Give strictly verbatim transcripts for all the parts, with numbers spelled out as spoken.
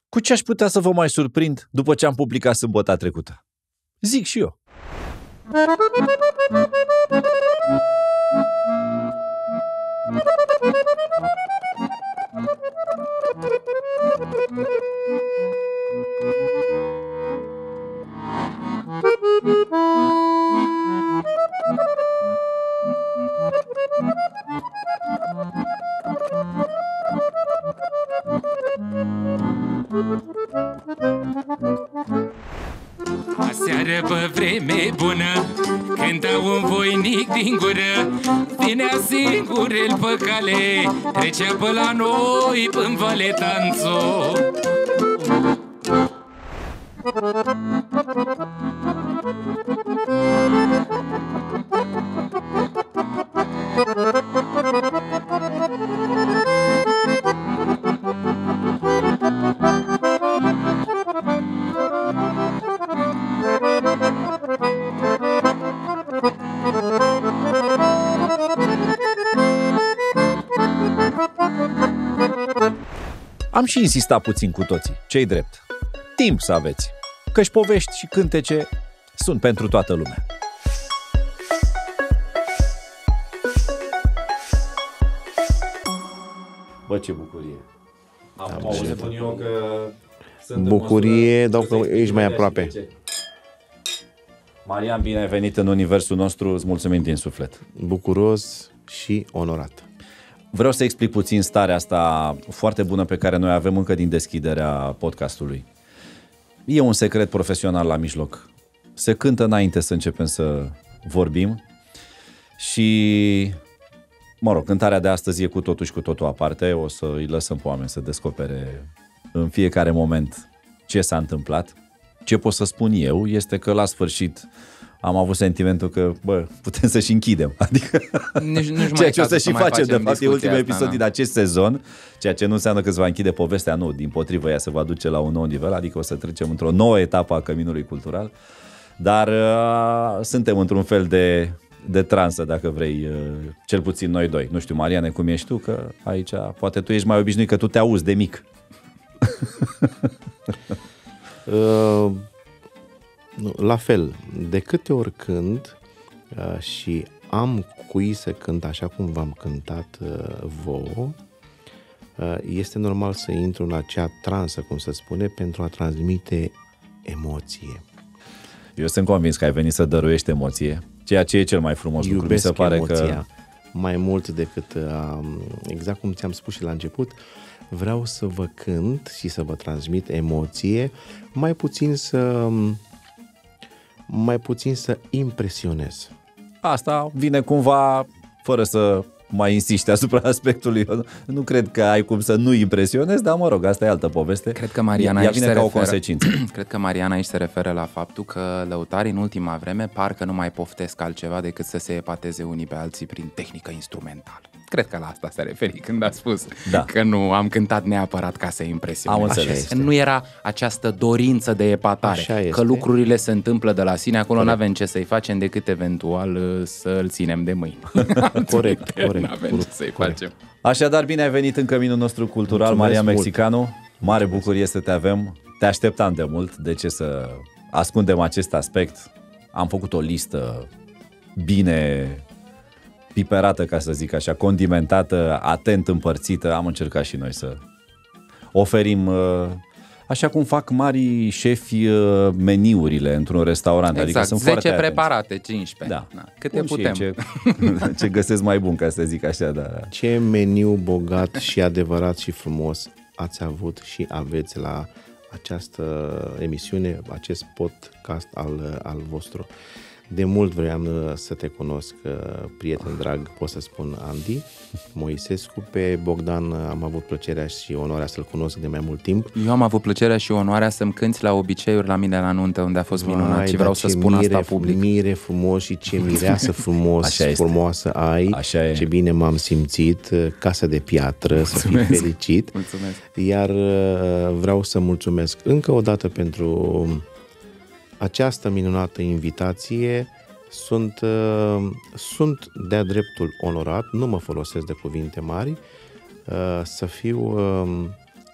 Cu ce aș putea să vă mai surprind după ce am publicat sâmbăta trecută? Zic și eu. Aseară pe vreme bună, cânta un voinic din gură, vinea singur el pe cale, trecea pe la noi până vale tanțo. Am și insistat puțin cu toții, ce-i drept. Timp să aveți, căci povești și cântece sunt pentru toată lumea. Bă, ce bucurie! Am da, ce spun eu că sunt bucurie, dar că ești mai aproape. Marian, bine ai venit în universul nostru, îți mulțumim din suflet. Bucuros și onorat. Vreau să explic puțin starea asta foarte bună pe care noi avem încă din deschiderea podcastului. E un secret profesional la mijloc. Se cântă înainte să începem să vorbim și, mă rog, cântarea de astăzi e cu totul și cu totul aparte. O să îi lăsăm pe oameni să descopere în fiecare moment ce s-a întâmplat. Ce pot să spun eu este că la sfârșit am avut sentimentul că, bă, putem să și închidem. Adică nici, nici ceea ce o să și facem, facem, de fapt, e ultimul episod na. din acest sezon, ceea ce nu înseamnă că se va închide povestea, nu, dimpotrivă, ea se va duce la un nou nivel, adică o să trecem într-o nouă etapă a căminului cultural, dar uh, suntem într-un fel de, de transă, dacă vrei, uh, cel puțin noi doi. Nu știu, Mariane, cum ești tu, că aici poate tu ești mai obișnuit, că tu te auzi de mic. uh... La fel, de câte ori cânt uh, și am cui să cânt așa cum v-am cântat uh, vouă, uh, este normal să intru în acea transă, cum se spune, pentru a transmite emoție. Eu sunt convins că ai venit să dăruiești emoție, ceea ce e cel mai frumos Iubesc lucru. Mi se pare emoția că mai mult decât, uh, exact cum ți-am spus și la început, vreau să vă cânt și să vă transmit emoție, mai puțin să... mai puțin să impresionez. Asta vine cumva, fără să mai insiști asupra aspectului. Eu nu cred că ai cum să nu impresionezi, dar mă rog, asta e altă poveste. Cred că Mariana Ea aici vine se ca referă, o consecință. Cred că Mariana aici se referă la faptul că lăutarii în ultima vreme parcă nu mai poftesc altceva decât să se epateze unii pe alții prin tehnică instrumentală. Cred că la asta se referi când a spus da. Că nu am cântat neapărat ca să impresionez. Am înțeles. Nu era această dorință de epatare, că lucrurile se întâmplă de la sine, acolo nu avem ce să-i facem decât eventual să îl ținem de mâini. Corect, corect. Nu avem ce să-i corect. facem. Așadar, bine ai venit în căminul nostru cultural, Mulțumesc Maria mult. Mexicanu. Mare bucurie să te avem. Te așteptam de mult. De ce să ascundem acest aspect? Am făcut o listă bine piperată, ca să zic așa, condimentată, atent împărțită. Am încercat și noi să oferim, așa cum fac marii șefi, meniurile într-un restaurant. Exact, adică sunt zece foarte preparate, cincisprezece. Da. Da. Câte Bun, putem. Ce, ce găsesc mai bun, ca să zic așa. Da. Ce meniu bogat și adevărat și frumos ați avut și aveți la această emisiune, acest podcast al, al vostru. De mult vreau să te cunosc, prieten drag, pot să spun, Andy Moisescu. Pe Bogdan am avut plăcerea și onoarea să-l cunosc de mai mult timp. Eu am avut plăcerea și onoarea să-mi cânti la obiceiuri la mine la nuntă, unde a fost Vai, minunat și vreau să spun mire, asta public. Mire frumos și ce mireasă frumos, frumoasă ai. Așa ce bine m-am simțit, casă de piatră, mulțumesc. Să fii fericit. Mulțumesc. Iar vreau să mulțumesc încă o dată pentru această minunată invitație. Sunt, uh, sunt de-a dreptul onorat, nu mă folosesc de cuvinte mari, uh, să fiu uh,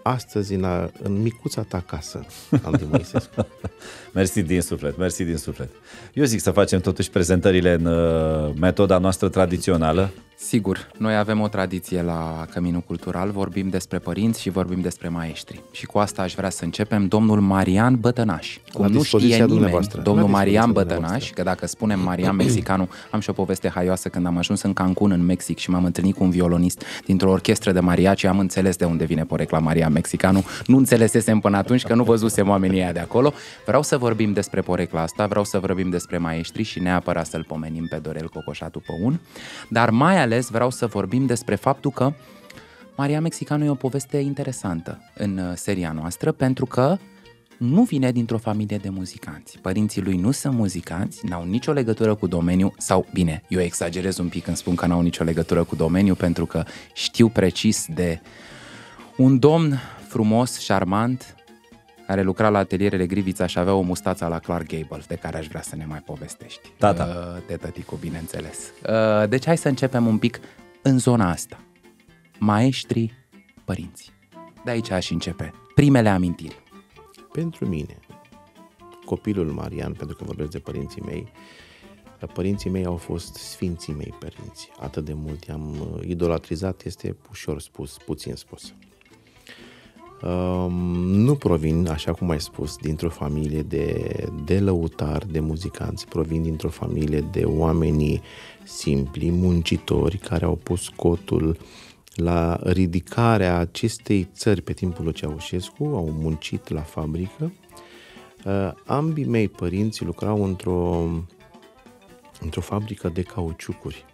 astăzi în, a, în micuța ta casă, Andy Moisescu. Mersi din suflet, mersi din suflet. Eu zic să facem totuși prezentările în uh, metoda noastră tradițională. Sigur, noi avem o tradiție la Căminul Cultural, vorbim despre părinți și vorbim despre maestri. Și cu asta aș vrea să începem. Domnul Marian Bătănaș. Cum nu știe nimeni, domnul Marian Bătănaș, că dacă spunem Marian Mexicanu, am și o poveste haioasă când am ajuns în Cancun, în Mexic, și m-am întâlnit cu un violonist dintr-o orchestră de mariachi, am înțeles de unde vine porecla Marian Mexicanu. Nu înțelesesem până atunci că nu văzusem oamenii aia de acolo. Vreau să vorbim despre porecla asta, vreau să vorbim despre maestri și neapărat să-l pomenim pe Dorel Cocoșatu Păun, dar mai ales vreau să vorbim despre faptul că Marian Mexicanu e o poveste interesantă în seria noastră, pentru că nu vine dintr-o familie de muzicanți. Părinții lui nu sunt muzicanți, n-au nicio legătură cu domeniul, sau bine, eu exagerez un pic când spun că n-au nicio legătură cu domeniul, pentru că știu precis de un domn frumos, șarmant, care lucra la atelierele Grivița și avea o mustață la Clark Gable, de care aș vrea să ne mai povestești. Tata. De tăticu, bineînțeles. Deci hai să începem un pic în zona asta. Maestri, părinți. De aici aș începe. Primele amintiri. Pentru mine, copilul Marian, pentru că vorbesc de părinții mei, părinții mei au fost sfinții mei părinți. Atât de mult i-am idolatrizat, este ușor spus, puțin spus. Um, nu provin, așa cum ai spus, dintr-o familie de, de lăutari, de muzicanți, provin dintr-o familie de oamenii simpli, muncitori, care au pus cotul la ridicarea acestei țări pe timpul lui Ceaușescu, au muncit la fabrică. Uh, ambii mei părinți lucrau într-o, într-o fabrică de cauciucuri.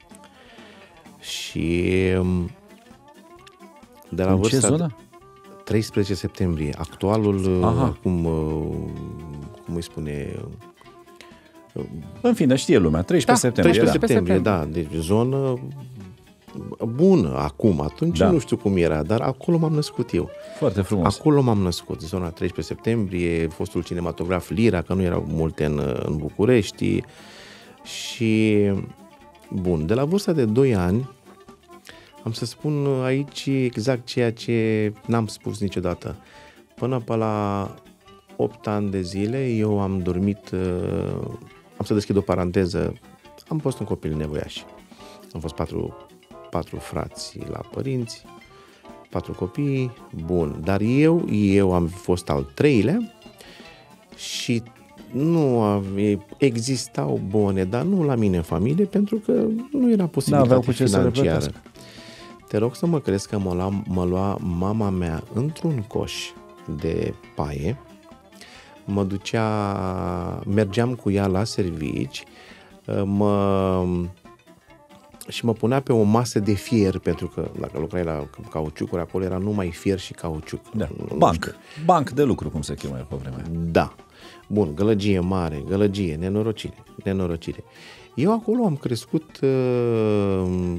Și de la în vârsta ce zonă? treisprezece septembrie, actualul, Aha. cum, cum îi spune... În fine, știe lumea, treisprezece septembrie. treisprezece septembrie, da. Deci zonă bună acum, atunci da. Nu știu cum era, dar acolo m-am născut eu. Foarte frumos. Acolo m-am născut, zona treisprezece septembrie, fostul cinematograf Lira, că nu erau multe în, în București. Și, bun, de la vârsta de doi ani, am să spun aici exact ceea ce n-am spus niciodată. Până pe la opt ani de zile, eu am dormit, am să deschid o paranteză, am fost un copil nevoiaș. Am fost patru, patru frați la părinți, patru copii, bun. Dar eu, eu am fost al treilea și nu ave, existau bone, dar nu la mine în familie, pentru că nu era posibilitate financiară. Te rog să mă crezi că mă lua, mă lua mama mea într-un coș de paie, mă ducea, mergeam cu ea la servici, mă, și mă punea pe o masă de fier, pentru că dacă lucrai la cauciucuri, acolo era numai fier și cauciuc. Da. Banc, banc de lucru, cum se cheamă pe vremea. Da. Bun, gălăgie mare, gălăgie, nenorocire, nenorocire. Eu acolo am crescut... Uh,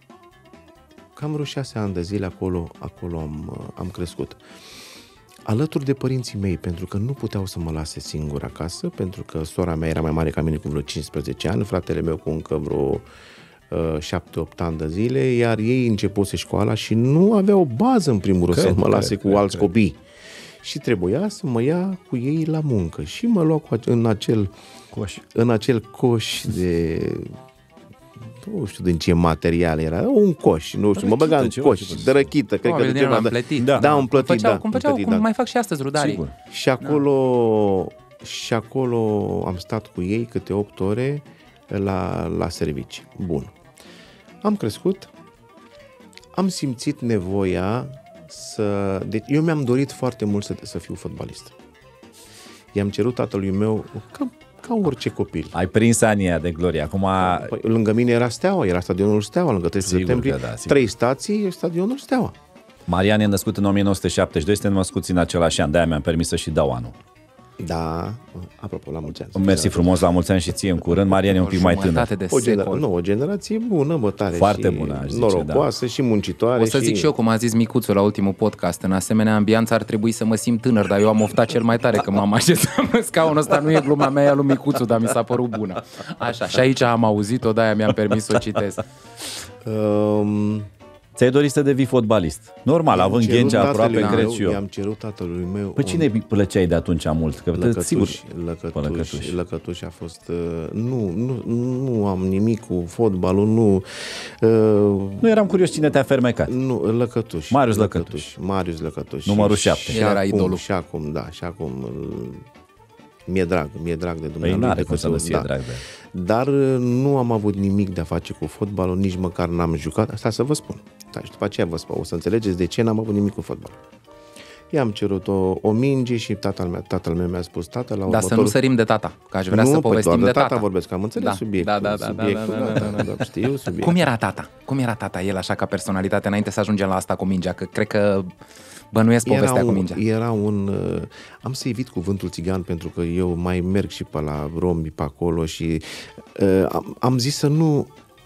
cam vreo șase ani de zile acolo, acolo am, am crescut. Alături de părinții mei, pentru că nu puteau să mă lase singur acasă, pentru că sora mea era mai mare ca mine cu vreo cincisprezece ani, fratele meu cu încă vreo șapte opt ani de zile, iar ei începuse școala și nu aveau bază, în primul rând, să mă lase cu alți copii. Și trebuia să mă ia cu ei la muncă. Și mă lua cu, în, acel, coș. în acel coș de... nu știu din ce material era, un coș, nu știu, mă băga în coș, de răchită, cred că de ceva, plătit. Da, da, am plătit, făceau, da. Cum făceau, plătit, cum da. mai fac și astăzi rudarii. Sigur. Și acolo, da. și acolo am stat cu ei câte opt ore la, la servici. Bun. Am crescut, am simțit nevoia să... Deci eu mi-am dorit foarte mult să, să fiu fotbalist. I-am cerut tatălui meu, ca, ca orice copil. Ai prins anii aia de glorie. Acum... Păi, lângă mine era Steaua, era stadionul Steaua, lângă treisprezece septembrie, da, trei stații, stadionul Steaua. Marian e născut în o mie nouă sute șaptezeci și doi, suntem născuți în același an, de-aia mi-am permis să și dau anul. Da, apropo, la mulți ani. Mersi frumos, la mulți ani și ție în curând. Marian e un pic mai tânăr. De o, gener- nu, o generație bună, bătare. Foarte și bună, aș zice, norocoasă, da. Și muncitoare. O să și... zic și eu, cum a zis Micuțu la ultimul podcast, în asemenea ambianță ar trebui să mă simt tânăr, dar eu am oftat cel mai tare că m-am așezat în scaunul ăsta, nu e gluma mea, e a lui Micuțu, dar mi s-a părut bună. Așa, și aici am auzit-o, de-aia mi-am permis să o citesc. Um, Ți-ai dorit să devii fotbalist. Normal, i-am având Ghencea aproape, greci. I-am cerut tatălui meu... Pe cine îi plăceai de atunci mult? Că Lăcătuș, sigur, Lăcătuș, Lăcătuș. Lăcătuș a fost... Nu, nu, nu am nimic cu fotbalul, nu... Uh, nu eram curios cine te-a fermecat. Nu, Lăcătuș. Marius Lăcătuș. Lăcătuș. Marius Lăcătuș. Numărul șapte. Și, și era acum, idolul. Și acum, da, și acum... Mi-e drag, mi-e drag de Dumnezeu. Păi n-are cum să nu fie drag de... Dar nu am avut nimic de a face cu fotbalul, nici măcar n-am jucat. Asta să vă spun. Da, și după aceea vă spun, o să înțelegeți de ce n-am avut nimic cu fotbalul. I-am cerut o, o minge și tatăl meu, tatăl meu mi-a spus, tată, la următorul... Dar să nu sărim de tata, că aș vrea nu, să povestim doar de tata. tata. vorbesc, că am înțeles da, subiectul. Da, da, da, subiectul, da, da, da, da, da, da, știu subiectul. Cum era tata? Cum era tata el așa ca personalitate înainte să ajungem la asta cu mingea? Că cred că bănuiesc povestea era un, cu mingea. Era un... Uh, am să evit cuvântul țigan pentru că eu mai merg și pe la romi pe acolo și uh, am, am zis să nu...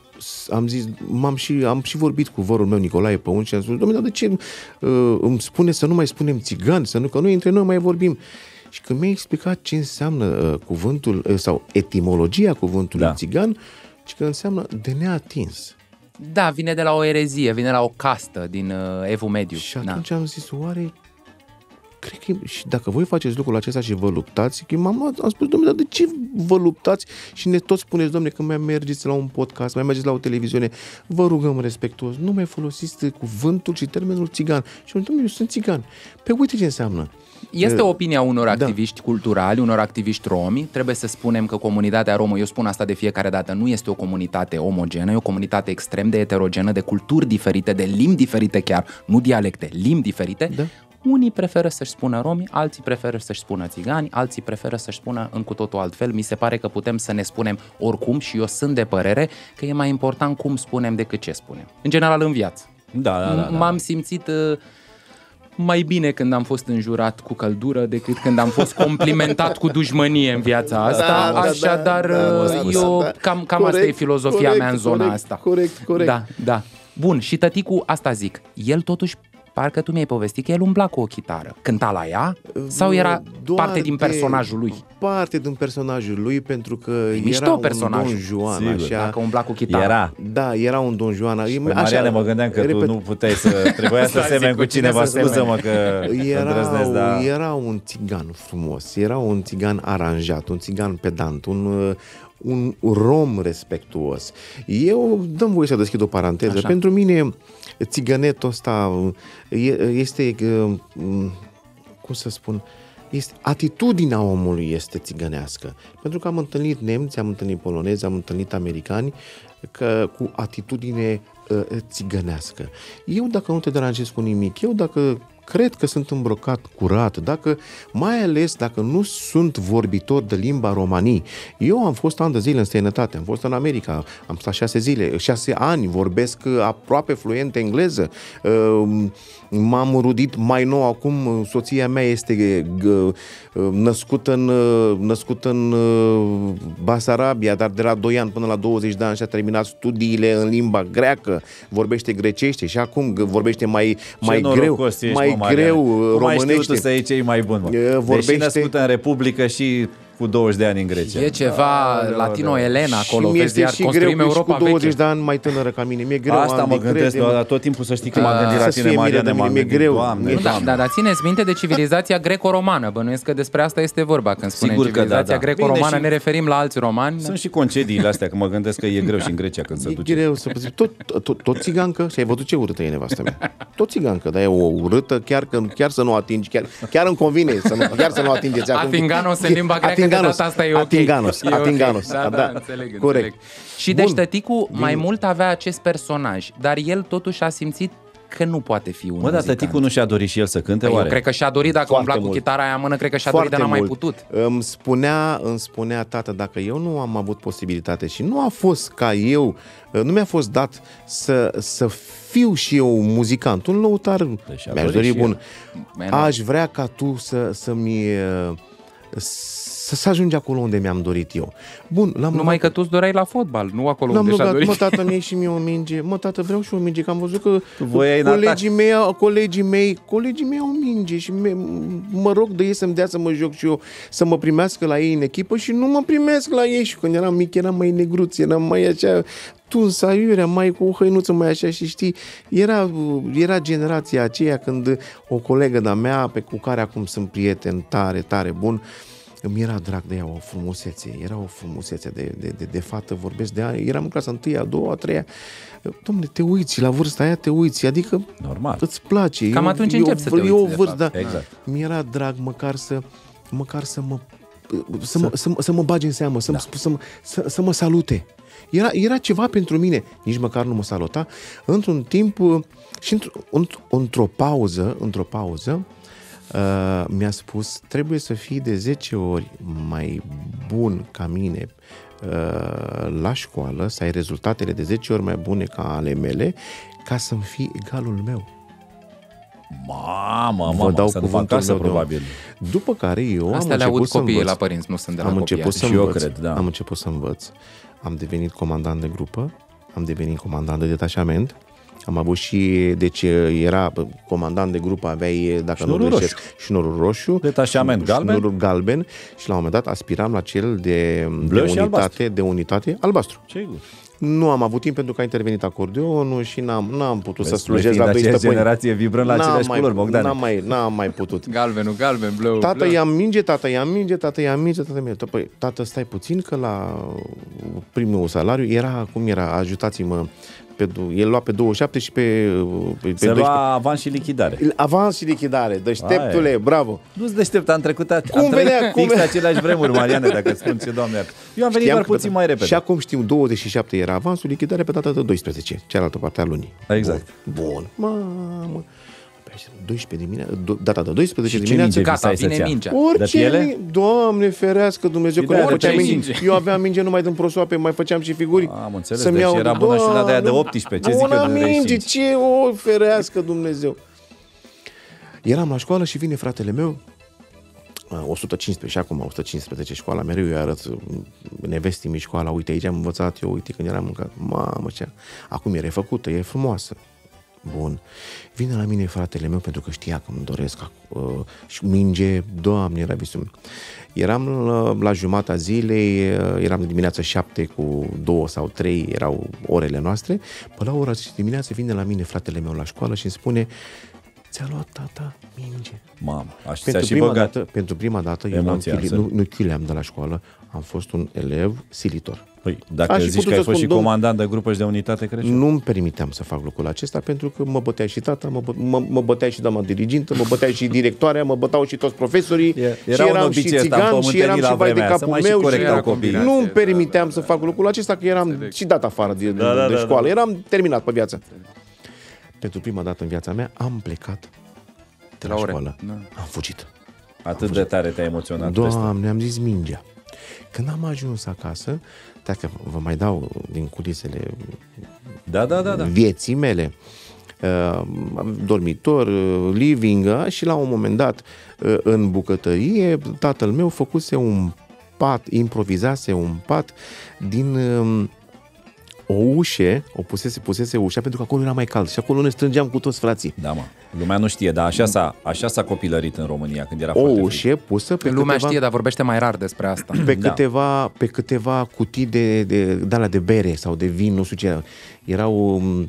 Am zis, m-am și, am și vorbit cu vorul meu Nicolae Păun și am spus, domnule, dar de ce uh, îmi spune să nu mai spunem țigani, să nu, că noi între noi mai vorbim. Și când mi-a explicat ce înseamnă uh, cuvântul, uh, sau etimologia cuvântului da. țigan, și că înseamnă de neatins. Da, vine de la o erezie, vine la o castă din uh, Evul Mediu. Și atunci da. am zis, oare... Cred că și dacă voi faceți lucrul acesta și vă luptați, că m-am, am spus, domnule, dar de ce vă luptați? Și ne tot spuneți, domnule, când mai mergeți la un podcast, mai mergeți la o televiziune, vă rugăm respectuos, nu mai folosiți cuvântul și termenul țigan. Și eu, domnule, eu sunt țigan. Pe uite ce înseamnă. Este uh, opinia unor activiști da. culturali, unor activiști romi. Trebuie să spunem că comunitatea romă, eu spun asta de fiecare dată, nu este o comunitate omogenă, e o comunitate extrem de heterogenă, de culturi diferite, de limbi diferite chiar, nu dialecte, limbi diferite. Da. Unii preferă să-și spună romi, alții preferă să-și spună țigani, alții preferă să-și spună în cu totul altfel. Mi se pare că putem să ne spunem oricum și eu sunt de părere că e mai important cum spunem decât ce spunem. În general în viață. Da, da, da, da. M-am simțit uh, mai bine când am fost înjurat cu căldură decât când am fost complimentat cu dușmănie în viața asta. Da, Așadar, da, da, da, eu da. cam, cam corect, asta e filozofia corect, mea în zona corect, asta. Corect, corect. Da, da. Bun, și tăticul, asta zic, el totuși parcă tu mi-ai povestit că el umbla cu o chitară. Cânta la ea? Sau era doar parte din personajul lui? Parte din personajul lui, pentru că e era un personaj. Don Juan. Sigur, așa. Dacă umbla cu chitară. Era. Da, era un Don Juan. Păi, Mariane, mă gândeam că repet, tu nu puteai să... Trebuia să semeni cu cineva, scuză-mă că era, da. era un țigan frumos, era un țigan aranjat, un țigan pedant, un... un rom respectuos. Eu, dăm voie să deschid o paranteză. Așa. Pentru mine, țigănetul ăsta este, cum să spun, este, atitudinea omului este țigănească. Pentru că am întâlnit nemți, am întâlnit polonezi, am întâlnit americani că, cu atitudine uh, țigănească. Eu, dacă nu te deranjez cu nimic, eu, dacă cred că sunt îmbrăcat curat, dacă, mai ales dacă nu sunt vorbitor de limba romanii. Eu am fost ani de zile în străinătate, am fost în America, am stat șase zile, șase ani, vorbesc aproape fluent engleză. M-am rudit mai nou acum, soția mea este născută în, născută în Basarabia, dar de la doi ani până la douăzeci de ani și-a terminat studiile în limba greacă, vorbește grecește și acum vorbește mai, mai greu, mai Mai greu Cum românește. Mai știu tu să iei cei mai buni, mă. Vorbește... Deși născută în Republică și cu douăzeci de ani în Grecia. E ceva da, latino-elena acolo, și vezi, iar și construim greu, Europa și cu douăzeci veche. de ani mai tânără ca mine. Mi-e greu, Asta mă gândesc, dar tot timpul să știi că m-am gândit la tine, Mariane, m-am gândit, greu. Doamne, da, da, dar țineți minte de civilizația greco-romană. Bănuiesc că despre asta este vorba când spunem Sigur că civilizația da, da. greco-romană, Bine, ne referim la alți romani. Sunt și concediile astea, că mă gândesc că e greu și în Grecia când se duce. E greu să zic, tot, tot, tot țigancă, și ai văzut ce urâtă e nevastă mea. Tot țigancă, dar e o urâtă, chiar, că, chiar să nu atingi, chiar, chiar îmi convine, să nu, chiar să nu atingeți. Atinganos în limba greacă, de data asta e ok. Atinganos, e Atinganos. Okay. Da, da, da, înțeleg, corect. înțeleg. Și Bun. deci tăticul Bun. mai mult avea acest personaj, dar el totuși a simțit că nu poate fi un Mă, dar tăticul nu și-a dorit și el să cânte, păi oare? Eu cred că și-a dorit, dacă Foarte umbla cu mult. chitara aia în mână, cred că și-a Foarte dorit, dar n-a mai mult. putut. Îmi spunea, îmi spunea tată, dacă eu nu am avut posibilitate și nu a fost ca eu, nu mi-a fost dat să, să fiu și eu muzicant, un lăutar, mi-aș dori bun. Aș vrea ca tu să, să-mi... să, să ajungi acolo unde mi-am dorit eu. Bun, l-am Numai că tu îți doreai la fotbal, nu acolo l-am unde și-a rugat, dorit. mă, tată, mi-ai și mie o minge. Mă, tată, vreau și o minge, că am văzut că Voi colegii mei, colegii mei, colegii mei au minge și me, mă rog de ei să-mi dea să mă joc și eu, să mă primească la ei în echipă și nu mă primesc la ei. Și când eram mic, eram mai negruț, eram mai așa tuns, aiurea, mai cu o hăinuță mai așa și știi, era, era generația aceea când o colegă de-a mea, pe cu care acum sunt prieten tare, tare bun, îmi era drag de ea, o frumusețe, era o frumusețe de, de, de, de fată, vorbesc de ani, eram în clasa întâia, a doua, a treia, dom'le, te uiți, la vârsta aia te uiți, adică normal. Îți place. Cam eu, atunci eu, încep să te uiți, eu o de vârstă, fapt. Da, exact. mi-era drag măcar să, măcar să mă să, mă, să, mă, să mă bage în seamă, să, da. să, mă, să, să mă salute. Era, era ceva pentru mine, nici măcar nu mă saluta. Într-un timp și într-o, într-o pauză, într-o pauză, uh, mi-a spus, trebuie să fii de zece ori mai bun ca mine uh, la școală, să ai rezultatele de zece ori mai bune ca ale mele, ca să-mi fii egalul meu. Mamă, mamă, Vă dau să nu fac cuvântul casă, meu, probabil. După care eu Astea am le aud început să copiii învăț. la părinți, nu sunt de la am copii. început să Și eu învăț. cred, da. Am început să învăț. Am devenit comandant de grupă, am devenit comandant de detașament. Am avut și, deci era comandant de grupă, aveai, dacă Șnurul nu greșesc, șnurul roșu, Detașament galben. șnurul galben și la un moment dat aspiram la cel de, Bleu de și unitate, albastru. de unitate albastru. Sigur. Nu am avut timp pentru că a intervenit acordeonul și n-am, n-am putut Vezi, să slujesc fiind la doi aceeași stăpâni. generație, vibrăm la N-am aceleași mai- culori, Bogdane. N-am mai, n-am mai putut. Galbenul, galben, bleu, Tată, bleu. ia minge, tată, ia minge, tată, ia minge, tată, ia minge. Păi, tată, stai puțin că la primul salariu era, cum era, ajutați-mă, pe, el lua pe douăzeci și șapte și pe, pe, pe Se lua avans și lichidare. avans și lichidare, deșteptule, Aia. bravo. Nu-ți deștept, am trecut, a, Cum am trăit venea, cum fix venea? aceleași vremuri, Mariane, dacă îți spun ce, Doamne iartă. Eu am venit Știam doar că puțin mai repede. Și acum știu, douăzeci și șapte era avansul, lichidare pe data de doisprezece, cealaltă parte a lunii. Exact. Bun. Bun. Mamă. doisprezece dimineața, data de doisprezece Și ce dimineața. minge Gata, visai să-ți vine ia? mingea. De Orice, piele? mi- Doamne ferească Dumnezeu, Și că de mai aia făceam de minge. minge. Eu aveam minge numai din prosoape, mai făceam și figuri. Am înțeles, Să-mi deci iau- era bună și la de aia de Doamne, optsprezece. Ce zic eu bună de minge, cinci? ce o ferească Dumnezeu. Eram la școală și vine fratele meu, o sută cincisprezece și acum o sută cincisprezece școala, mereu eu arăt nevestii mi școala, uite aici am învățat eu, uite când eram mâncat, mamă ce, acum e refăcută, e frumoasă. Bun. Vine la mine fratele meu pentru că știa că îmi doresc uh, și minge, Doamne, era visul meu. Eram la, la jumatea zilei, uh, eram de dimineața șapte cu două sau trei, erau orele noastre, pe la ora dimineață vine la mine fratele meu la școală și îmi spune, ți-a luat tata minge. Mamă, aș ți-a Pentru și prima, băgat. dată, pentru prima dată, eu n-am Emoția, chili, să- nu, nu chiuleam de la școală, am fost un elev silitor. Păi, dacă Aș fi zici putut că ai să fost și spun, domn- comandant de grupă și de unitate Crăciun. Nu-mi permiteam să fac lucrul acesta pentru că mă bătea și tata, mă, bă, mă, mă bătea și doamna dirigintă, mă bătea și directoarea, mă băteau și toți profesorii, E- și era un eram și obicei ăsta țigan și împământenit eram la și vai de vremea aia, să capul mai și meu și corectau era copiii. nu-mi permiteam să fac lucrul acesta că eram și dat afară de, de, Da, da, de da, școală, da. eram terminat pe viață. Pentru prima dată în viața mea am plecat de la, La ore. școală. Da. Am fugit. Atât de tare te-a emoționat peste. Doamne, am zis mingea. Când am ajuns acasă, dacă vă mai dau din culisele Da, da, da, da. vieții mele, uh, dormitor, uh, living, uh, și la un moment dat uh, în bucătărie, tatăl meu făcuse un pat, improvizase un pat din um, o ușă, o pusese, pusese ușa pentru că acolo era mai cald și acolo ne strângeam cu toți frații. Da, mă. Lumea nu știe, dar așa s-a, așa s-a copilărit în România când era O foarte frig. ușă pusă pe Lumea câteva... știe, dar vorbește mai rar despre asta. pe Da. câteva, pe câteva cutii de, de, de, alea de bere sau de vin, nu știu ce. Erau... um,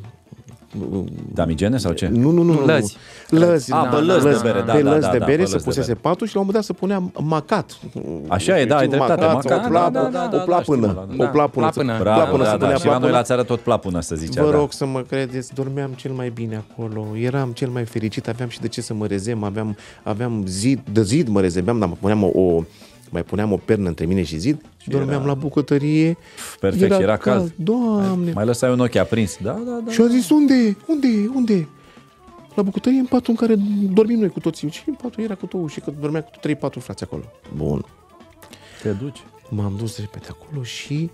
Damigene sau ce? Nu, nu, nu. nu. Lăzi. Lăzi. A, pe lăzi de bere, da, pe da, lăzi da, de da, bere pe să lăzi de pusese bere. patul și la un moment dat să punea macat. Așa e, da, ai dreptate, Macat, macat, o plapă, da, da, da, o da, plapână. știu, da, O plapână. plapână. Bravo, Plapână da, să da, punea și la noi plapână. la țară tot plapună să zicea. Vă da. rog să mă credeți, dormeam cel mai bine acolo, eram cel mai fericit, aveam și de ce să mă rezem, aveam, aveam zid, de zid mă rezebeam, dar mă puneam o, o, mai puneam o pernă între mine și zid și dormeam era- la bucătărie. Perfect, și era cald. Doamne! Mai lăsai un ochi aprins. Da, da, da. Și a zis, unde, unde, unde? La bucătărie, în patul în care dormim noi cu toții. Și în patul era cu două și că dormea cu trei patru frați acolo. Bun. Te duci. M-am dus repede acolo și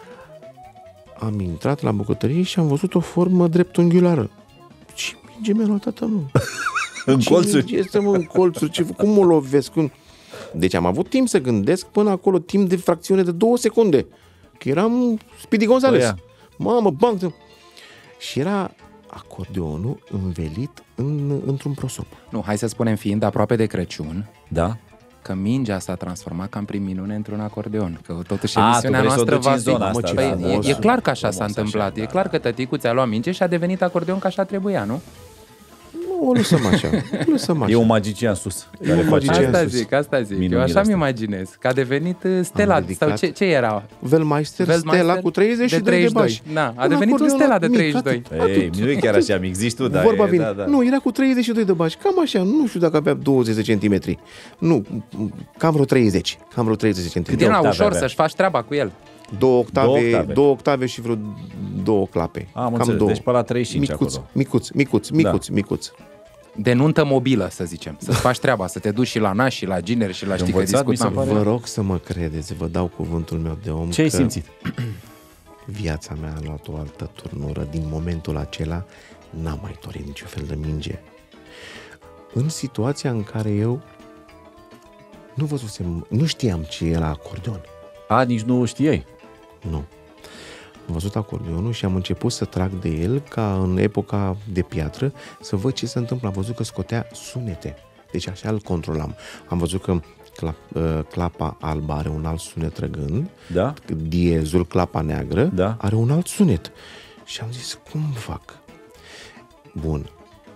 am intrat la bucătărie și am văzut o formă dreptunghiulară. Ce minge mi-a luat tata, mă? În Ce colțuri. minge este, mă, în colțuri? Ce, cum o lovesc? Cum... Deci am avut timp să gândesc până acolo, timp de fracțiune de două secunde. Că eram Speedy Gonzales. Păi, mamă, bang! Și era acordeonul învelit în, într-un prosop. Nu, hai să spunem, fiind aproape de Crăciun, da? Că mingea s-a transformat cam prin minune într-un acordeon. Că totuși A, emisiunea noastră va fi... Zona asta, păi, da, e, da, e clar că așa frumos, s-a întâmplat. așa, e da, clar da. că tăticul ți-a luat minge și a devenit acordeon că așa trebuia, nu? Nu, o lăsăm așa. O lăsăm așa. E un magician sus. Care face Asta sus. zic, asta zic. Minunile Eu așa astea. mi imaginez. Că a devenit Stella. Sau ce, ce era? Weltmeister, Weltmeister Stella cu treizeci și doi de, treizeci și doi. bași. Da, a devenit un Stella de treizeci și doi. Ei, nu e chiar așa mic, zici tu, dar Vorba e, vine. da, da. Nu, era cu treizeci și doi de bași. Cam așa, nu știu dacă avea douăzeci de centimetri. Nu, cam vreo treizeci. Cam vreo treizeci de Cât centimetri. era octave ușor avea? să-și faci treaba cu el. Două octave, Două două octave. octave, două octave și vreo două clape. Am cam înțeles, două. deci pe la treizeci și cinci micuț, acolo. micuț, micuț, micuț, micuț. De nuntă mobilă, să zicem. Să-ți faci treaba, să te duci și la naș, și la gineri, și la știi că învățat, mi se discutam. pare. Vă rog să mă credeți, vă dau cuvântul meu de om. Ce ai că simțit? Viața mea a luat o altă turnură. Din momentul acela n-am mai dorit niciun fel de minge. În situația în care eu nu văzusem, nu știam ce era acordeon. A, nici nu știai. Nu. Am văzut acordeonul și am început să trag de el ca în epoca de piatră să văd ce se întâmplă. Am văzut că scotea sunete. Deci așa îl controlam. Am văzut că clap, clapa albă are un alt sunet trăgând, Da? diezul, clapa neagră, Da. are un alt sunet. Și am zis, cum fac? Bun.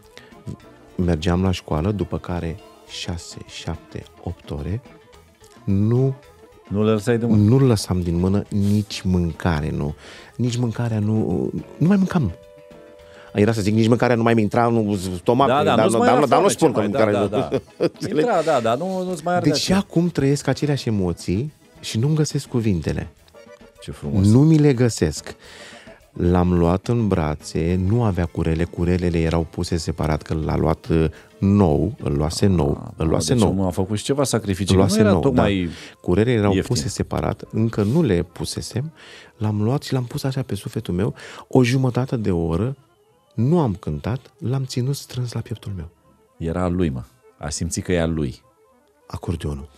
Mergeam la școală, după care șase, șapte, opt ore nu Nu le lăsai de mână. nu lăsam din mână nici mâncare, nu. Nici mâncarea nu... Nu mai mâncam. Era să zic, nici mâncarea nu mai mi intra în stomac. Da, da, dar, nu-ți mai dar, era dar nu foame, spun ce că mai- mâncarea... da, da, da. Intra, da, da, nu, nu-ți mai ardea. Deci și acum trăiesc aceleași emoții și nu-mi găsesc cuvintele. Ce frumos. Nu mi le găsesc. L-am luat în brațe, nu avea curele, curelele erau puse separat, că l-a luat uh, nou, îl luase nou, îl luase deci nou. omul a făcut și ceva sacrificii. Îl Nu luase era nou, tocmai... da. Curele erau ieftin. puse separat, încă nu le pusesem, l-am luat și l-am pus așa pe sufletul meu, o jumătate de oră, nu am cântat, l-am ținut strâns la pieptul meu. Era al lui, mă. A simțit că e al lui. Acordeonul.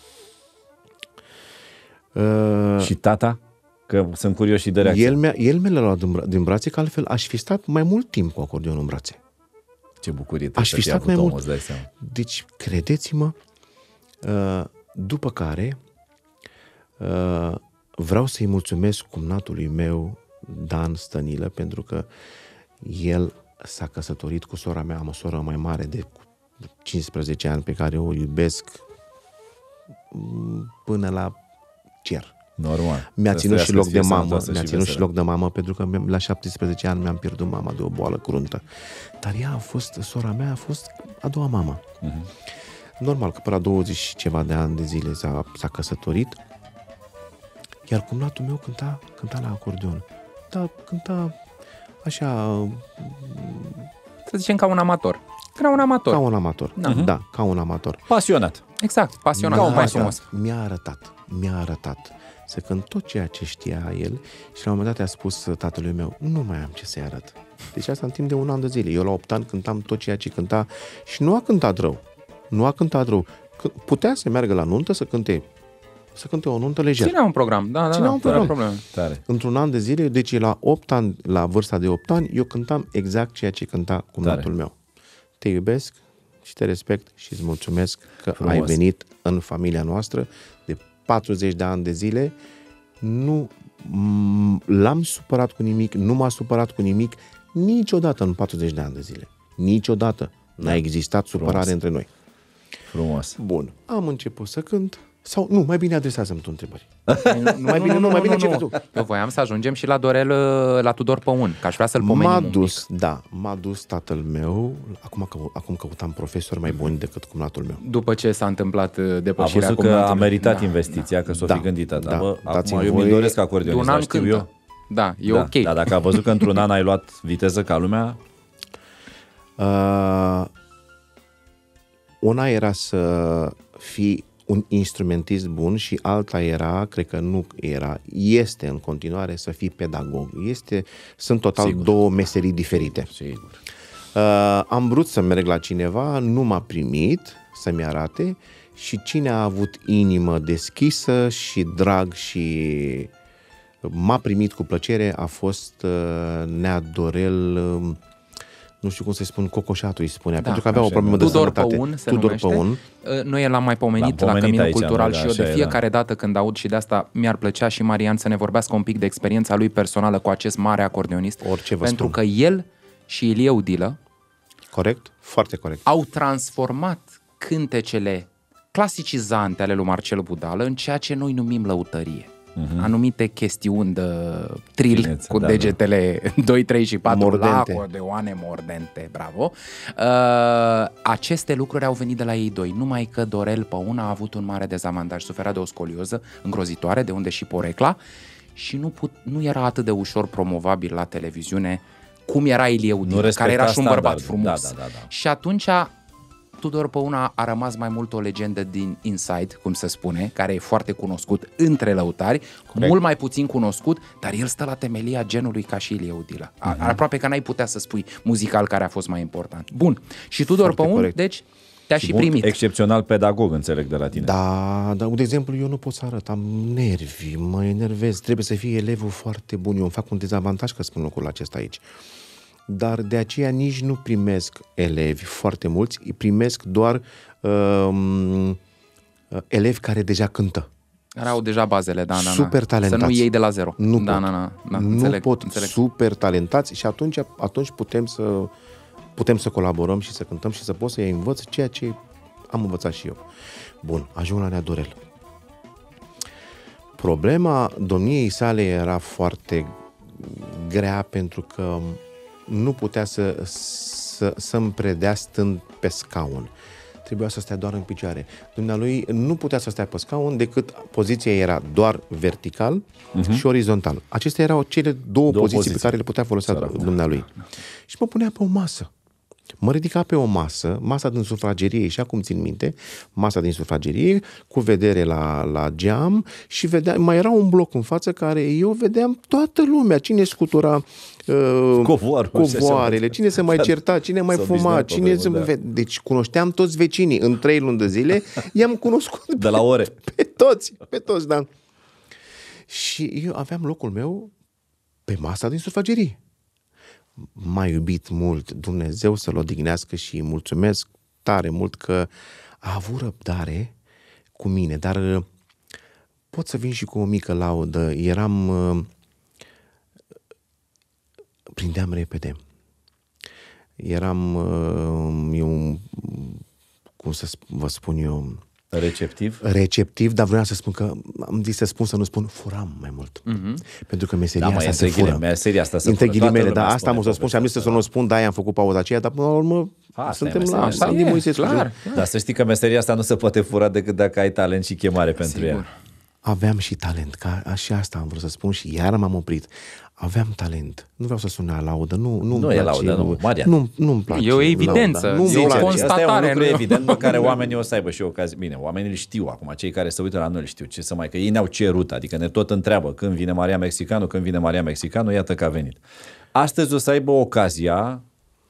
Uh, Și tata? Că sunt curios și de reacție. el mi-a, el mi-a luat din, bra- din brațe, că altfel aș fi stat mai mult timp cu acordeonul în brațe. Ce bucurie Aș fi stat mai mult. Îți dai seama. Deci, credeți-mă, uh, după care uh, vreau să-i mulțumesc cumnatului meu, Dan Stănilă, pentru că el s-a căsătorit cu sora mea, am o soră mai mare de cincisprezece ani pe care o iubesc mm, până la cer. Normal. Mi-a ținut și loc de mamă, mi-a ținut și veselă. loc de mamă, pentru că la șaptesprezece ani mi-am pierdut mama de o boală cruntă. Dar ea a fost, sora mea a fost a doua mamă. Mhm. Normal că până la douăzeci și ceva de ani de zile s-a, s-a căsătorit, iar cumnatul meu cânta, cânta la acordeon. Da, cânta așa, Să zicem ca un amator. Ca un amator. ca un amator. Da. Da, ca un amator. Pasionat. Exact, pasionat. Mi-a Mai arătat, frumos. mi-a arătat, mi-a arătat să cânt tot ceea ce știa el și la un moment dat a spus tatălui meu, nu mai am ce să-i arăt. Deci asta în timp de un an de zile. Eu la opt ani cântam tot ceea ce cânta și nu a cântat rău. Nu a cântat rău. C- Putea să meargă la nuntă să cânte, să cânte o nuntă lejer. Ținea un program, da, da, Ținea da, un fără program. probleme. Tare. Într-un an de zile, deci la opt ani, la vârsta de opt ani, eu cântam exact ceea ce cânta cumnatul Tare. meu. Te iubesc și te respect și îți mulțumesc că Frumos. ai venit în familia noastră de patruzeci de ani de zile. Nu m- l-am supărat cu nimic, nu m-a supărat cu nimic niciodată în patruzeci de ani de zile. Niciodată. N-a existat supărare Frumos. între noi. Frumos. Bun. Am început să cânt. Sau, nu, mai bine adresează-mi tu întrebări. Mai bine, nu, mai bine începe tu. Eu voiam să ajungem și la Dorel, la Tudor Păun, că aș vrea să-l pomenim M-a un dus, da, m-a dus tatăl meu, acum, că, acum căutam profesori mai buni decât cumnatul meu. mic. După ce s-a întâmplat uh, A depășirea văzut că a cumnatului. meritat Da, investiția, că s-o Da. fi gândit Da. tata. Bă, Dați-mi acum eu mi voie- doresc De un acordeonist, an dar știu cântă. eu. Da, e Da, ok. Dar dacă a văzut că într-un an ai luat viteză ca lumea, Uh, una era să fii un instrumentist bun și alta era, cred că nu era, este în continuare să fii pedagog. Este, sunt total Sigur. două meserii diferite. sigur. Uh, am vrut să merg la cineva, nu m-a primit, să-mi arate și cine a avut inimă deschisă și drag și m-a primit cu plăcere a fost Nea Dorel, nu știu cum să-i spun, Cocoșatul îi spunea, da, pentru că avea o problemă de Tudor sănătate. Păun se Tudor numește. Păun. Noi l-am mai pomenit, l-am pomenit la Căminul Cultural și eu de fiecare da. dată când aud și de asta mi-ar plăcea și Marian să ne vorbească un pic de experiența lui personală cu acest mare acordeonist. Orice vă pentru spun. că el și Ilie Udilă corect, foarte corect. Au transformat cântecele clasicizante ale lui Marcel Budală în ceea ce noi numim lăutărie. Uh-huh. Anumite chestiuni de trill Finețe, cu da, degetele da. doi, trei și patru mordente. La acordeoane mordente, bravo. Uh, aceste lucruri au venit de la ei doi, numai că Dorel Păun a avut un mare dezavantaj, suferea de o scolioză îngrozitoare, de unde și porecla, și nu, put, nu era atât de ușor promovabil la televiziune cum era Ilie Udilă, care era și un bărbat frumos. Da, da, da, da. Și atunci Tudor Păun a rămas mai mult o legendă din Inside, cum se spune, care e foarte cunoscut între lăutari, corect. Mult mai puțin cunoscut, dar el stă la temelia genului ca și Ilie Udilă. Uh-huh. Aproape că n-ai putea să spui muzical care a fost mai important. Bun. Și Tudor foarte Păun, corect. Deci, te-a și, și primit. Excepțional pedagog, înțeleg de la tine. Da, dar, de exemplu, eu nu pot să arăt, am nervi, mă enervez, trebuie să fie elevul foarte bun. Eu îmi fac un dezavantaj că spun lucrul acesta aici. Dar de aceea nici nu primesc elevi foarte mulți, îi primesc doar um, elevi care deja cântă. Care au deja bazele, da, da, super talentați. Să nu iei de la zero. Nu da, pot, da, da, da. nu înțeleg, pot înțeleg. super talentați și atunci, atunci putem, să, putem să colaborăm și să cântăm și să pot să-i învăț ceea ce am învățat și eu. Bun, ajung la Nea Dorel. Problema domniei sale era foarte grea pentru că nu putea să, să, să-mi predea stând pe scaun. Trebuia să stea doar în picioare. Dumnealui nu putea să stea pe scaun decât poziția era doar vertical uh-huh. și orizontal. Acestea erau cele două, două poziții, poziții pe care le putea folosi dumnealui. Și mă punea pe o masă. Mă ridica pe o masă, masa din sufragerie, și acum țin minte, masa din sufragerie, cu vedere la, la geam și vedea, mai era un bloc în față care eu vedeam toată lumea, cine scutura uh, Covoarul, covoarele, cine se mai certa, cine mai fuma, cine se... Da. Deci cunoșteam toți vecinii. În trei luni de zile i-am cunoscut de la ore. Pe, pe toți, pe toți, da. Și eu aveam locul meu pe masa din sufragerie. M-a iubit mult, Dumnezeu să-l odihnească și îi mulțumesc tare mult că a avut răbdare cu mine, dar pot să vin și cu o mică laudă. Eram... Prindeam repede. Eram... Eu, cum să vă spun eu... Receptiv? Receptiv, dar vreau să spun că, am zis să spun să nu spun, furam mai mult. Mm-hmm. Pentru că meseria da, asta se fură. Meseria asta se între ghilimele, dar asta am să spun și am zis să nu o spun, da, am făcut pauza aceea, dar până la urmă A, suntem la Sandy Moisescu. Clar, clar. Dar să știi că meseria asta nu se poate fura decât dacă ai talent și chemare pentru Sigur. ea. Aveam și talent, ca și asta am vrut să spun și iar m-am oprit. Aveam talent. Nu vreau să sune la laudă. Nu, nu, nu e laudă, nu. Marian. Nu, nu-mi place. E o evidență. Nu, e o constatare. Asta e un lucru evident pe care oamenii o să aibă și ocazii. Bine, oamenii îl știu acum. Cei care se uită la noi îl știu. Ce să mai, că ei ne-au cerut. Adică ne tot întreabă când vine Maria Mexicanu, când vine Maria Mexicanu, iată că a venit. Astăzi o să aibă ocazia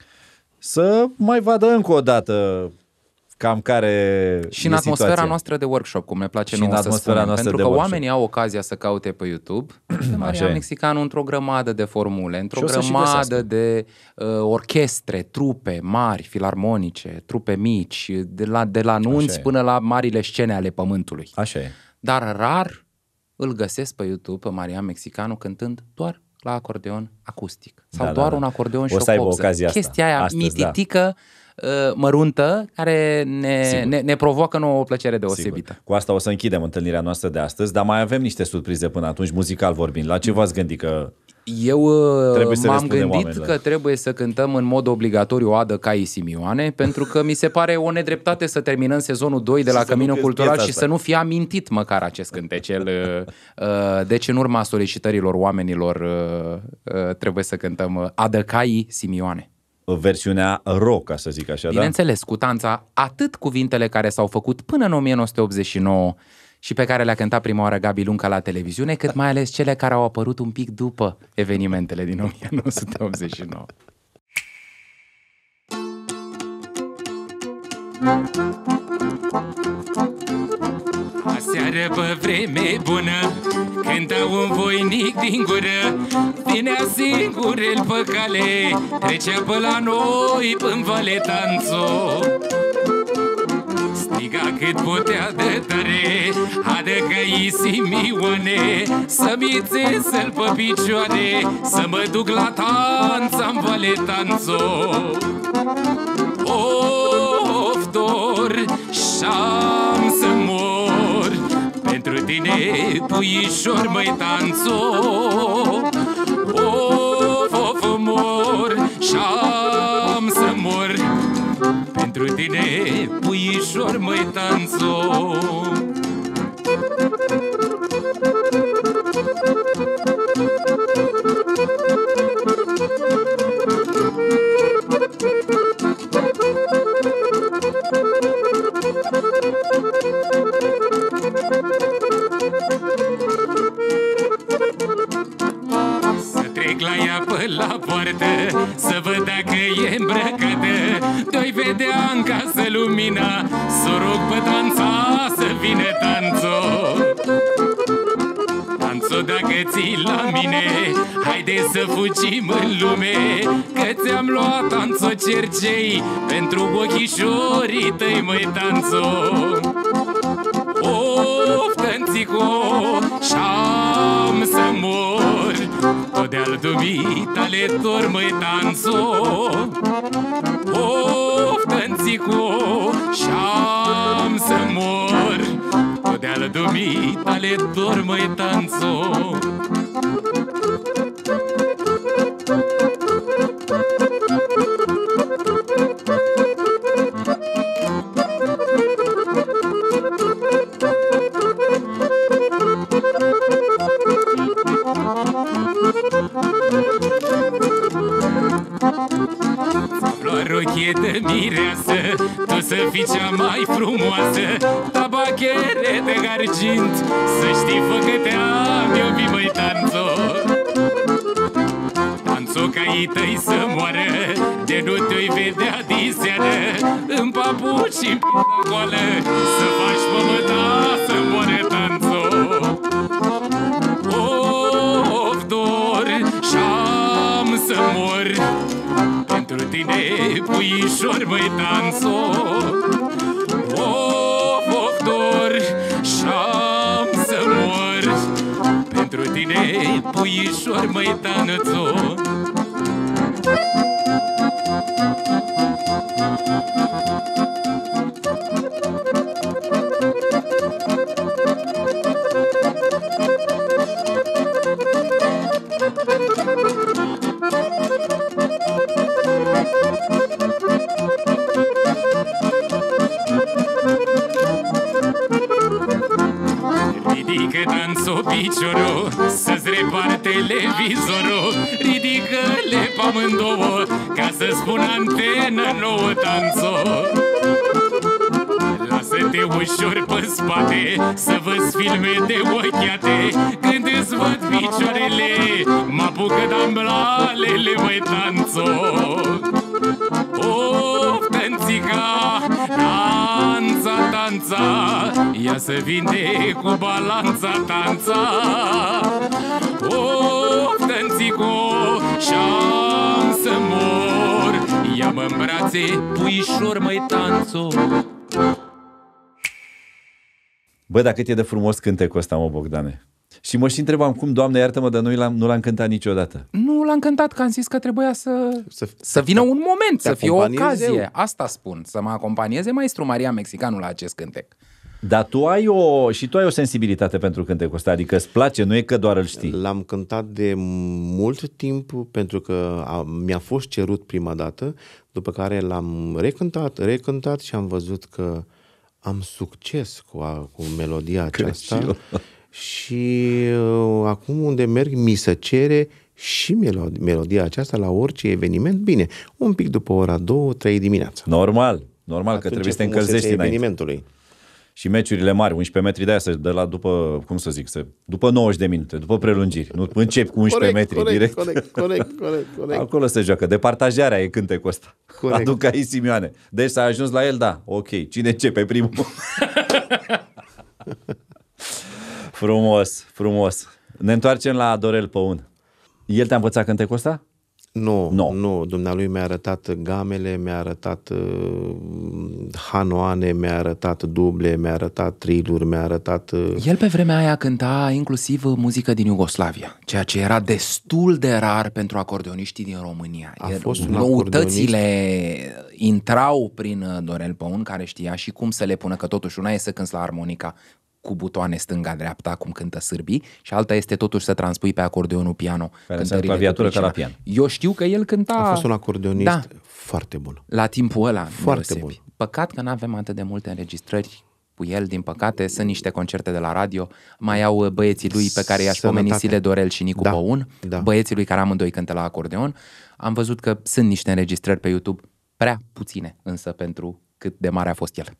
să mai vadă încă o dată cam care și în atmosfera situația. noastră de workshop, cum ne place și nouă să spunem, pentru că workshop. Oamenii au ocazia să caute pe YouTube Maria Mexicanu într-o grămadă de formule, într-o grămadă de uh, orchestre, trupe mari, filarmonice, trupe mici, de la, de la nunți până la marile scene ale pământului. Așa e. Dar rar îl găsesc pe YouTube pe Maria Mexicanu cântând doar la acordeon acustic sau da, doar da, da. un acordeon și o, o copză. Chestia aia astăzi, mititică da. măruntă, care ne, ne, ne provoacă nouă o plăcere deosebită. Sigur. Cu asta o să închidem întâlnirea noastră de astăzi, dar mai avem niște surprize până atunci, muzical vorbind. La ce v-ați gândit că Eu m-am gândit oamenilor. că trebuie să cântăm în mod obligatoriu Adă Caii Simioane, pentru că mi se pare o nedreptate să terminăm sezonul doi de la Căminul Cultural și să nu fie amintit măcar acest cântecel. Deci în urma solicitărilor oamenilor trebuie să cântăm Adă Caii Simioane. Versiunea rock, ca să zic așa, Bineînțeles, da? cu tanța atât cuvintele care s-au făcut până în o mie nouă sute optzeci și nouă și pe care le-a cântat prima oară Gabi Lunca la televiziune, cât mai ales cele care au apărut un pic după evenimentele din o mie nouă sute optzeci și nouă. Aseară pe vreme bună, cânta un voinic din gură, vinea singur el pe cale, trecea pe la noi până vale tanțo. Striga cât putea de tare, adă că-i simioane, să-mi țesă-l pe picioare, să mă duc la tanța-n vale tanțo. Of, dor, și-am să mor pentru tine, puișor, măi tanțo. Of, of, mor, și-am să mor pentru tine, puișor, măi tanțo. Să trec la ea pe la poartă, să văd dacă e îmbrăcată, doi vedea în casă lumina, s-o rog pe tanța să vină tanțo. Tanțo, dacă ții la mine, haide să fugim în lume, că ți-am luat tanțo cercei pentru ochișorii tăi, măi tanțo. Of, tănțico, și-am să mor tot de-al dumitale dor, măi tanțo. Of, tănțico, și-am să mor tot de-al dumitale dor, măi tanțo. Rochie de mireasă, tu să fii cea mai frumoasă, tabachere de argint, să știi, fă că te-am iubit, măi tanțo. Tanțo, ca-i tăi să moară, de nu te-o-i vedea diseară, în papuci și-n goală, să faci pământa să moare tanțo. Of, dor, și-am să mor pentru tine, puișor, măi tanțo. Of, of, dor, și-am să mor pentru tine, puișor, măi tanțo. Ridică tanțo piciorul, să-ți repar televizorul, ridică-le pe amândouă, ca să spun antenă nouă, tanțo. Lasă-te ușor pe spate, să văd filme de ochiate, când îți văd picioarele, mă apucă d'amblalele, măi tanțo. Of, tănțica, tanța, tanța, ia să vinde cu balanța, tanța. Of, tănțico, și-am să mor, ia-mă în brațe, puișor, măi tanțo. Bă, dar cât e de frumos cântecul ăsta, mă, Bogdane. Și mă și întrebam cum, Doamne, iartă-mă, dar nu l-am, nu l-am cântat niciodată. Nu l-am cântat, că am zis că trebuia să, să, să vină un moment, să fie o ocazie. Asta spun, să mă acompanieze maestru Maria Mexicanu la acest cântec. Dar tu ai o, și tu ai o sensibilitate pentru cântecul ăsta, adică îți place, nu e că doar îl știi. L-am cântat de mult timp pentru că a, mi-a fost cerut prima dată, după care l-am recântat, recântat și am văzut că am succes cu, a, cu melodia aceasta. Și uh, acum unde merg mi se cere și melod- melodia aceasta la orice eveniment. Bine, un pic după ora două, trei dimineața. Normal, normal. Atunci că trebuie să te încălzești înainte. Evenimentului. Și meciurile mari, unsprezece metri, de aia se dă la după, cum să zic, se, după nouăzeci de minute, după prelungiri. Nu începi cu unsprezece corect, metri corect, direct. Corect, corect, corect, corect. Acolo se joacă. Departajarea e cântecul ăsta. Corect. Aduc aici Simioane. Deci s-a ajuns la el, da. Ok. Cine începe primul? Frumos, frumos. Ne întoarcem la Dorel Păun. El te-a învățat cântecul ăsta? Nu, No. nu, dumnealui mi-a arătat gamele, mi-a arătat uh, hanoane, mi-a arătat duble, mi-a arătat triluri, mi-a arătat... Uh... El pe vremea aia cânta inclusiv muzică din Iugoslavia, ceea ce era destul de rar pentru acordeoniștii din România. A fost un Noutățile intrau prin Dorel Păun, care știa și cum să le pună, că totuși una e să cânți la armonica cu butoane stânga-dreapta, cum cântă sârbii, și alta este totuși să transpui pe acordeonul piano. Care înseamnă claviatură ca la pian. Eu știu că el cânta... A fost un acordeonist da, foarte bun. la timpul ăla. Foarte deosebi. bun. Păcat că nu avem atât de multe înregistrări cu el, din păcate. Sunt niște concerte de la radio. Mai au băieții lui pe care i-aș pomeni Sile Dorel și Nicu da, Păun. Da. Băieții lui care amândoi cântă la acordeon. Am văzut că sunt niște înregistrări pe YouTube, prea puține însă pentru cât de mare a fost el.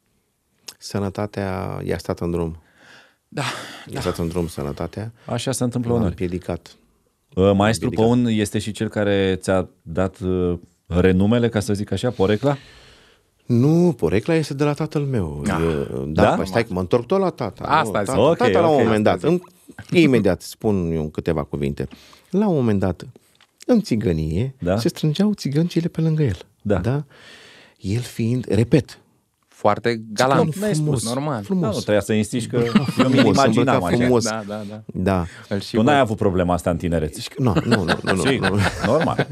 Sănătatea i-a stat în drum. Da, I-a da. stat în drum sănătatea. Așa se întâmplă L-a unor. împiedicat. Uh, Maestru Păun este și cel care ți-a dat uh, renumele, ca să zic așa, porecla? Nu, porecla este de la tatăl meu. Ah. E, da, Da? păi stai că mă întorc tot la tata. Asta nu, zic. tata, Ok, tata la un ok, moment dat, asta în, imediat spun eu câteva cuvinte. La un moment dat, în țigănie, Da. se strângeau țigăncile pe lângă el. Da. Da? El fiind, repet, Foarte galant. Țigan frumos, normal. frumos. Da, nu trebuia să insisti că eu mi-l Frumos, imaginam îmbrăcat așa. frumos. Da, da, da. Da. Îl și Tu n-ai văd. avut problema asta în tinerețe. Și, nu, nu, nu, nu, nu, Sigur, nu. normal.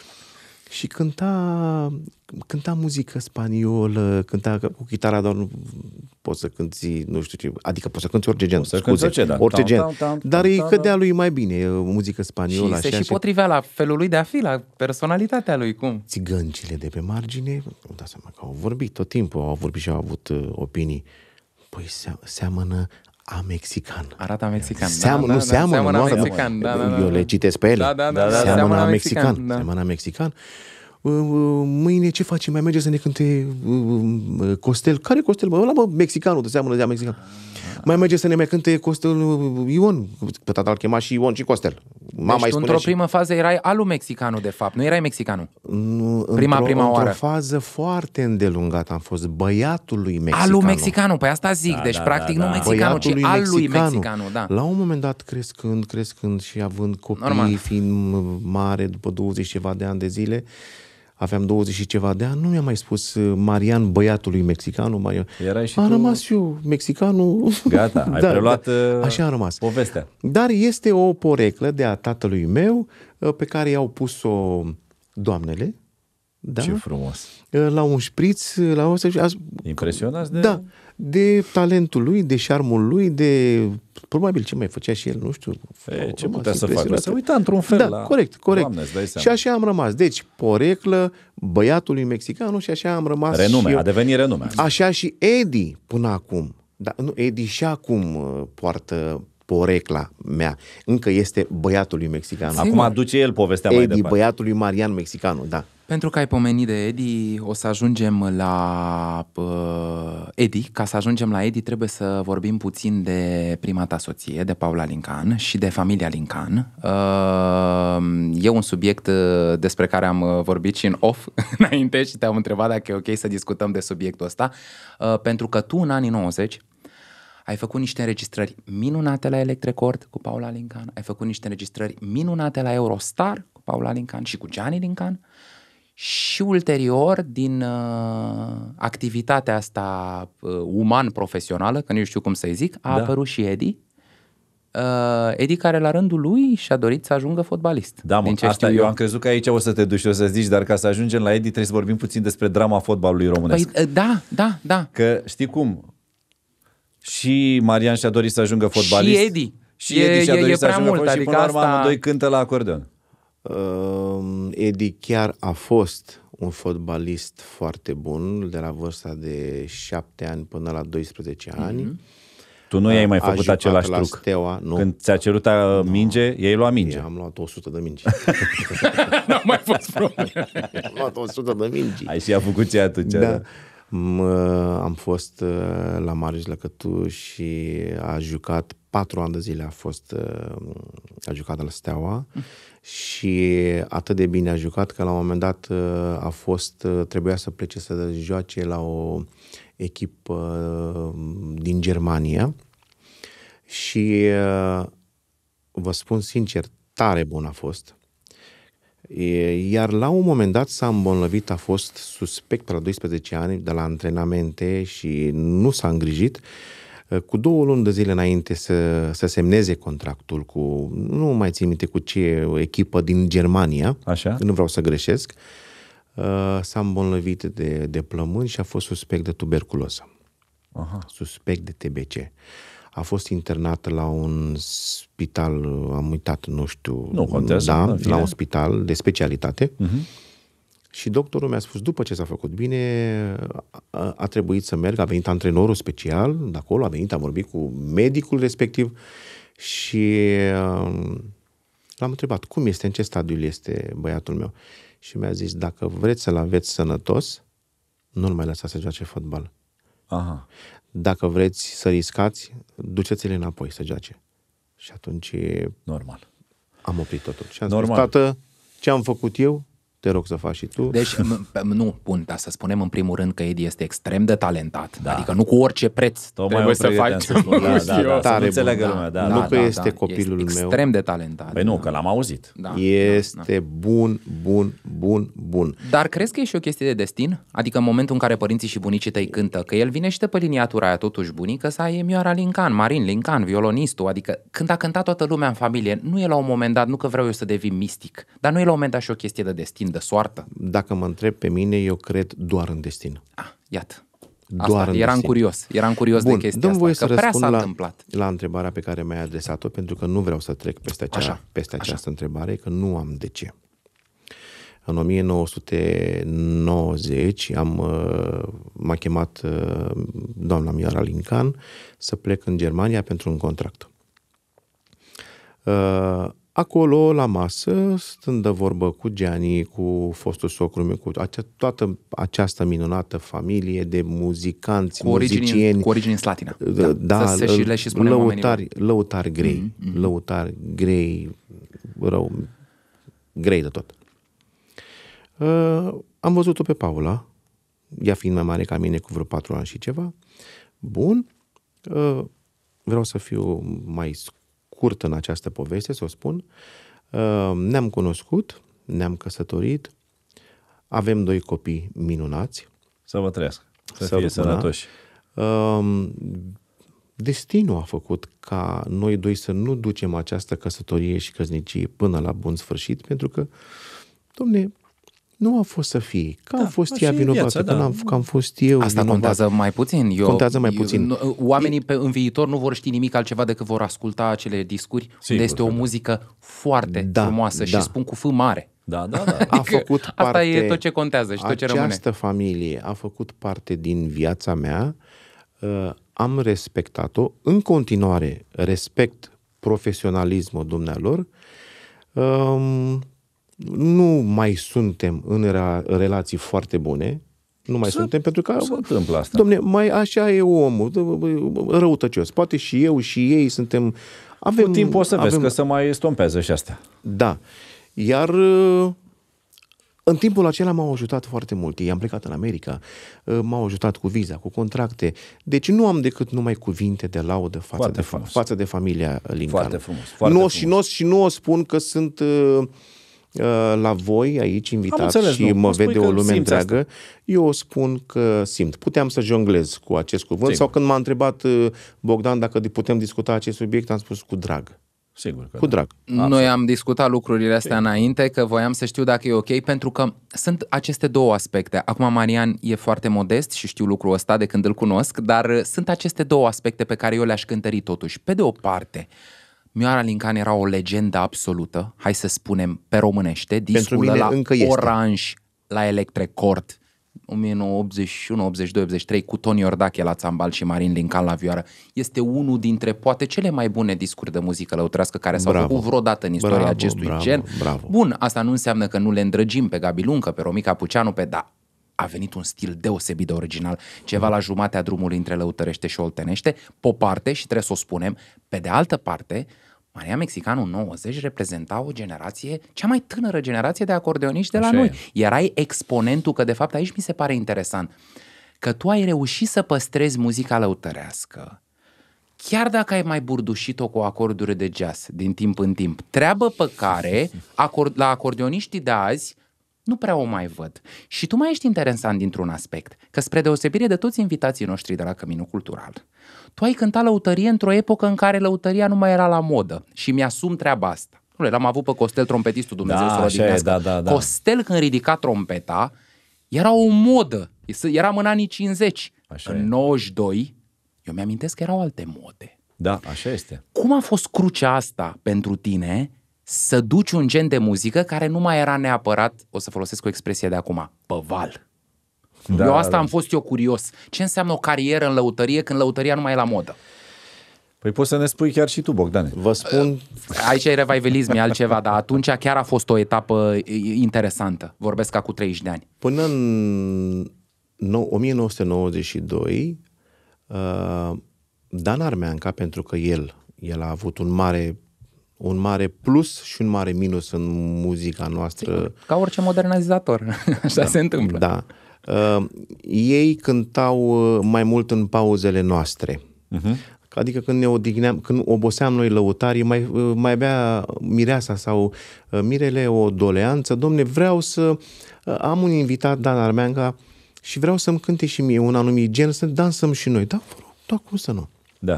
Și cânta, cânta muzică spaniolă, cânta cu chitara, doar nu poți să cânti, nu știu ce, adică poți să cânti orice gen, să scuze, cânti orice, da. orice gen. Tam, tam, tam, Dar îi tam, cădea tam. lui mai bine muzică spaniolă. Și se așa, și potrivea la felul lui de a fi, la personalitatea lui, cum? Țigăncile de pe margine, îmi dau seama că au vorbit tot timpul, au vorbit și au avut uh, opinii. Păi se, seamănă a mexican. Arată mexican. Seamă, da, nu da, seamănă, seamănă nu a asta, mexican. Da, da, da, eu da. le citesc pe ele. Da, da, da, da, seamănă seamănă a a mexican. mexican, da. Seamănă a mexican. Uh, uh, Mâine ce facem? Mai merge să ne cânte uh, uh, Costel? Care Costel? Bă, ăla, bă, mexicanul, de seamănă de a mexican. Mai merge să ne mai cânte Costel uh, Ion. Pe tata îl chema și Ion și Costel. Mama Deci îi tu spunea într-o și... primă fază erai alu mexicanul, de fapt. Nu erai mexicanul. Nu, Prima, într-o, prima oară. Într-o fază foarte îndelungată am fost băiatul lui mexicanul. Alu mexicanul, păi asta zic. Da, deci da, practic da, nu da. mexicanul, ci Băiatul al lui mexicanul. mexicanul, da. La un moment dat, crescând, crescând și având copii, Normal. fiind mare, după douăzeci ceva de ani de zile, aveam douăzeci și ceva de ani, nu mi-a mai spus uh, Marian băiatului mexicanul. Marian. Erai și am tu- rămas eu, mexicanul. Gata, ai preluat, uh, așa am rămas. povestea. Dar este o poreclă de a tatălui meu uh, pe care i-au pus-o doamnele. Da? Ce frumos. Uh, La un șpriț, la o să... Impresionați de... Da, de talentul lui, de șarmul lui, de probabil ce mai făcea și el, nu știu. E, ce Rămas putea să facă? impresionat. Să uita într-un fel Da, la... corect, corect. Doamne, îți dai seama. Și așa am rămas. Deci, poreclă, băiatului mexicanul și așa am rămas Renume, și eu. a devenit renume. Așa și Edi până acum. Da, nu, Edi și acum uh, poartă porecla mea. Încă este băiatul lui mexicanul. Acum aduce el povestea mai Edi, departe. băiatul lui Marian mexicanul, da. Pentru că ai pomenit de Edi, o să ajungem la uh, Edi. Ca să ajungem la Edi, trebuie să vorbim puțin de prima ta soție, de Paula Lincan, și de familia Lincan. Uh, e un subiect uh, despre care am uh, vorbit și în off înainte și te-am întrebat dacă e ok să discutăm de subiectul ăsta, uh, pentru că tu în anii nouăzeci ai făcut niște înregistrări minunate la Electrecord cu Paula Lincan, ai făcut niște înregistrări minunate la Eurostar cu Paula Lincan și cu Gianni Lincan. Și ulterior, din uh, activitatea asta uh, uman-profesională, că nu știu cum să-i zic, a Da. apărut și Edi. Uh, Edi care la rândul lui și-a dorit să ajungă fotbalist. Da, mă, Din ce asta știu eu am crezut că aici o să te duci și o să zici, dar ca să ajungem la Edi trebuie să vorbim puțin despre drama fotbalului românesc. Păi, uh, da, da, da. Că știi cum? Și Marian și-a dorit să ajungă fotbalist. Și Edi. Și E- Edi și-a e- dorit e să prea ajungă mult, fotbalist și adică până la urmă asta- amândoi cântă la acordeon. Uh, Edi chiar a fost un fotbalist foarte bun, de la vârsta de șapte ani până la doisprezece ani. Tu nu i-ai mai A făcut jucat același la truc. Steaua, nu. Când ți-a cerut a minge, ei lua minge. Eu am luat o sută de mingi. N-a mai fost probleme. am luat o sută de mingi. Ai și a făcut ce atunci. Da. Am fost la Marius Lăcătu și a jucat patru ani de zile, a fost a jucat la Steaua mm. și atât de bine a jucat că la un moment dat a fost, trebuia să plece să joace la o echipă din Germania și vă spun sincer, tare bun a fost. Iar la un moment dat s-a îmbolnăvit, a fost suspect la doisprezece ani de la antrenamente și nu s-a îngrijit. Cu două luni de zile înainte să, să semneze contractul cu, nu mai țin minte cu ce echipă din Germania, așa? Nu vreau să greșesc, s-a îmbolnăvit de, de plămâni și a fost suspect de tuberculoză. Aha. Suspect de T B C. A fost internat la un spital, am uitat, nu știu, nu contează, da, la un spital de specialitate. Uh-huh. Și doctorul mi-a spus, după ce s-a făcut bine, a, a trebuit să merg, a venit antrenorul special de acolo, a venit, a vorbit cu medicul respectiv și uh, l-am întrebat, cum este, în ce stadiu este băiatul meu? Și mi-a zis, dacă vreți să-l aveți sănătos, nu-l mai lăsați să joace fotbal. Aha. Dacă vreți să riscați, duceți-l înapoi să joace. Și atunci normal. Am oprit totul. Și am normal. spus, tată, ce am făcut eu, te rog să faci și tu. Deci, nu, bun, dar să spunem în primul rând că Edi este extrem de talentat. Da. Adică nu cu orice preț Tocmai trebuie să faci. Să spun, da, da, da, tare să bun, da, lumea, da, nu da, că da, este da, copilul este meu. Extrem de talentat. Păi nu, că l-am auzit. Da, este da, da. bun, bun, bun, bun. Dar crezi că e și o chestie de destin? Adică în momentul în care părinții și bunicii tăi cântă, că el vine și de pe liniatura aia totuși bunică sa e Mioara Lincan, Marin Lincan, violonistul, adică când a cântat toată lumea în familie, nu e la un moment dat, nu că vreau eu să devin mistic, dar nu e la un moment dat și o chestie de destin, de soartă? Dacă mă întreb pe mine, eu cred doar în destin. Ah, iată. Doar Asta, în eram destin. curios, eram curios Bun, de chestia dăm asta, voie că să prea răspund s-a la, întâmplat. la întrebarea pe care mi-ai adresat-o, pentru că nu vreau să trec peste, acea, Așa. peste această Așa. întrebare, că nu am de ce. În o mie nouă sute nouăzeci am, m-a chemat doamna Mioara Lincan să plec în Germania pentru un contract. Acolo, la masă, stând de vorbă cu Gianni, cu fostul socru meu, cu acea, toată această minunată familie de muzicanți, Cu origini, muzicieni. cu origini în Slatina. Da, da, să, să și le și spunem lăutari, lăutari grei, mm-hmm. lăutari grei, rău, grei de tot. Uh, am văzut-o pe Paula, ea fiind mai mare ca mine cu vreo patru ani și ceva. Bun, uh, vreau să fiu mai scurt în această poveste, să o spun. Uh, ne-am cunoscut, ne-am căsătorit, avem doi copii minunați. Să vă trăiască, să, să fie sănătoși. Uh, destinul a făcut ca noi doi să nu ducem această căsătorie și căsnicie până la bun sfârșit, pentru că, domne, nu a fost să fie. Că da, am fost ea vinovată, da. că, am, că am fost eu Asta vinovat. contează mai puțin. Eu, contează mai puțin. Eu, oamenii pe, în viitor nu vor ști nimic altceva decât vor asculta acele discuri, sigur, unde este o muzică foarte da, frumoasă da. și spun cu F mare. Da, da, da. A făcut parte, asta e tot ce contează și tot ce rămâne. Această familie a făcut parte din viața mea. Uh, am respectat-o. În continuare, respect profesionalismul dumnealor. Um, Nu mai suntem în relații foarte bune, nu mai se, suntem pentru că se întâmplă asta. Dom'le, mai așa e omul, răutăcios. Poate și eu și ei suntem avem cu timpul o să vezi avem, că se mai stompează și astea. Da. Iar în timpul acela m-au ajutat foarte mult. Ei am plecat în America, m-au ajutat cu viza, cu contracte. Deci nu am decât numai cuvinte de laudă față, de, fa- față de familia Lincan. Foarte frumos. Foarte nu, frumos. Și, nu, și nu o spun că sunt la voi aici invitați și nu. mă vede o lume întreagă. Asta. Eu o spun că simt. Puteam să jonglez cu acest cuvânt. Sigur. Sau când m-a întrebat Bogdan dacă putem discuta acest subiect, am spus cu drag. Sigur că cu da. drag. Absolut. Noi am discutat lucrurile astea Sigur. înainte, că voiam să știu dacă e ok, pentru că sunt aceste două aspecte. Acum Marian e foarte modest și știu lucrul ăsta de când îl cunosc, dar sunt aceste două aspecte pe care eu le-aș cântări totuși. Pe de o parte, Mioara Lincan era o legendă absolută, hai să spunem pe românește, discul la Orange, la Electrecord, nouăsprezece optzeci și unu, optzeci și doi, optzeci și trei, cu Toni Iordache la țambal și Marin Lincan la vioară. Este unul dintre poate cele mai bune discuri de muzică lăutărească care s-au bravo. făcut vreodată în istoria bravo, acestui bravo, gen. Bravo. Bun, asta nu înseamnă că nu le îndrăgim pe Gabi Luncă, pe Romica Puceanu, pe da. a venit un stil deosebit de original, ceva la jumatea drumului între Lăutărește și Oltenește, pe o parte, și trebuie să o spunem, pe de altă parte, Maria Mexicanu în nouăzeci reprezenta o generație, cea mai tânără generație de acordeoniști de la Așa noi. e. Erai exponentul, că de fapt aici mi se pare interesant, că tu ai reușit să păstrezi muzica lăutărească, chiar dacă ai mai burdușit-o cu acorduri de jazz din timp în timp. Treabă pe care acord, la acordeoniștii de azi nu prea o mai văd. Și tu mai ești interesant dintr-un aspect, că spre deosebire de toți invitații noștri de la Căminul Cultural, tu ai cântat lăutărie într-o epocă în care lăutăria nu mai era la modă și mi-asum treaba asta. Nu, l-am avut pe Costel, trompetistul, Dumnezeu Da, să-l așa e, odihnească. da, da, da. Costel, când ridica trompeta, era o modă. Eram în anii cincizeci. Așa în e. nouăzeci și doi, eu mi-amintesc că erau alte mode. Da, așa este. Cum a fost crucea asta pentru tine să duci un gen de muzică care nu mai era neapărat, o să folosesc o expresie de acum, pe val? Da, eu asta da. am fost eu curios. Ce înseamnă o carieră în lăutărie când lăutăria nu mai e la modă? Păi poți să ne spui chiar și tu, Bogdane. Vă spun... Aici e revivalism, e altceva, dar atunci chiar a fost o etapă interesantă. Vorbesc ca cu treizeci de ani. Până în o mie nouă sute nouăzeci și doi, uh, Dan Armeanca, pentru că el, el a avut un mare, un mare plus și un mare minus în muzica noastră. Ca orice modernizator, așa da, se întâmplă. Da. Uh, ei cântau mai mult în pauzele noastre. Uh-huh. Adică când ne odihneam, când oboseam noi lăutarii, mai, mai avea mireasa sau mirele o doleanță. Domne, vreau să am un invitat, Dan Armeanca, și vreau să-mi cânte și mie un anumit gen, să dansăm și noi. Da, vă rog, da, cum să nu? Da.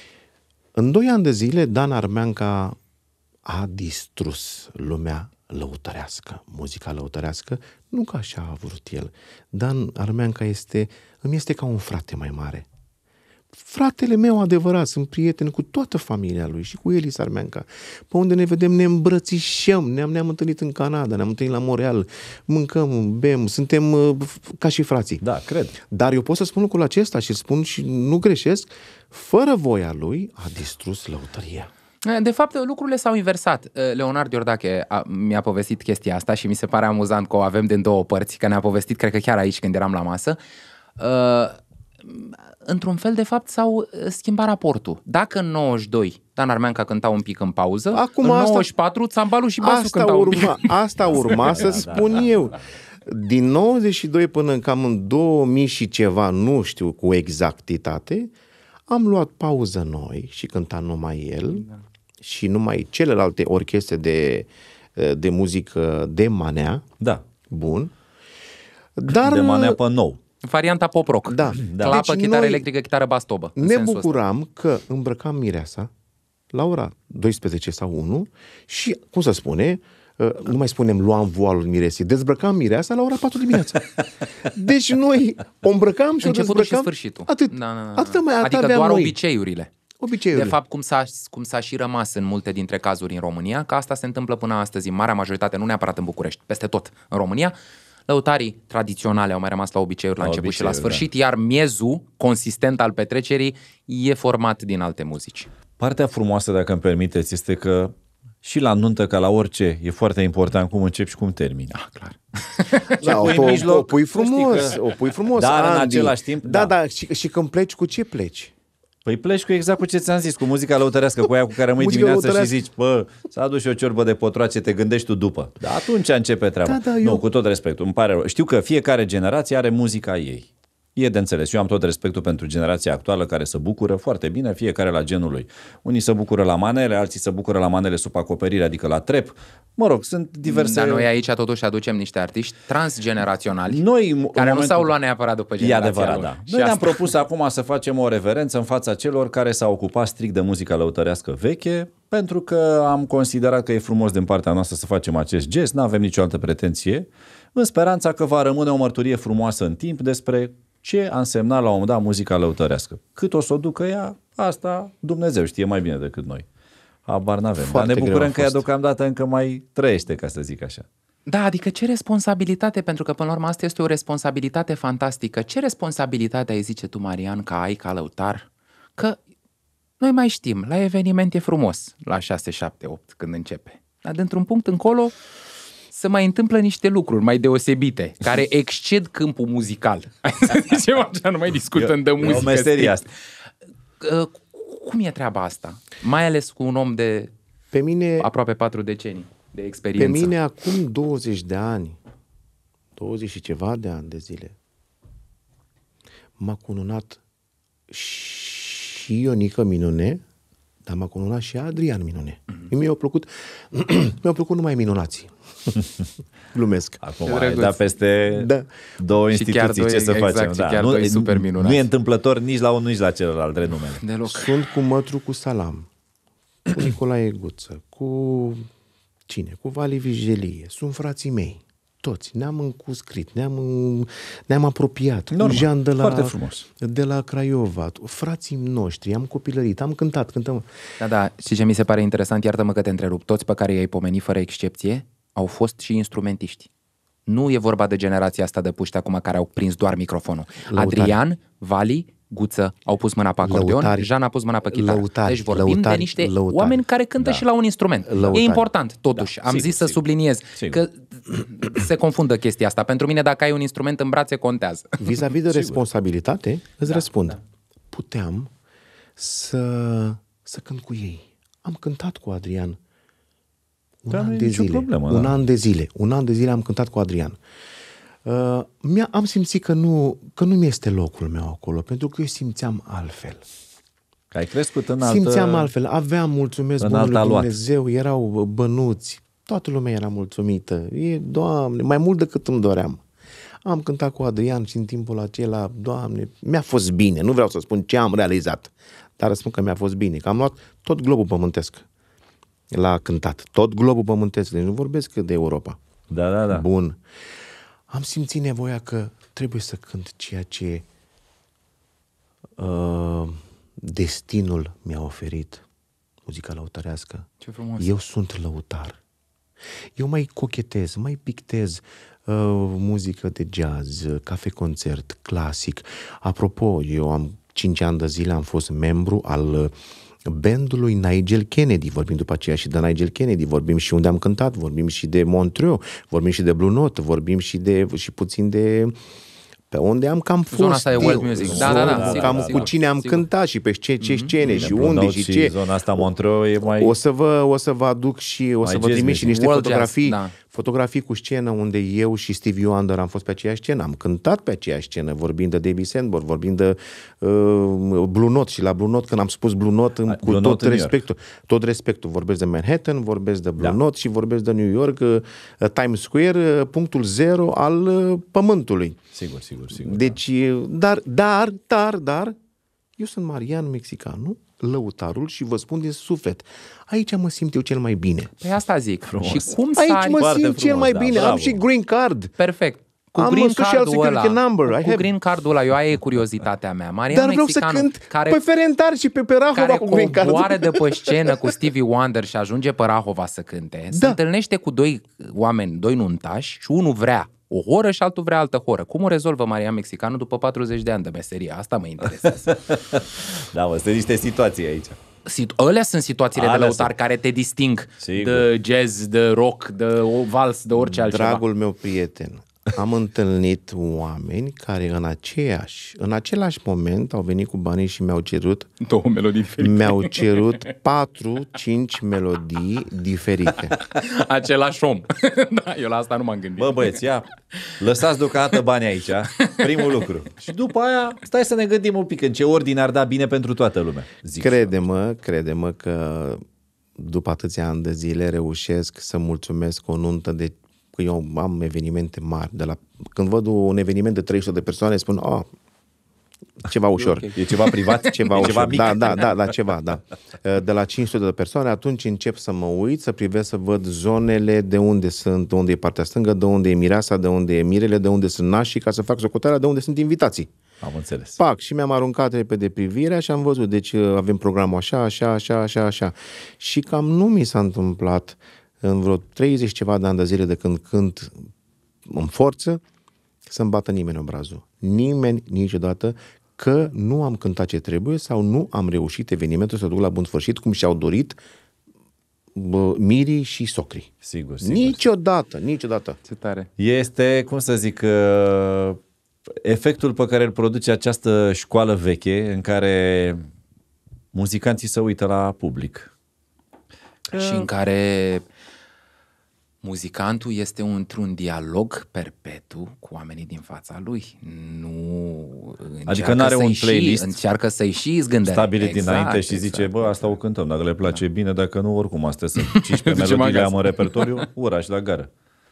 În doi ani de zile, Dan Armeanca a distrus lumea lăutărească, muzica lăutărească, nu că așa a vrut el. Dan Armeanca este, îmi este ca un frate mai mare. Fratele meu adevărat, sunt prieten cu toată familia lui și cu Elis Armeanca. Pe unde ne vedem, ne îmbrățișăm, ne-am, ne-am întâlnit în Canada, ne-am întâlnit la Montreal, mâncăm, bem, suntem uh, ca și frații. Da, cred. Dar eu pot să spun lucrul acesta și spun și nu greșesc, fără voia lui a distrus lăutăria. De fapt, lucrurile s-au inversat. Leonard Iordache a, mi-a povestit chestia asta și mi se pare amuzant că o avem din două părți, că ne-a povestit, cred că chiar aici când eram la masă. Uh, într-un fel, de fapt, s-au schimbat raportul. Dacă în nouăzeci și doi Dan Armeanca cânta un pic în pauză, acum în asta, nouăzeci și patru Țambalul și Basu cântau urma, un pic. Asta urma să spun da, da, eu. Da. Din nouăzeci și doi până în cam în două mii și ceva, nu știu cu exactitate, am luat pauză noi și cânta numai el da. și numai celelalte orchestre de, de muzică de manea. Da. Bun. Dar, de manea pe nou. Varianta pop-rock. Da. da. Clapă, deci chitară electrică, chitară bastobă. Ne bucuram ăsta. Că îmbrăcam mireasa la ora douăsprezece sau unu și, cum să spune, nu mai spunem luam voalul miresii, dezbrăcam mireasa la ora patru dimineața. Deci noi o îmbrăcam și o începutul dezbrăcam. Și sfârșitul. Atât. Da, da, da. Atât mai atât adică doar noi. obiceiurile. Obiceiurile. De fapt, cum s-a, cum s-a și rămas în multe dintre cazuri în România, că asta se întâmplă până astăzi, în marea majoritate, nu neapărat în București, peste tot în România, lăutarii tradiționale au mai rămas la obiceiuri la, la început și la sfârșit, da. Iar miezul consistent al petrecerii e format din alte muzici. Partea frumoasă, dacă îmi permiteți, este că și la nuntă, ca la orice, e foarte important cum începi și cum termini. Ah, clar. Da, o, mijloc, o pui frumos, că... o pui frumos. Dar Andy. în același timp... Da, da, da și, și când pleci, cu ce pleci? Păi pleci cu exact cu ce ți-am zis, cu muzica lăutărească, cu aia cu care rămâi dimineața și zici, bă, s-a adus și o ciorbă de potroace, te gândești tu după. Da, atunci începe treaba. Da, da, eu... Nu, cu tot respectul, îmi pare rău. Știu că fiecare generație are muzica ei. E de înțeles. Eu am tot respectul pentru generația actuală care se bucură foarte bine, fiecare la genul lui. Unii se bucură la manele, alții se bucură la manele sub acoperire, adică la trep. Mă rog, sunt diverse... Dar noi aici totuși aducem niște artiști transgeneraționali noi, care momentul... nu s-au luat neapărat după generația E adevărat, lor. da. Noi ne-am propus acum să facem o reverență în fața celor care s-au ocupat strict de muzica lăutărească veche, pentru că am considerat că e frumos din partea noastră să facem acest gest, n-avem nicio altă pretenție, în speranța că va rămâne o mărturie frumoasă în timp despre ce a însemnat la un moment dat muzica lăutărească. Cât o să o ducă ea, asta Dumnezeu știe mai bine decât noi. Habar n-avem. Dar ne bucurăm că ea deocamdată încă mai trăiește, ca să zic așa. Da, adică ce responsabilitate, pentru că până la urmă asta este o responsabilitate fantastică. Ce responsabilitate ai zice tu, Marian, că ai ca lăutar? Că noi mai știm, la eveniment e frumos, la șase, șapte, opt, când începe. Dar dintr-un punct încolo se mai întâmplă niște lucruri mai deosebite, care exced câmpul muzical. Hai să zicem așa, nu mai discutăm de muzică. E o meserie asta. Cum e treaba asta? Mai ales cu un om de pe mine, aproape patru decenii de experiență. Pe mine acum douăzeci de ani, douăzeci și ceva de ani de zile, m-a cununat și Ionică Minune, dar m-a cununat și Adrian Minune. Mm-hmm. Mi-a plăcut, mi-au plăcut numai minunații. Glumesc. Acum ai dat peste da. două instituții, doi, ce să exact, facem? Da. Nu, super nu e întâmplător nici la unul, nici la celălalt renumele. Deloc. Sunt cu Mătru cu Salam, cu Nicolae Guță, cu cine? Cu Vali Vigelie. Sunt frații mei. Toți. Ne-am încuscrit, ne-am, ne-am apropiat. Normal, cu Jean de la, foarte frumos. De la Craiova. Frații noștri, am copilărit, am cântat, cântăm. Da, da. Și ce mi se pare interesant, iartă-mă că te întrerup, toți pe care i-ai pomenit fără excepție au fost și instrumentiști. Nu e vorba de generația asta de puști acum care au prins doar microfonul. Lăutari. Adrian, Vali, Guță au pus mâna pe acordeon, Lăutari. Jean a pus mâna pe chitară. Lăutari. Deci vorbim Lăutari. de niște Lăutari. oameni care cântă da. și la un instrument. Lăutari. E important, totuși. Da. Am sigur, zis să sigur. subliniez sigur. că se confundă chestia asta. Pentru mine, dacă ai un instrument în brațe, contează. Vis-a-vis de responsabilitate, îți da, răspund. Da. Puteam să, să cânt cu ei. Am cântat cu Adrian un da, an de zile. Problemă, un da. an de zile. Un an de zile am cântat cu Adrian. Uh, mi-a, am simțit că nu, că nu mi este locul meu acolo, pentru că eu simțeam altfel. Că ai crescut în altă... Simțeam altfel. Aveam, mulțumesc Bunului Dumnezeu, erau bănuți. Toată lumea era mulțumită. E, Doamne, mai mult decât îmi doream. Am cântat cu Adrian și în timpul acela, Doamne, mi-a fost bine. Nu vreau să spun ce am realizat, dar spun că mi-a fost bine. Că am luat tot globul pământesc la cântat. Tot globul pământesc. Deci nu vorbesc de Europa. Da, da, da. Bun. Am simțit nevoia că trebuie să cânt ceea ce uh, destinul mi-a oferit. Muzica lăutărească. Ce frumos. Eu sunt lăutar. Eu mai cochetez, mai pictez uh, muzică de jazz, cafe-concert, clasic. Apropo, eu am cinci ani de zile am fost membru al bandului Nigel Kennedy, vorbim după aceea și de Nigel Kennedy, vorbim și unde am cântat, vorbim și de Montreux, vorbim și de Blue Note, vorbim și de și puțin de pe unde am cam fost. Zona asta e world music. Da, da, da. Cam Sigur, cu sigur, cine am sigur. cântat și pe ce, ce scene Mm-hmm. și unde și ce. Zona asta Montreux e mai... O să vă, o să vă aduc și o să vă trimit și niște World fotografii, jazz, da. fotografii cu scenă unde eu și Stevie Wonder am fost pe aceeași scenă, am cântat pe aceeași scenă, vorbind de David Sanborn, vorbind de uh, Blue Note și la Blue Note, când am spus Blue Note, Blue cu Note tot în respectul, tot respectul, vorbesc de Manhattan, vorbesc de Blue Da. Note și vorbesc de New York, uh, Times Square, uh, punctul zero al uh, pământului. Sigur, sigur, sigur. Deci, dar, dar, dar, dar, eu sunt Marian Mexicanu, lăutarul, și vă spun din suflet, aici mă simt eu cel mai bine. Păi asta zic. Frumos. Și cum să Aici ai... mă Foarte simt cel frumos, mai da, bine, am bravo. și green card. Perfect. Cu Am green social cardul security ăla, number, I cu have- green cardul ăla, eu aia e curiozitatea mea. Marian Dar vreau să Mexicanu, cânt care, pe Ferentar și pe Perahova care cu green card. coboară de pe scenă cu Stevie Wonder și ajunge pe Rahova să cânte, se Da. întâlnește cu doi oameni, doi nuntași, și unul vrea o horă și altul vrea altă horă. Cum o rezolvă Marian Mexicanu după patruzeci de ani de meserie? Asta mă interesează. Da, mă, sunt niște situații aici. Situ- Alea sunt situațiile Alea de lăutar sunt. care te disting Sigur. de jazz, de rock, de o vals, de orice altceva. Dragul meu prieten, am întâlnit oameni care în aceeași, în același moment au venit cu banii și mi-au cerut Două melodii diferite. mi-au cerut patru, cinci melodii diferite. Același om. Da, eu la asta nu m-am gândit. Bă, băieți, ia, lăsați deocamdată bani aici, primul lucru. Și după aia, stai să ne gândim un pic în ce ordine ar da bine pentru toată lumea. Zic Crede-mă, crede-mă că după atâția ani de zile reușesc să mulțumesc o nuntă de... Că eu am evenimente mari. De la, când văd un eveniment de trei sute de persoane, spun, oh, ceva ușor. E ceva privat? Ceva E ușor. ceva mic? Da, da, da, da, ceva, da. De la cinci sute de persoane, atunci încep să mă uit, să privesc, să văd zonele, de unde sunt, de unde e partea stângă, de unde e mireasa, de unde e mirele, de unde sunt nașii, ca să fac socoteala de unde sunt invitații. Am înțeles. Pac, și mi-am aruncat repede privirea și am văzut, deci avem programul așa, așa, așa, așa, așa. Și cam nu mi s-a întâmplat în vreo treizeci ceva de ani de zile de când cânt în forță să-mi bată nimeni obrazul. Nimeni niciodată, că nu am cântat ce trebuie sau nu am reușit evenimentul să duc la bun sfârșit cum și-au dorit bă, mirii și socrii. Sigur, sigur. Niciodată, niciodată. Ce tare. Este, cum să zic, uh, efectul pe care îl produce această școală veche în care muzicanții se uită la public. Că... Și în care muzicantul este într-un dialog perpetu cu oamenii din fața lui. Nu adică n-are un playlist și, încearcă să-i și zgânderea. Stabilit exact, dinainte și exact. zice, bă, asta o cântăm, dacă le place da. bine, dacă nu, oricum, astea sunt cincisprezece melodii am în repertoriu, ura și la gară.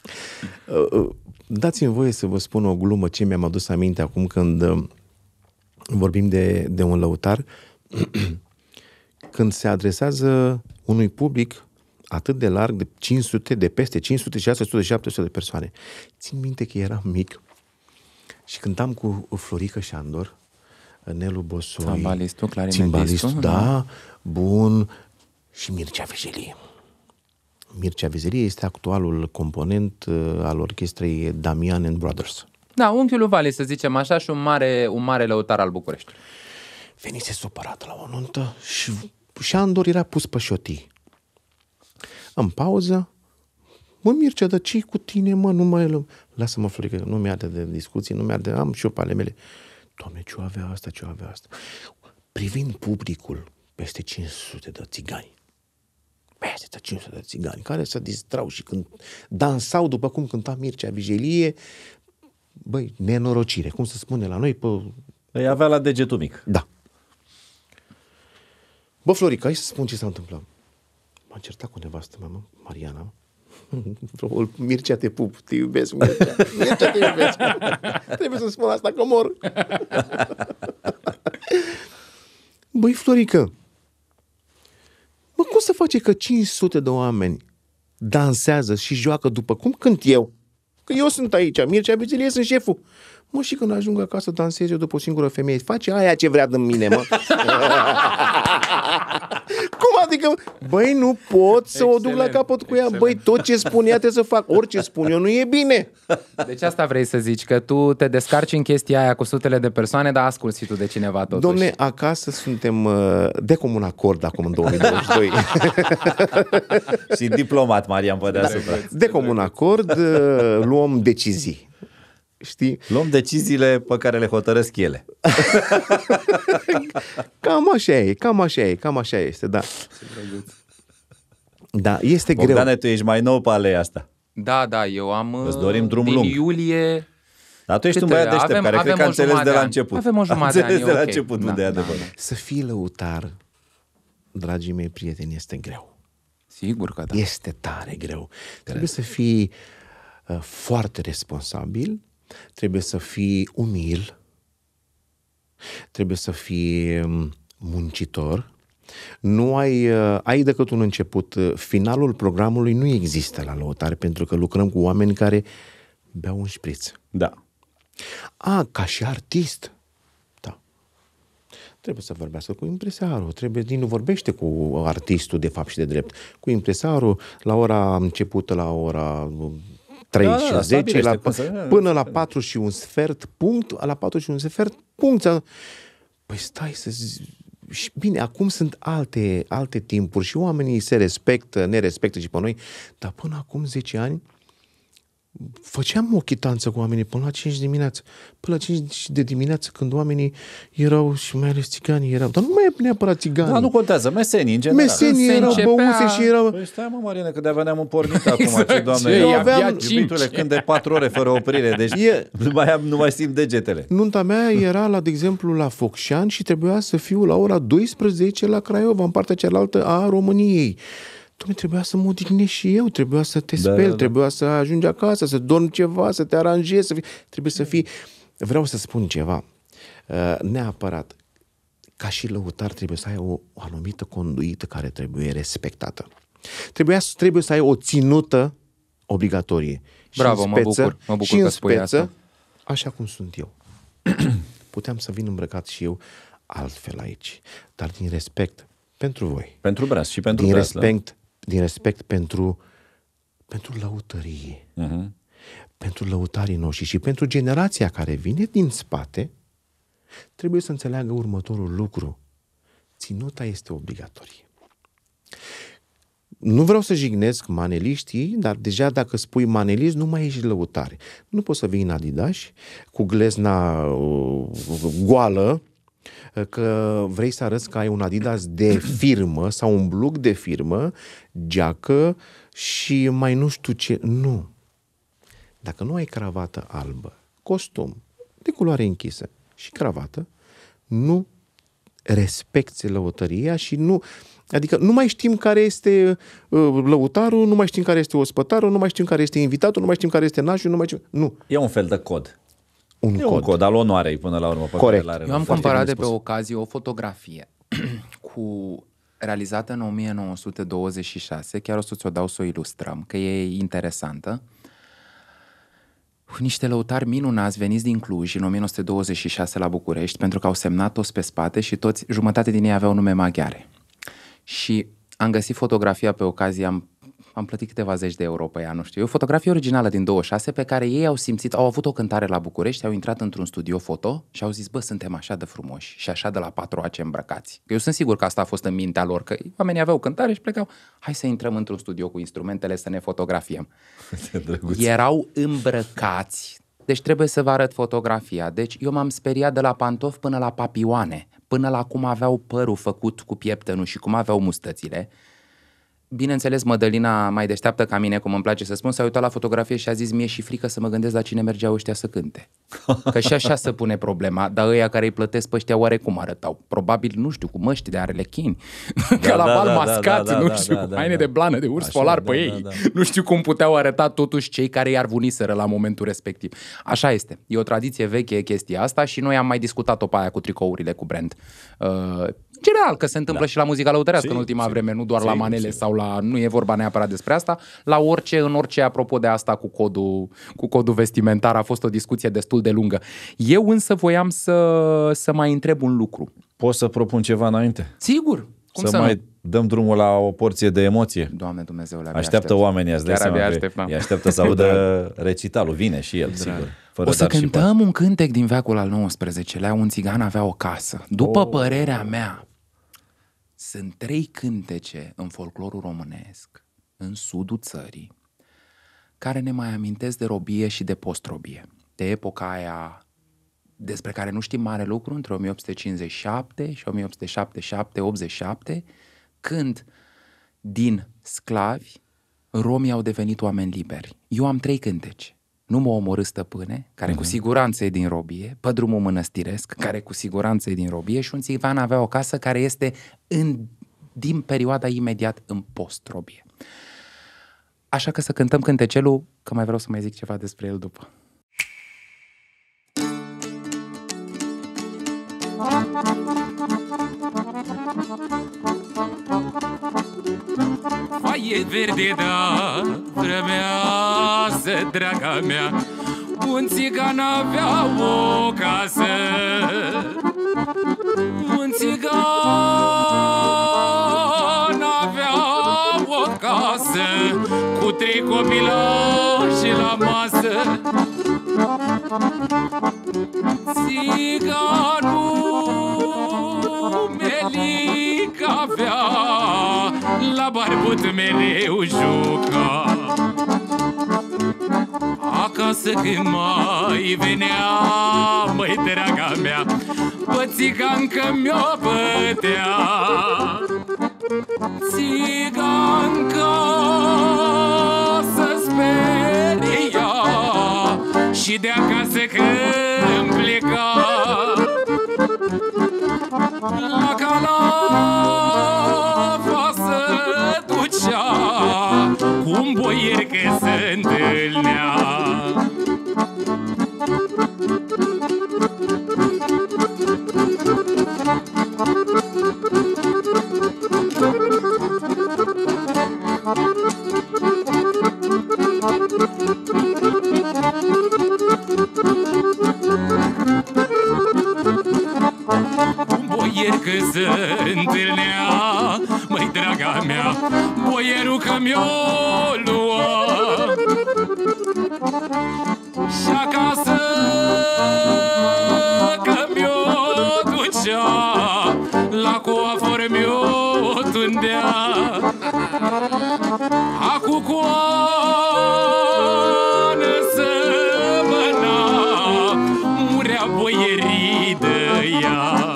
Dați-mi voie să vă spun o glumă ce mi-am adus aminte acum când vorbim de, de un lăutar. Când se adresează unui public atât de larg, de cinci sute, de peste cinci sute, șase sute, șapte sute de persoane. Țin minte că eram mic și cântam cu Florica Șandor, Nelu Bosoi, țimbalistul, clarinetistul, da, bun, și Mircea Vigelie. Mircea Vigelie este actualul component al orchestrei Damian and Brothers. Da, unchiul lui Vali, să zicem așa, și un mare, un mare lăutar al Bucureștiului. Venise supărat la o nuntă și Șandor era pus pe șotii. În pauză, mă, Mircea, dar ce cu tine, mă, nu mai... Lasă-mă, Florica, nu mi-arde de discuții, nu mi-arde, am și eu pe ale mele. Doamne, ce-o avea asta, ce-o avea asta? Privind publicul, peste cinci sute de țigani, peste cinci sute de țigani, care se distrau și când dansau după cum cânta Mircea Vigelie, băi, nenorocire, cum se spune la noi, pe... Îi avea la degetul mic. Da. Bă, Florica, hai să spun ce s-a întâmplat. M-am certat cu nevastă mea, mă, Mariana. Mircea, te pup, te iubesc, Mircea. Mircea, te iubesc. Trebuie să spun asta că mor. Băi, Florica, mă, cum să face că cinci sute de oameni dansează și joacă după cum cânt eu? Că eu sunt aici, Mircea Vigelie, sunt șeful. Mă, și când ajung acasă dansez eu după o singură femeie, face aia ce vrea din mine, mă. Cum adică? Băi, nu pot să excelent, o duc la capăt cu ea. Excelent. Băi, tot ce spun ea trebuie să fac. Orice spun eu nu e bine. Deci asta vrei să zici, că tu te descarci în chestia aia cu sutele de persoane, dar asculți și tu de cineva totuși. Dom'le, acasă suntem uh, de comun acord acum în două mii douăzeci și doi. Și diplomat, Marian, pe deasupra. Da, de comun acord uh, luăm decizii. Știi? Luăm deciziile pe care le hotărăsc ele. Cam așa e, cam așa e, cam așa este, da. Da, este Bogdane, greu. Bogdane, tu ești mai nou pe alea asta. Da, da, eu am îți dorim drum din lung. iulie... Dar tu ești un băiat deștept, avem, care avem cred că a înțeles de la început. Avem o jumătate de ani, de la okay. început, da, unde e da, adevărat. da. Să fii lăutar, dragii mei prieteni, este greu. Sigur că da. Este tare greu. Cred. Trebuie să fii uh, foarte responsabil, trebuie să fii umil, trebuie să fii muncitor. Nu ai, uh, ai decât un început. Finalul programului nu există la lăutare, pentru că lucrăm cu oameni care beau un șpriț. Da. A, ca și artist. Da. Trebuie să vorbească cu impresarul, trebuie, din nu vorbește cu artistul de fapt și de drept. Cu impresarul, la ora începută, la ora trei da, și da, zece, la, până la patru și un sfert, punct, la patru și un sfert, punct. Păi stai să zi... Bine, acum sunt alte, alte timpuri și oamenii se respectă, ne respectă și pe noi, dar până acum zece ani făceam o chitanță cu oamenii până la cinci dimineață. Până la cinci de dimineață, când oamenii erau, și mai ales țiganii erau, dar nu mai e neapărat țigani. Da, nu contează, mesenii în general. Mesenii erau, începea... băuse și erau... Păi stai mă, Mariane, că de-abia ne-am împornit acum, exact. Ce doamne, eu aveam... iubitule, când de patru ore fără oprire, deci e... nu, mai am, nu mai simt degetele. Nunta mea era, la, de exemplu, la Focșani și trebuia să fiu la ora douăsprezece la Craiova, în partea cealaltă a României. Doamne, trebuia să mă odihnesc și eu, trebuia să te speli, da, da. Trebuia să ajungi acasă, să dormi ceva, să te aranjezi, să fii... trebuie să fii... Vreau să spun ceva, neapărat, ca și lăutar trebuie să ai o, o anumită conduită care trebuie respectată. Trebuia, trebuie să ai o ținută obligatorie. Bravo, și în speță, mă bucur, mă bucur și în că spui speță, asta. Așa cum sunt eu. Puteam să vin îmbrăcat și eu altfel aici, dar din respect pentru voi. Pentru braț și pentru din braț, respect, da? Din respect pentru, pentru lăutărie, uh-huh. pentru lăutarii noștri și pentru generația care vine din spate, trebuie să înțeleagă următorul lucru. Ținuta este obligatorie. nu vreau să jignesc maneliștii, dar deja dacă spui manelist, nu mai ești lăutare. Nu poți să vii în Adidas cu glezna uh, goală, că vrei să arăți că ai un Adidas de firmă sau un blug de firmă, geacă și mai nu știu ce. Nu. Dacă nu ai cravată albă, costum de culoare închisă și cravată, nu respecti lăutăria și nu... Adică nu mai știm care este uh, lăutarul, nu mai știm care este ospătarul, nu mai știm care este invitatul, nu mai știm care este nașul, nu mai știm... Nu. E un fel de cod. Un e cod. un cod al onoarei până la urmă. Corect. Eu am cumpărat de pe ocazie o fotografie cu realizată în o mie nouă sute douăzeci și șase, chiar o să ți-o dau să o ilustrăm, că e interesantă. Niște lăutari minunați veniți din Cluj în o mie nouă sute douăzeci și șase la București, pentru că au semnat toți pe spate și toți, jumătate din ei aveau nume maghiare. Și am găsit fotografia pe ocazie, am, am plătit câteva zeci de euro pe ea, nu știu. E o fotografie originală din douăzeci și șase pe care ei au simțit, au avut o cântare la București, au intrat într-un studio foto și au zis, bă, suntem așa de frumoși și așa de la patroace îmbrăcați. Că eu sunt sigur că asta a fost în mintea lor, că oamenii aveau cântare și plecau, hai să intrăm într-un studio cu instrumentele să ne fotografiem. Erau îmbrăcați, deci trebuie să vă arăt fotografia. Deci eu m-am speriat de la pantofi până la papioane, până la cum aveau părul făcut cu pieptănul și cum aveau mustățile. Bineînțeles, Mădălina, mai deșteaptă ca mine, cum îmi place să spun, s-a uitat la fotografie și a zis, mie și frică să mă gândesc la cine mergeau ăștia să cânte. Că și așa se pune problema, dar ăia care îi plătesc pe ăștia oare cum arătau? Probabil, nu știu, cu măști de arlechini, da, ca la da, bal da, mascați, da, da, nu da, știu, da, cu da, haine da. de blană, de urs Așa, polar da, pe ei. da, da. Nu știu cum puteau arăta totuși cei care i-ar vuniseră la momentul respectiv. Așa este. E o tradiție veche chestia asta și noi am mai discutat-o pe aia cu tricourile cu brand. Uh, general, că se întâmplă da. și la muzica lăutărească în ultima vreme, nu doar sigur, la manele sigur. sau la... Nu e vorba neapărat despre asta. La orice, în orice, apropo de asta cu codul, cu codul vestimentar, a fost o discuție destul de lungă. Eu însă voiam să, să mai întreb un lucru. Poți să propun ceva înainte? Sigur! Cum să, să mai nu? dăm drumul la o porție de emoție. Doamne Dumnezeule, așteaptă aștept. oamenii, îți dai seama că aștept, îi așteaptă să audă recitalul. Vine și el, Drag. sigur. Fără o să cântăm un cântec din veacul al nouăsprezecelea, Un țigan avea o casă. După oh. părerea mea, sunt trei cântece în folclorul românesc, în sudul țării, care ne mai amintesc de robie și de postrobie. De epoca aia despre care nu știm mare lucru, între o mie opt sute cincizeci și șapte și o mie opt sute șaptezeci și șapte optzeci și șapte, când din sclavi romii au devenit oameni liberi. Eu am trei cântece. Nu mă omorâ stăpâne, care uh-huh. cu siguranță e din robie, Pe drumul mănăstiresc, care cu siguranță e din robie, și Un țigan avea o casă, care este în, din perioada imediat în post-robie. Așa că să cântăm cântecelul, că mai vreau să mai zic ceva despre el după. Foaie verde, da, vrămează, draga mea, un țigan avea o casă. Un țigan avea o casă, cu trei copilași la masă. Țiganul Melic avea, la barbut mereu juca. Acasă când mai venea, măi draga mea, pe țigan că mi-o bătea. Țigan că să speria și de acasă când pleca, la calafa se ducea, cu un boier că se întâlnea. Un boier că se întâlnea, măi draga mea, boierul că mi-o lua și acasă că mi-o ducea, la coafor mi-o tot undea. Acu coană să mâna, murea boierii de ea.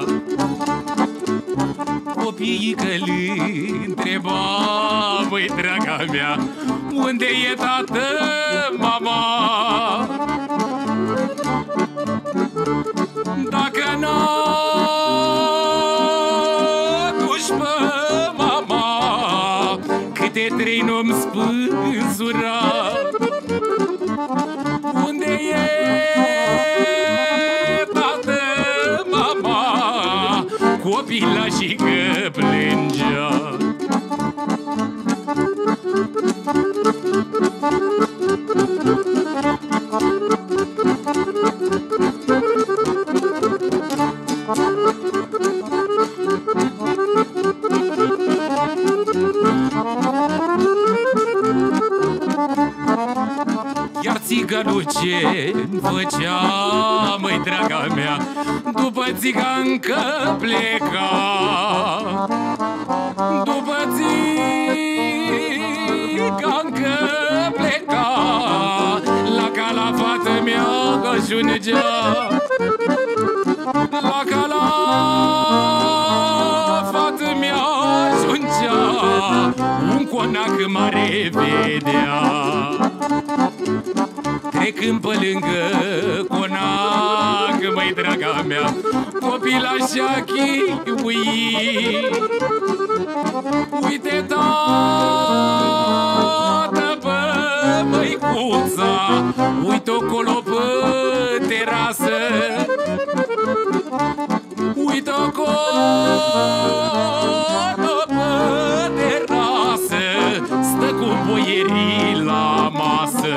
Copiii că-l întreba, măi, draga mea, unde e tată, mama? Dacă n-a duși pe mama, câte trei n-om spânzura. Unde e tată, mama? Copilașii că plângea. Iar țiganul ce făcea, măi, draga mea, după țigancă pleca. După țigancă pleca, la ca la fată mea ajungea. La ca la fată mea ajungea, un conac mare vedea. Trecând pe lângă conac, măi, draga mea, copilașa chiui. Uite, tată, pe măicuța, uite-o colo pe terasă. Uite-o colo pe terasă, stă cu boierii la masă.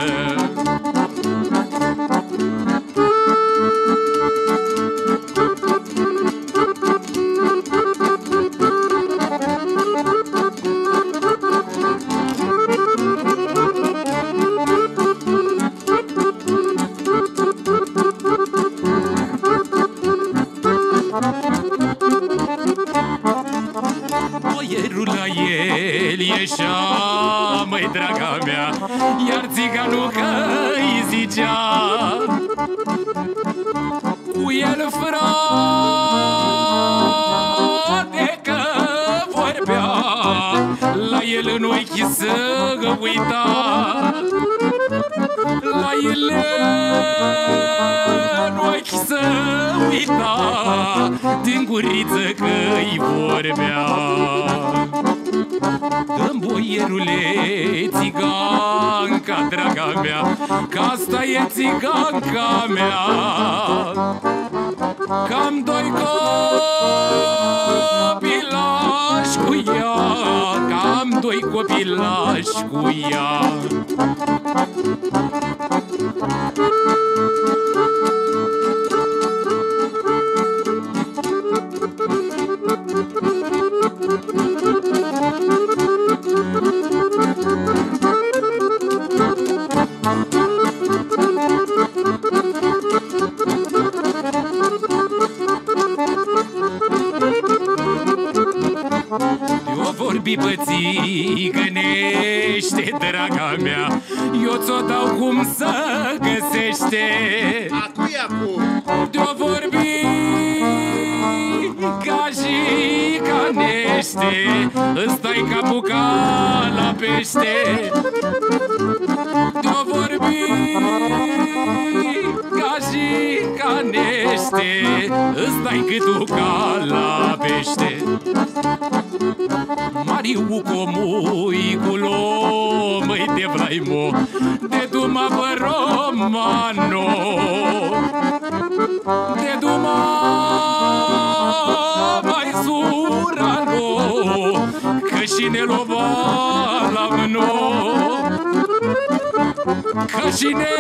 Boierul la el ieșea, măi, draga mea, iar țiganul că-i zicea. Cu el, frate, că vorbea, la el în ochi să uita. La el în ochi să uita, din guriță că-i vorbea. Dă-mi, boierule, țiganca, draga mea, că asta e țiganca mea. Cam doi copilași cu ea, cam doi copilași cu ea. Eu vorbi pe țigănește, draga mea, eu ți-o dau cum să găsește. Acu e acu. De-o vorbi ca și canește, ăsta-i capul ca la pește. De-o vorbi ca și canește, ăsta-i câtul ca la pește. Mariu comuiculo, măi, de Vlaimo, de duma pe Romano, de duma mai surano, că și ne loba la mno, că și ne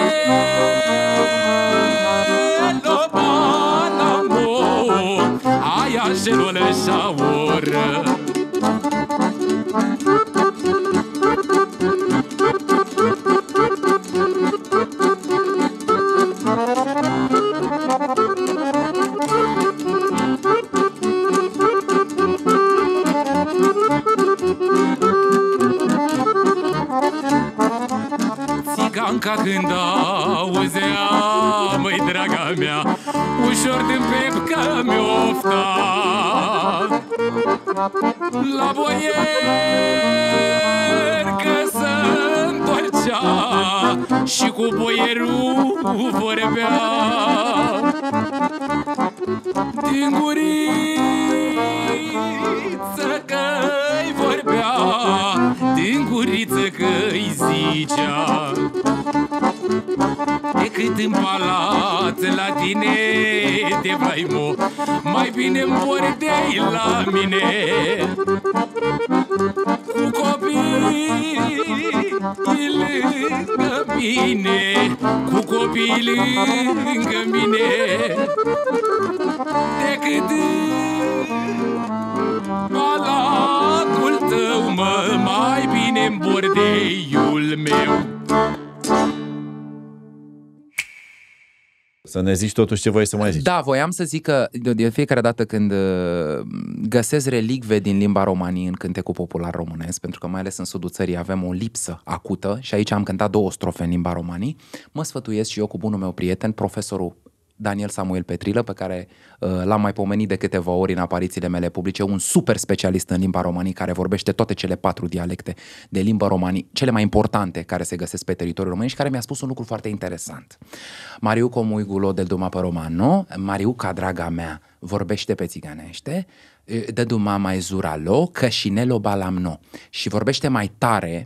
loba la mno, aia și-l lăsa oră. Țiganca când auzea, măi draga mea, ușor din pep că mi-o ofta. La boier că s-ntorcea și cu boierul vorbea. Din guriță că-i vorbea, din guriță că-i zicea. Decât în palat la tine de Vlaimo, mai bine mori de-ai la mine. Cu copii lângă mine, cu copii lângă mine. Decât palatul tău, mă, mai bine-mi bordeiul meu. Să ne zici totuși ce voiai să mai zici. Da, voiam să zic că de fiecare dată când găsesc relicve din limba romanii în cântecul popular românesc, pentru că mai ales în sudul țării avem o lipsă acută și aici am cântat două strofe în limba romanii, mă sfătuiesc și eu cu bunul meu prieten, profesorul Daniel Samuel Petrilă, pe care uh, l-am mai pomenit de câteva ori în aparițiile mele publice, un super specialist în limba romanii care vorbește toate cele patru dialecte de limba romanii, cele mai importante care se găsesc pe teritoriul român și care mi-a spus un lucru foarte interesant. Mariu comuigulo del duma pe romano, Mariuca, draga mea, vorbește pe țiganește, de duma mai zuralo, cășinelo balamno, și vorbește mai tare.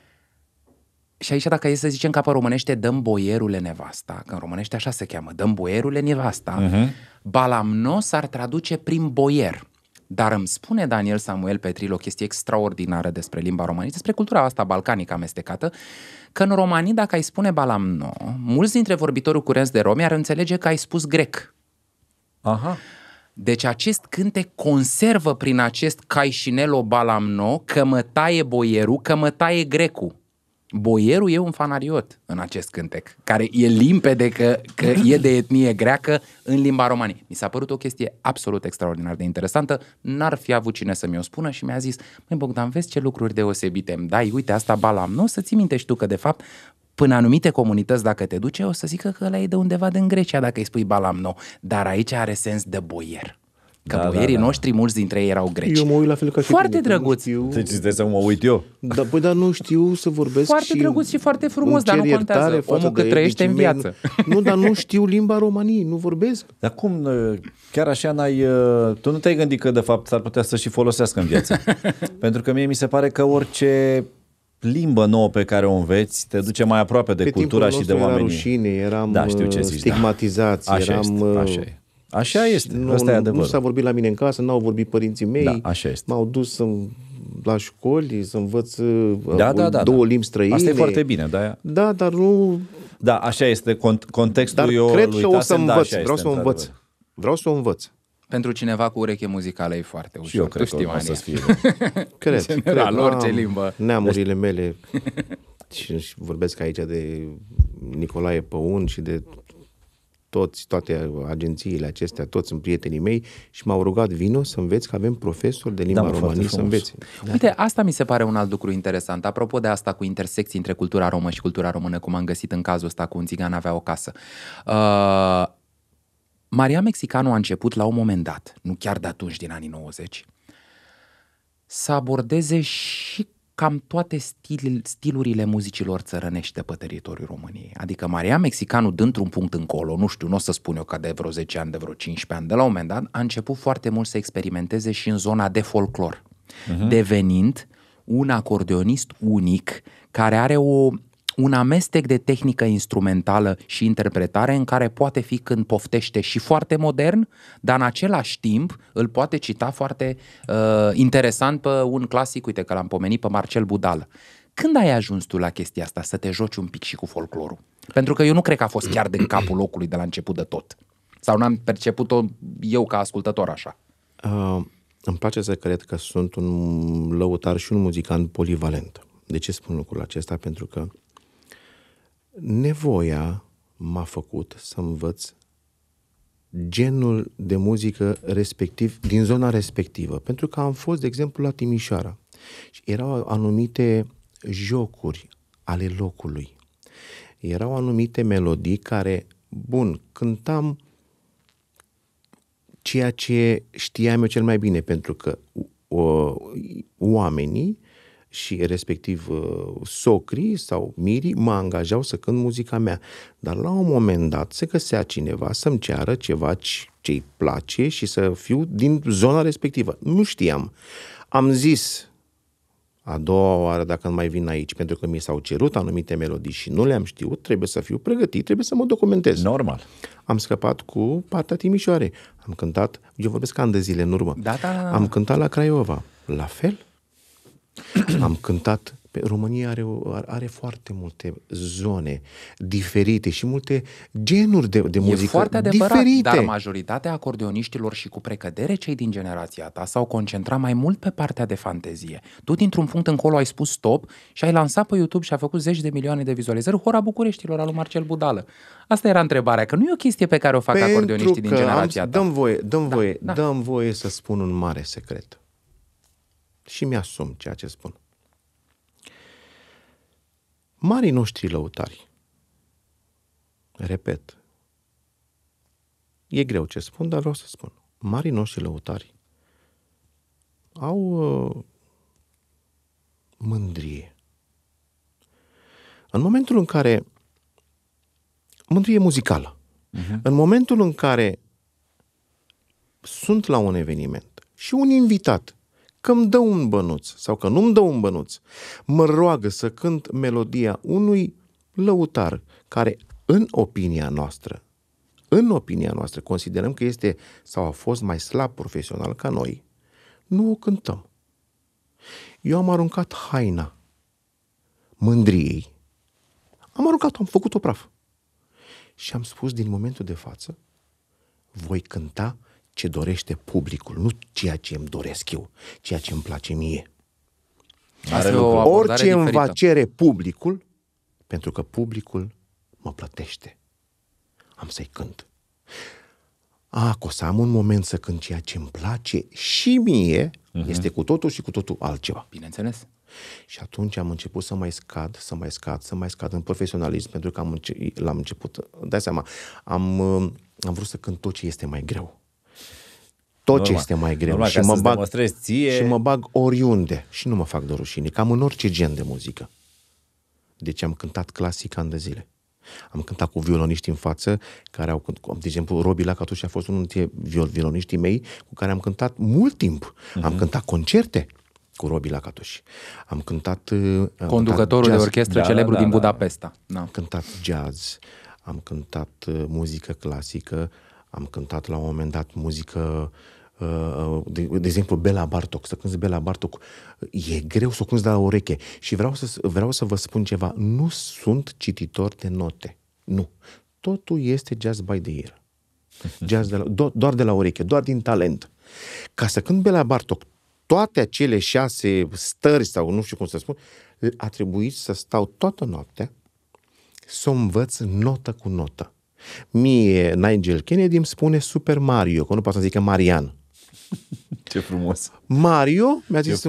Și aici, dacă e să zicem ca pe românește, dăm boierule nevasta, că în românește așa se cheamă, dăm boierule nevasta, uh-huh. Balamno s-ar traduce prin boier. Dar îmi spune Daniel Samuel Petril o chestie extraordinară despre limba română, despre cultura asta balcanică amestecată, că în romanii, dacă ai spune balamno, mulți dintre vorbitorii curenți de romi ar înțelege că ai spus grec. Aha. Deci acest cântec conservă prin acest caișinelo balamno că mă taie boierul, că mă taie grecul. Boierul e un fanariot în acest cântec, care e limpede că, că e de etnie greacă în limba romanii. Mi s-a părut o chestie absolut extraordinar de interesantă, n-ar fi avut cine să mi-o spună și mi-a zis: măi Bogdan, vezi ce lucruri deosebite îmi dai, uite asta balam, nu? Să ții minte și tu că de fapt până anumite comunități, dacă te duce, o să zică că ăla e de undeva din Grecia dacă îi spui balamno, dar aici are sens de boier. Că da, boierii da, da. noștri, mulți dintre ei erau greci. Eu mă uit la fel ca și foarte tine, drăguț. Deci trebuie să mă uit eu. Da, băi, dar nu știu să vorbesc. Foarte și drăguț și foarte frumos, dar nu contează. Omul cât trăiește în viață. Nu, nu, dar nu știu limba romanii, nu vorbesc. Dar cum, chiar așa n-ai... Tu nu te-ai gândit că de fapt s-ar putea să și folosească în viață? Pentru că mie mi se pare că orice limbă nouă pe care o înveți te duce mai aproape de pe cultura și de oamenii. Era rușine, eram da, știu ce zici, stigmatizați, da. Așa eram... Este, așa e. Așa este, nu, asta e adevărul. Nu s-a vorbit la mine în casă, n-au vorbit părinții mei, da, așa este. M-au dus să, la școli să învăț da, da, da, două da. limbi străine. Asta e foarte bine. Da, da dar nu... Da, așa este, contextul dar eu cred că o să învăț, da, vreau să o învăț. Vreau să o învăț. Pentru cineva cu ureche muzicală e foarte ușor. Și eu cred tu că știi, o să fie. Cred, general, cred. orice limbă. Neamurile mele, și vorbesc aici de Nicolae Păun și de toți, toate agențiile acestea, toți sunt prietenii mei și m-au rugat, vino să înveți că avem profesori de limba da, romanii să înveți. Da. Uite, asta mi se pare un alt lucru interesant. Apropo de asta cu intersecții între cultura romă și cultura română, cum am găsit în cazul ăsta cu un țigan avea o casă. Uh, Maria Mexicanu a început la un moment dat, nu chiar de atunci din anii nouăzeci, să abordeze și cam toate stil, stilurile muzicilor țărănești pe teritoriul României. Adică Maria Mexicanu, dintr-un punct încolo, nu știu, nu o să spun eu că de vreo zece ani, de vreo cincisprezece ani, de la un moment dat, a început foarte mult să experimenteze și în zona de folclor, uh-huh. devenind un acordeonist unic care are o, un amestec de tehnică instrumentală și interpretare în care poate fi, când poftește, și foarte modern, dar în același timp îl poate cita foarte uh, interesant pe un clasic, uite că l-am pomenit, pe Marcel Budală. Când ai ajuns tu la chestia asta, să te joci un pic și cu folclorul? Pentru că eu nu cred că a fost chiar din capul locului de la început de tot. Sau n-am perceput-o eu ca ascultător așa. Uh, îmi place să cred că sunt un lăutar și un muzicant polivalent. De ce spun lucrul acesta? Pentru că nevoia m-a făcut să învăț genul de muzică respectiv, din zona respectivă. Pentru că am fost, de exemplu, la Timișoara. Și erau anumite jocuri ale locului. Erau anumite melodii care, bun, cântam ceea ce știam eu cel mai bine, pentru că o, oamenii și respectiv socrii sau mirii mă angajau să cânt muzica mea. Dar la un moment dat se găsea cineva să-mi ceară ceva ce-i place și să fiu din zona respectivă. Nu știam. Am zis a doua oară, dacă nu mai vin aici, pentru că mi s-au cerut anumite melodii și nu le-am știut, trebuie să fiu pregătit, trebuie să mă documentez. Normal. Am scăpat cu partea Timișoarei. Am cântat, eu vorbesc ani de zile în urmă, da, da, da. Am cântat la Craiova. La fel. Am cântat, pe România are, are foarte multe zone diferite și multe genuri de, de muzică e foarte adevărat, diferite. Dar majoritatea acordeoniștilor și cu precădere cei din generația ta s-au concentrat mai mult pe partea de fantezie. Tu dintr-un punct încolo ai spus stop și ai lansat pe YouTube și a făcut zeci de milioane de vizualizări Hora Bucureștilor al lui Marcel Budală. Asta era întrebarea, că nu e o chestie pe care o fac Pentru acordeoniștii din generația am, ta. Dăm voie, dăm, da, voie, da. dăm voie să spun un mare secret. Și mi-asum ceea ce spun. Marii noștri lăutari, repet, e greu ce spun, dar vreau să spun. Marii noștri lăutari au uh, mândrie. În momentul în care mândrie muzicală, uh-huh. în momentul în care sunt la un eveniment și un invitat că îmi dă un bănuț sau că nu îmi dă un bănuț, mă roagă să cânt melodia unui lăutar care, în opinia noastră, în opinia noastră, considerăm că este sau a fost mai slab profesional ca noi, nu o cântăm. Eu am aruncat haina mândriei, am aruncat-o, am făcut-o praf. Și am spus din momentul de față, voi cânta ce dorește publicul, nu ceea ce îmi doresc eu, ceea ce îmi place mie. Orice îmi va cere publicul, pentru că publicul mă plătește, am să-i cânt. A, că o să am un moment să cânt ceea ce îmi place și mie, uh-huh. este cu totul și cu totul altceva. Bineînțeles. Și atunci am început să mai scad, să mai scad, să mai scad în profesionalism, pentru că am înce- l-am început, dai seama, am, am vrut să cânt tot ce este mai greu. Tot normal. Ce este mai greu. Normal, și, mă bag, ție... și mă bag oriunde. Și nu mă fac de rușine, cam în orice gen de muzică. Deci am cântat clasic ani de zile. Am cântat cu violoniști în față, care au cântat, de exemplu, Robi Lacatuș a fost unul dintre violoniștii mei cu care am cântat mult timp. Uh-huh. Am cântat concerte cu Robi Lacatuș. Am cântat... Conducătorul cântat de orchestră da, celebru da, din da, Budapesta. Da. Am cântat jazz, am cântat uh, muzică clasică, am cântat la un moment dat muzică, uh, de, de exemplu, Bela Bartok. Să cânți Bela Bartok e greu să o cânți de la ureche. Și vreau să, vreau să vă spun ceva. Nu sunt cititor de note. Nu. Totul este jazz by the ear. Jazz de la, do, doar de la ureche, doar din talent. Ca să cânt Bela Bartok toate acele șase stări sau nu știu cum să spun, a trebuit să stau toată noaptea să o învăț notă cu notă. Mie Nigel Kennedy îmi spune Super Mario, că nu pot să zică Marian. Ce frumos! Mario mi-a zis,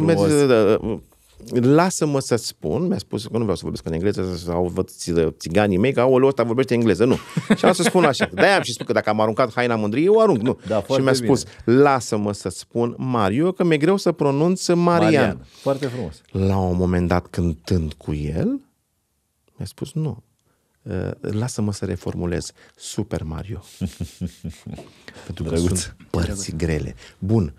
lasă-mă să spun, mi-a spus că nu vreau să vorbesc în engleză sau văd țiganii mei, că aoleu, ăsta vorbește engleză, nu. Și am să spun așa, de-aia am și spus că dacă am aruncat haina mândriei, eu arunc, nu. Da, și mi-a spus, bine. Lasă-mă să spun Mario, că mi-e greu să pronunț Marian. Marian. Foarte frumos. La un moment dat, cântând cu el, mi-a spus, nu, uh, lasă-mă să reformulez Super Mario. Pentru că Drăguț. Sunt părți Drăguț. grele. Bun,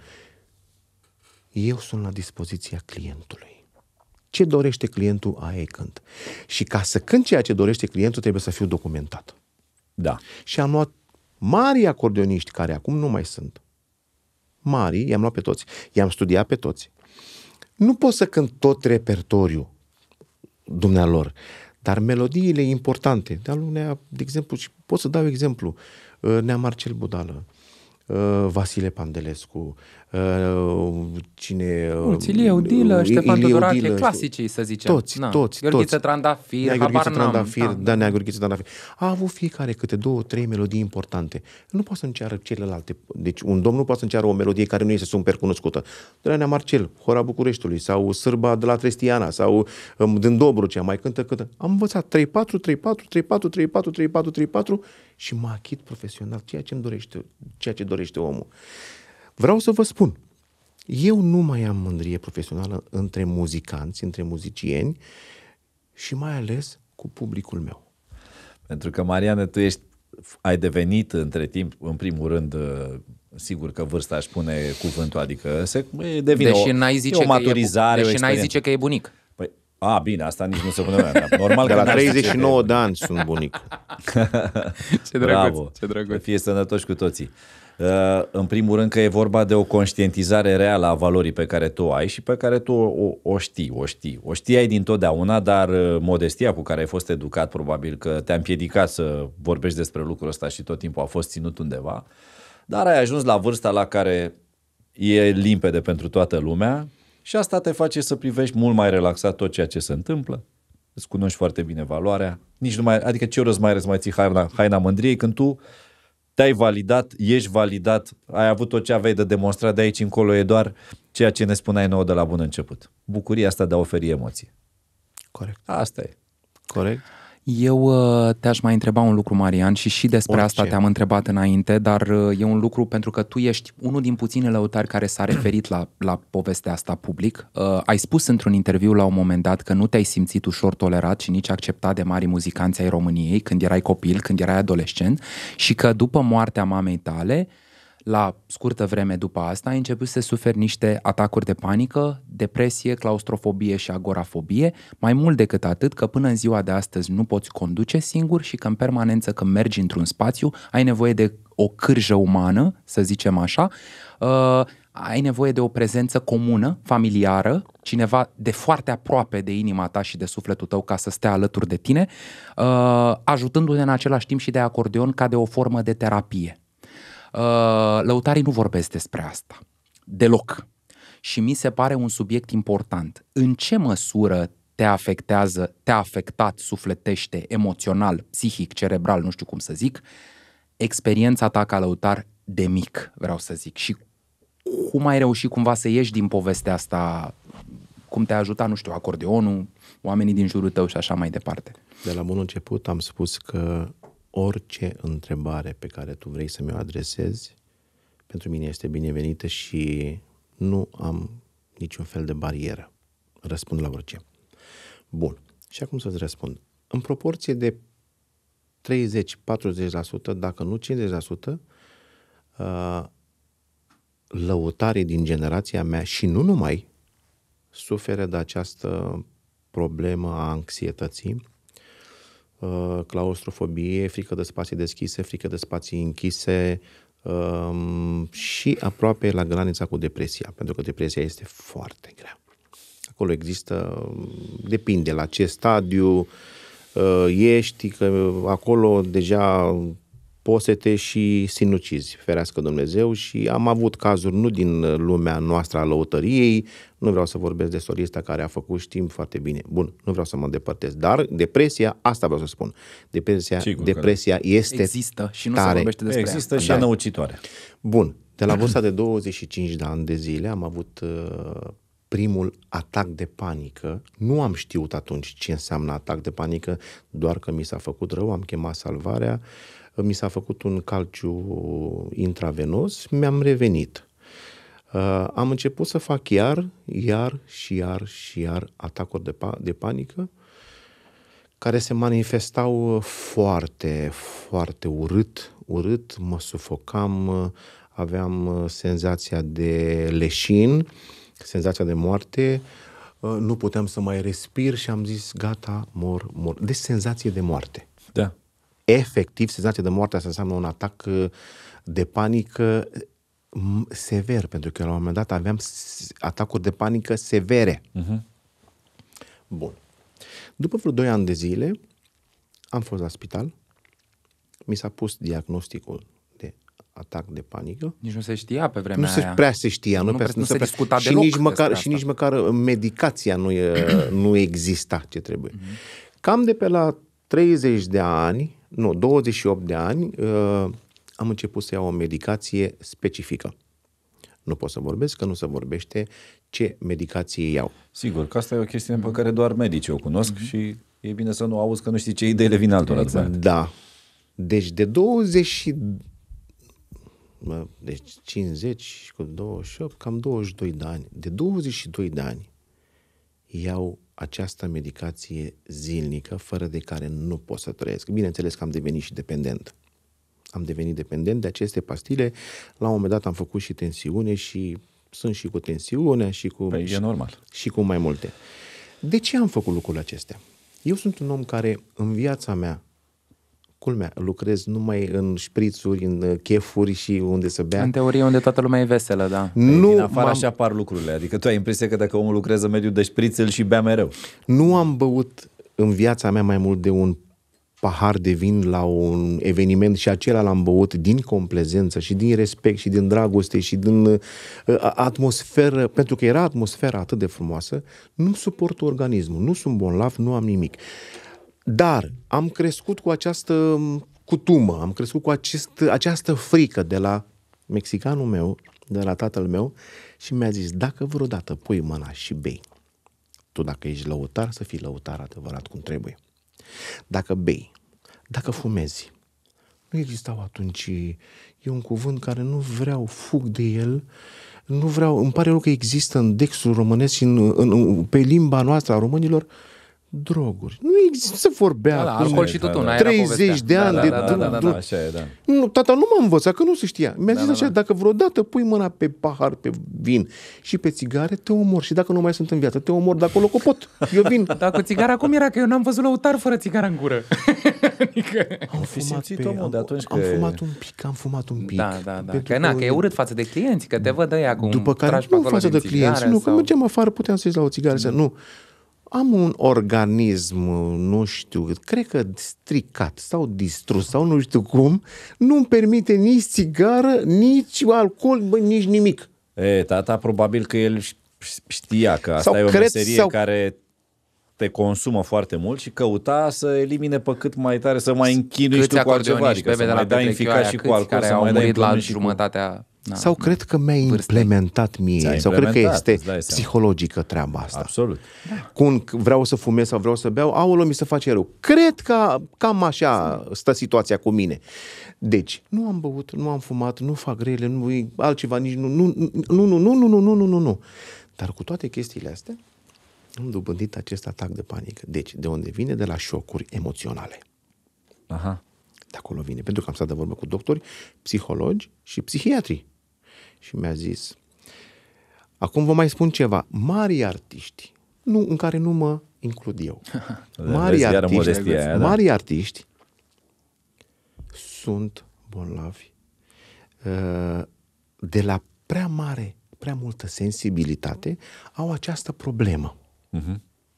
eu sunt la dispoziția clientului. Ce dorește clientul, aia e cânt. Și ca să cânt ceea ce dorește clientul, trebuie să fiu documentat. Da. Și am luat mari acordeoniști, care acum nu mai sunt. Mari, i-am luat pe toți. I-am studiat pe toți. Nu pot să cânt tot repertoriul dumnealor, dar melodiile importante. De, Nea, de exemplu, și pot să dau exemplu, Nea Marcel Budală, Vasile Pandelescu, uh, cine... Mulți, Ilie Udilă, Ștefan Tudorache, clasicii, să zicem. Toți, Na. toți, Gheorghiță toți. Trandafir, Nea habar n-am. Trandafir, Da, da, Nea Gheorghiță Trandafir. A avut fiecare câte două, trei melodii importante. Nu poate să înceară celelalte. Deci un domn nu poate să înceară o melodie care nu este super cunoscută. De la Nea Marcel, Hora Bucureștiului, sau Sârba de la Trestiana, sau um, din Dobrogea, mai cântă, cântă. Am învățat trei patru, trei patru, trei patru, trei patru, trei patru, trei patru și mă achit profesional, ceea ce îmi dorește, ceea ce dorește omul. Vreau să vă spun, eu nu mai am mândrie profesională între muzicanți, între muzicieni și mai ales cu publicul meu. Pentru că, Mariane, tu ești, ai devenit între timp, în primul rând, sigur că vârsta își pune cuvântul, adică se devine deși o, n-ai zice o maturizare. Că e, deși n-ai zice că e bunic. Păi, a, bine, asta nici nu se pune mea. Normal de că la treizeci și nouă de ani sunt bunic. Ce drăguț, Bravo, ce drăguț. Fie sănătoși cu toții. Uh, în primul rând că e vorba de o conștientizare reală a valorii pe care tu o ai și pe care tu o, o știi, o știi. O știai dintotdeauna, dar uh, modestia cu care ai fost educat, probabil că te-a împiedicat să vorbești despre lucrul ăsta și tot timpul a fost ținut undeva, dar ai ajuns la vârsta la care e limpede pentru toată lumea și asta te face să privești mult mai relaxat tot ceea ce se întâmplă. Îți cunoști foarte bine valoarea, nici nu mai, adică ce rău mai răzi mai ții haina, haina mândriei când tu te-ai validat, ești validat, ai avut tot ce aveai de demonstrat, de aici încolo e doar ceea ce ne spuneai nouă de la bun început. Bucuria asta de a oferi emoție. Corect. Asta e. Corect. Eu te-aș mai întreba un lucru, Marian, și și despre Orice. asta te-am întrebat înainte, dar e un lucru pentru că tu ești unul din puține lăutari care s-a referit la, la povestea asta public. Uh, ai spus într-un interviu la un moment dat că nu te-ai simțit ușor tolerat și nici acceptat de mari muzicanți ai României când erai copil, când erai adolescent și că după moartea mamei tale, la scurtă vreme după asta, ai început să suferi niște atacuri de panică, depresie, claustrofobie și agorafobie, mai mult decât atât că până în ziua de astăzi nu poți conduce singur și că în permanență când mergi într-un spațiu ai nevoie de o cârjă umană, să zicem așa, uh, ai nevoie de o prezență comună, familiară, cineva de foarte aproape de inima ta și de sufletul tău ca să stea alături de tine, uh, ajutându-te în același timp și de acordeon ca de o formă de terapie. Lăutarii nu vorbesc despre asta deloc și mi se pare un subiect important. În ce măsură te afectează, te-a afectat sufletește, emoțional, psihic, cerebral, nu știu cum să zic, experiența ta ca lăutar de mic, vreau să zic, și cum ai reușit cumva să ieși din povestea asta, cum te-a ajutat, nu știu, acordeonul, oamenii din jurul tău și așa mai departe. De la bun început am spus că orice întrebare pe care tu vrei să mi-o adresezi, pentru mine este binevenită și nu am niciun fel de barieră. Răspund la orice. Bun. Și acum să-ți răspund. În proporție de treizeci la patruzeci la sută, dacă nu cincizeci la sută, lăutarii din generația mea și nu numai suferă de această problemă a anxietății, claustrofobie, frică de spații deschise, frică de spații închise um, și aproape la granița cu depresia, pentru că depresia este foarte grea. Acolo există, depinde la ce stadiu uh, ești, că acolo deja posete și sinucizi, ferească Dumnezeu, și am avut cazuri nu din lumea noastră a lăutăriei, nu vreau să vorbesc de solista care a făcut, știm foarte bine. Bun, nu vreau să mă îndepărtez, dar depresia, asta vreau să spun, depresia, depresia este există și nu tare. se vorbește despre există asta. și înăucitoare. Bun, de la vârsta de douăzeci și cinci de ani de zile am avut uh, primul atac de panică. Nu am știut atunci ce înseamnă atac de panică, doar că mi s-a făcut rău, am chemat salvarea, mi s-a făcut un calciu intravenos, mi-am revenit. Uh, am început să fac iar, iar și iar și iar atacuri de, pa- de panică, care se manifestau foarte, foarte urât, urât, mă sufocam, aveam senzația de leșin, senzația de moarte, nu puteam să mai respir și am zis, gata, mor, mor. Deci senzație de moarte. Da. Efectiv, senzație de moarte, asta înseamnă un atac de panică sever, pentru că la un moment dat aveam atacuri de panică severe. Uh-huh. Bun. După vreo doi ani de zile, am fost la spital, mi s-a pus diagnosticul de atac de panică. Nici nu se știa pe vremea Nu se aia. prea se știa. Nu, Nu, nu, nu, nu se, se discuta și deloc nici măcar, și nici măcar medicația nu, e, nu exista ce trebuie. Mm-hmm. Cam de pe la treizeci de ani, nu, douăzeci și opt de ani, uh, am început să iau o medicație specifică. Nu pot să vorbesc, că nu se vorbește ce medicație iau. Sigur, că asta e o chestiune pe care doar medicii o cunosc mm-hmm. și e bine să nu auzi că nu știi ce idei le vin altora. Exact. Da. Deci de douăzeci, deci cincizeci cu douăzeci și opt, cam douăzeci și doi de ani. De douăzeci și doi de ani iau această medicație zilnică, fără de care nu pot să trăiesc. Bineînțeles că am devenit și dependent. Am devenit dependent de aceste pastile. La un moment dat am făcut și tensiune și sunt și cu tensiune și cu, păi, e normal. și cu mai multe. De ce am făcut lucrurile acestea? Eu sunt un om care în viața mea, culmea, lucrez numai în șprițuri, în chefuri și unde să bea. În teorie unde toată lumea e veselă, da. Nu, din afară așa apar lucrurile. Adică tu ai impresia că dacă omul lucrează în mediul de șpriț, îl și bea mereu. Nu am băut în viața mea mai mult de un pahar de vin la un eveniment și acela l-am băut din complezență și din respect și din dragoste și din uh, atmosferă, pentru că era atmosfera atât de frumoasă. Nu suport organismul, nu sunt bolnav, nu am nimic. Dar am crescut cu această cutumă, am crescut cu acest, această frică de la mexicanul meu, de la tatăl meu și mi-a zis, dacă vreodată pui mâna și bei, tu dacă ești lăutar, să fii lăutar adevărat cum trebuie. Dacă bei, dacă fumezi, nu existau atunci, e un cuvânt care nu vreau, fug de el, nu vreau, îmi pare rău că există în dexul românesc și în, în, pe limba noastră a românilor, droguri. Nu există să vorbea da, da, alcool și tutun, aia treizeci de ani da, de da, da, da, da, da, așa e, da. Nu, tata nu m-a învățat, că nu se știa. Mi-a Da, zis da, așa, da. dacă vreodată pui mâna pe pahar, pe vin și pe țigare, te omor. Și dacă nu mai sunt în viață, te omor de acolo copot. Eu vin. Dar cu țigara cum era? Că eu n-am văzut lăutar fără țigara în gură. Adică... Am fi fumat, simțit pe, omul am, de atunci am că... fumat un pic, am fumat un pic. Da, da, da. Pentru Că, na, că e urât față de clienți, că te văd ăia cum După care, tragi pe nu acolo față din de clienți, țigare nu, sau... când mergeam afară puteam să ies la o țigară, să nu. Am un organism, nu știu, cred că stricat sau distrus sau nu știu cum, nu-mi permite nici țigară, nici alcool, bă, nici nimic. E, tata probabil că el știa că asta Sau e o cred, meserie sau... care te consumă foarte mult și căuta să elimine pe cât mai tare, să mai închinui Câți tu cu altceva, acordeoniști adică pe să mai dai în ficat și cu alcool, care să au mai dai murit la în și cu... jumătatea... Na, Sau cred că mi-a implementat mie, Ți-a sau cred că implementat, este îți dai seama. psihologică treaba asta. Absolut. Da. Cum vreau să fumez sau vreau să beau, aoleu, mi se face rău. Cred că cam așa stă situația cu mine. Deci, nu am băut, nu am fumat, nu fac rele, nu e altceva, nici nu, nu, nu, nu, nu, nu, nu, nu, nu, nu, nu. Dar cu toate chestiile astea, am dobândit acest atac de panică. Deci, de unde vine? De la șocuri emoționale. Aha. De acolo vine. Pentru că am stat de vorbă cu doctori, psihologi și psihiatri. Și mi-a zis, acum vă mai spun ceva, mari artiști, nu, în care nu mă includ eu, mari artiști, aia, da. mari artiști sunt bolnavi de la prea mare, prea multă sensibilitate, au această problemă. Uh-huh.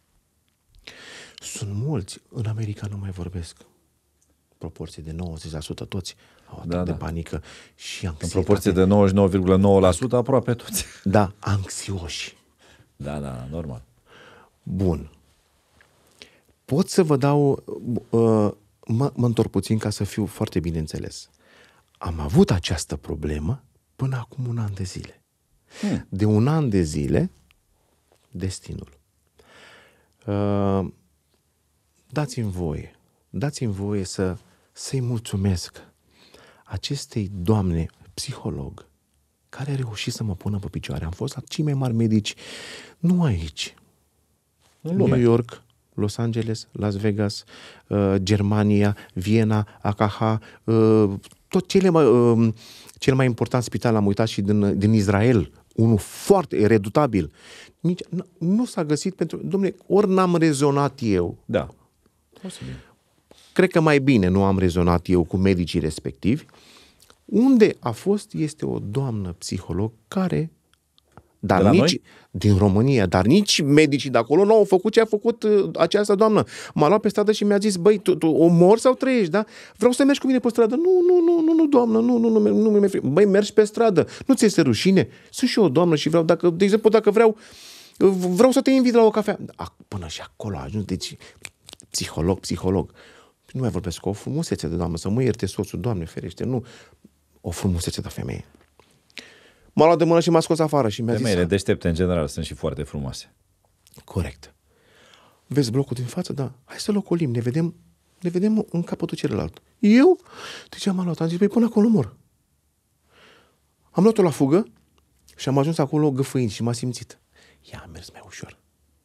Sunt mulți, în America nu mai vorbesc, proporție de nouăzeci la sută toți au atac Da, de da. panică și anxietate. În proporție de nouăzeci și nouă virgulă nouă la sută aproape toți. Da, anxioși. Da, da, normal. Bun. Pot să vă dau, uh, mă, mă întorc puțin ca să fiu foarte bine înțeles. Am avut această problemă până acum un an de zile. Hmm. De un an de zile, destinul. Uh, dați-mi voie, dați-mi voie să, să-i mulțumesc acestei doamne psiholog care a reușit să mă pună pe picioare. Am fost la cei mai mari medici, nu aici, În New lume. York, Los Angeles, Las Vegas, uh, Germania, Viena, A K H, uh, tot cele mai, uh, cel mai important spital am uitat și din, din Israel, unul foarte redutabil. Nici, nu, nu s-a găsit pentru... Dom'le, ori n-am rezonat eu, Da. Posibil. cred că mai bine nu am rezonat eu cu medicii respectivi, unde a fost este o doamnă psiholog care Dar de la nici noi? din România, dar nici medicii de acolo nu au făcut ce a făcut uh, această doamnă. M-a luat pe stradă și mi-a zis, băi, tu, tu o mori sau trăiești, da? Vreau să mergi cu mine pe stradă. Nu, nu, nu, nu, nu, doamnă, nu, nu, nu, nu, nu mi-e frică. Băi, mergi pe stradă. Nu ți este rușine? Sunt și eu o doamnă și vreau, dacă, de exemplu, dacă vreau, vreau să te invit la o cafea. Până și acolo a ajuns, deci psiholog, psiholog. Nu mai vorbesc cu o frumusețe de doamnă, să mă ierte soțul, Doamne ferește, nu. O frumusețe de femeie. M-a luat de mână și m-a scos afară și mi-a zis... Femeile deștepte, în general, sunt și foarte frumoase. Corect. Vezi blocul din față? Da. Hai să locolim, ne vedem, ne vedem în capătul celălalt. Eu? De ce am luat? Am zis, băi, până acolo mor. Am luat-o la fugă și am ajuns acolo gâfâind și m-a simțit. Ea a mers mai ușor.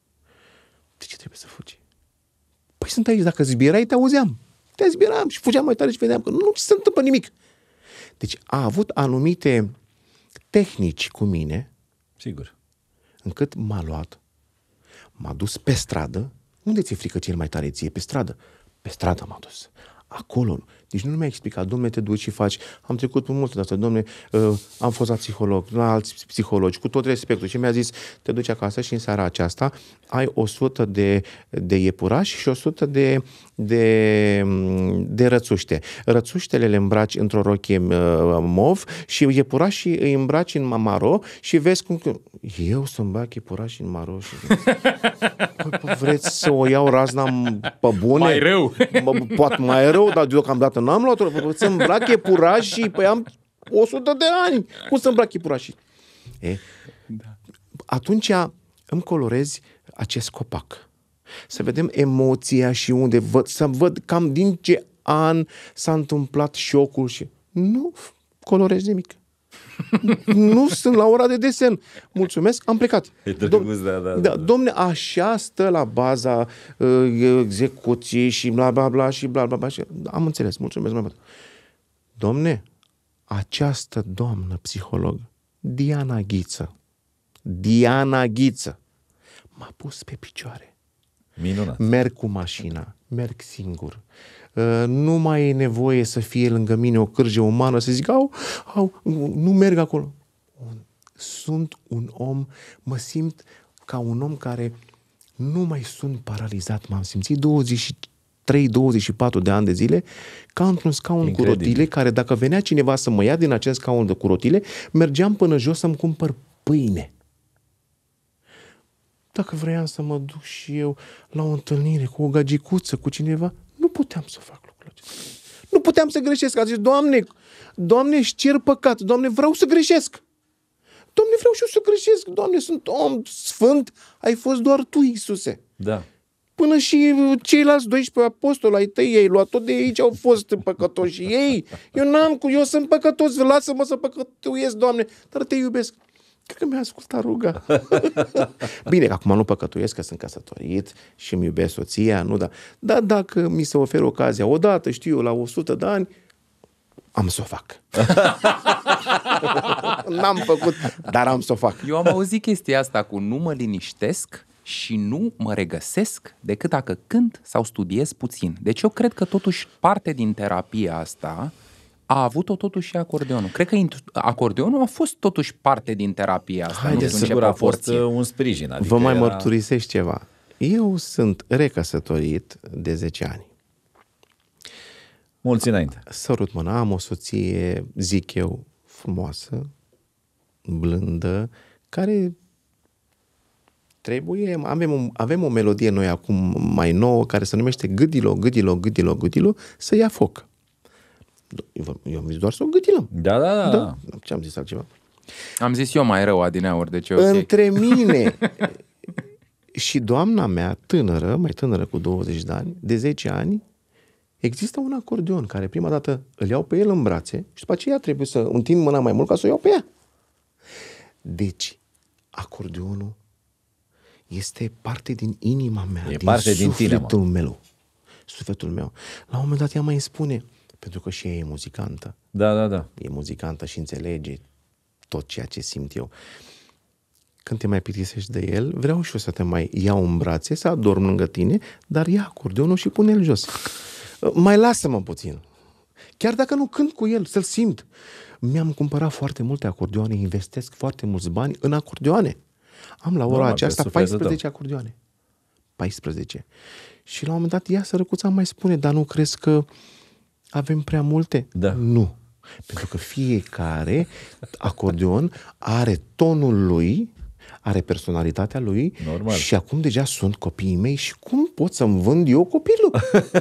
De ce trebuie să fugi? Păi sunt aici, dacă zbierai, te auzeam. Te zbieram și fugeam mai tare și vedeam că nu se întâmplă nimic. Deci a avut anumite tehnici cu mine, sigur, încât m-a luat, m-a dus pe stradă. Unde ți-e frică cel mai tare ție? Pe stradă. Pe stradă m-a dus. Acolo. Deci nu mi-a explicat, dom'le, te duci și faci. Am trecut pe multe de astea, dom'le, uh, am fost la psiholog, la alți psihologi, cu tot respectul. Și mi-a zis, te duci acasă și în seara aceasta ai o sută de, de iepurași și o sută de, de, de rățuște. Rățuștele le îmbraci într-o rochie uh, mov și iepurașii îi îmbraci în maro și vezi cum... Eu să îmbrac iepurașii în maro și... Păi, vreți să o iau razna pe bune? Mai rău. Poate mai rău, dar deocamdată n-am luat-o. Să îmbrac iepurașii, păi am o sută de ani. Cum să îmbrac iepurașii? E, da. Atunci îmi colorezi acest copac. Să vedem emoția și unde văd, să văd cam din ce an s-a întâmplat șocul și... Nu colorezi nimic. Nu sunt la ora de desen. Mulțumesc, am plecat. E drăguț, da, da, da, da. Domne, așa stă la baza uh, execuției și bla bla bla și bla bla bla. Și... Am înțeles, mulțumesc. Mai Domne, această doamnă psiholog, Diana Ghiță, Diana Ghiță, m-a pus pe picioare. Minunat. Merg cu mașina, merg singur. Uh, nu mai e nevoie să fie lângă mine o cârje umană, să zic, au, au, nu merg acolo. Sunt un om, mă simt ca un om care nu mai sunt paralizat. M-am simțit douăzeci și trei douăzeci și patru de ani de zile ca într-un scaun Incredibil. Cu rotile, care dacă venea cineva să mă ia din acest scaun de cu rotile, mergeam până jos să-mi cumpăr pâine. Dacă vreau să mă duc și eu la o întâlnire cu o gagicuță, cu cineva, nu puteam să fac lucrul acesta. Nu puteam să greșesc. A zis, Doamne, Doamne, își cer păcat. Doamne, vreau să greșesc. Doamne, vreau și eu să greșesc. Doamne, sunt om sfânt. Ai fost doar Tu, Iisuse. Da. Până și ceilalți doisprezece apostoli ai tăi, ei luat tot de aici, au fost păcătoși și ei. Eu n-am cu, eu sunt păcătos, lasă-mă să păcătuiesc, Doamne, dar Te iubesc. Cred că mi-a ascultat ruga. Bine, acum nu păcătuiesc, că sunt căsătorit și îmi iubesc soția, nu, dar, dar dacă mi se oferă ocazia odată, știu eu, la o sută de ani, am să o fac. N-am făcut, dar am să o fac. Eu am auzit chestia asta cu nu mă liniștesc și nu mă regăsesc decât dacă cânt sau studiez puțin. Deci eu cred că totuși parte din terapia asta a avut-o totuși și acordeonul. Cred că acordeonul a fost totuși parte din terapia asta. Haideți, sigur, a fost un sprijin. Adică vă mai era... mărturisesc ceva. Eu sunt recăsătorit de zece ani. Mulți înainte. Sărut mâna, am o soție, zic eu, frumoasă, blândă, care trebuie, avem, un, avem o melodie noi acum mai nouă care se numește Gâdilo, Gâdilo, Gâdilo, Gâdilo, să ia foc. Eu, eu am zis doar să o gâdilăm. Da, da, da. da. Ce am zis altceva? Am zis eu mai rău adineauri, deci okay. Între mine și doamna mea tânără, mai tânără cu douăzeci de ani, de zece ani, există un acordeon care prima dată îl iau pe el în brațe și după aceea trebuie să întind mâna mai mult ca să o iau pe ea. Deci, acordeonul este parte din inima mea, e din parte din tine, meu. Sufletul meu. La un moment dat ea mai spune, pentru că și ea e muzicantă. Da, da, da. E muzicantă și înțelege tot ceea ce simt eu. Când te mai plictisești de el, vreau și eu să te mai iau în brațe, să adorm lângă tine, dar ia acordeonul și pune-l jos. Mai lasă-mă puțin. Chiar dacă nu cânt cu el, să-l simt. Mi-am cumpărat foarte multe acordeoane, investesc foarte mulți bani în acordeoane. Am la ora Normal, aceasta pe sufletul paisprezece acordeoane. paisprezece. Și la un moment dat ea, sărăcuța, mai spune, dar nu crezi că avem prea multe? Da. Nu. Pentru că fiecare acordeon are tonul lui, are personalitatea lui. Normal. Și acum deja sunt copiii mei și cum pot să-mi vând eu copilul?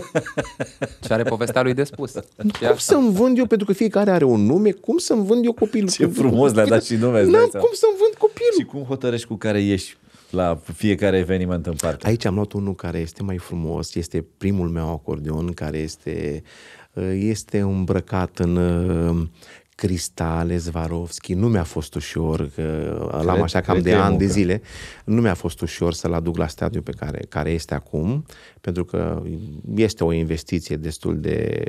Și are povestea lui de spus. Cum să-mi vând eu, pentru că fiecare are un nume, cum să-mi vând eu copilul? Ce frumos le-a dat și nume. N-am cum să-mi vând copilul. Și cum hotărăști cu care ieși la fiecare eveniment în parte? Aici am luat unul care este mai frumos, este primul meu acordeon, care este, este îmbrăcat în cristale Swarovski. Nu mi-a fost ușor, că l-am așa cam de ani de zile, nu mi-a fost ușor să-l aduc la stadiul pe care, care este acum, pentru că este o investiție destul de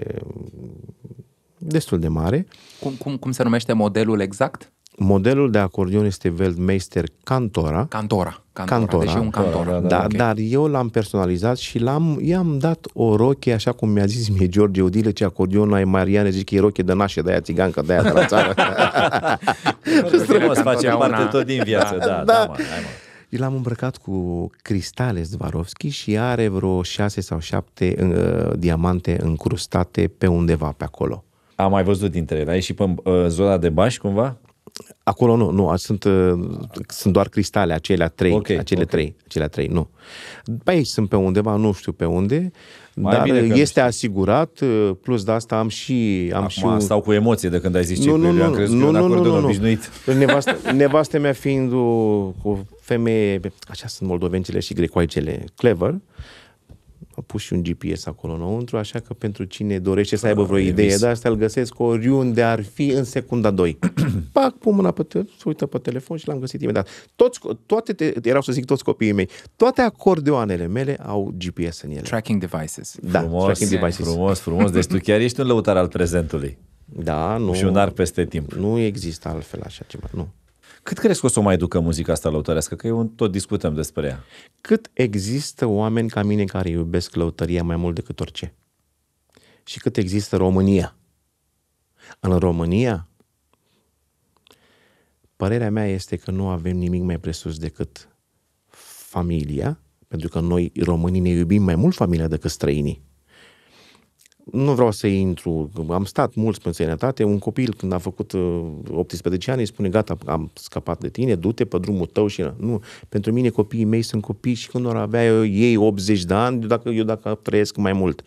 destul de mare. Cum, cum, cum se numește modelul exact? Modelul de acordeon este Weltmeister Cantora. Cantora. Cantora, Cantora. Deci e un cantor. Da, da, Da, okay. dar eu l-am personalizat și l-am, i-am dat o roche, așa cum mi-a zis mie George Odile, ce acordeonul ai Mariane, zic că e roche de nașe, de aia țigancă, de aia de la țară. Frumos, face parte tot din viață, da, da, da mă, hai mă. L-am îmbrăcat cu cristale Swarovski și are vreo șase sau șapte uh, diamante încrustate pe undeva pe acolo. Am mai văzut dintre ele. Ai și pe uh, zona de Baș, cumva? Acolo nu, nu, sunt, uh, sunt doar cristale, acelea trei, okay, acele okay. trei, acelea trei, nu. Pe aici sunt pe undeva, nu știu pe unde, Mai dar este știu. asigurat, plus de asta am și... Am Acum și stau cu emoție de când ai zis ce nu, nu, nu, am crezut nu, că e un nu, nu, acordeon nu, nu. obișnuit. Nevastă, nevastă mea fiind o, o femeie, așa sunt moldovencele și grecoaicele, clever, a pus și un G P S acolo înăuntru, așa că pentru cine dorește să aibă vreo e idee vis. de asta, îl găsesc oriunde ar fi în secunda doi. Pac, pun mâna pe te- se uită pe telefon și l-am găsit imediat. Toți, toate, te, erau să zic toți copiii mei, toate acordeoanele mele au G P S în ele. Tracking devices. Da, Frumos, tracking devices. frumos, frumos. Deci tu chiar ești un lăutar al prezentului. Da, nu, Și un ar peste timp. nu există altfel așa ceva, nu. Cât crezi că o să o mai ducă muzica asta lăutărească? Că eu tot discutăm despre ea. Cât există oameni ca mine care iubesc lăutăria mai mult decât orice. Și cât există România. În România, părerea mea este că nu avem nimic mai presus decât familia, pentru că noi românii ne iubim mai mult familia decât străinii. Nu vreau să intru, am stat mulți pe sănătate, un copil când a făcut optsprezece ani îi spune gata, am scăpat de tine, du-te pe drumul tău și nu. Pentru mine copiii mei sunt copii și când or avea eu, ei optzeci de ani, eu dacă, eu dacă trăiesc mai mult.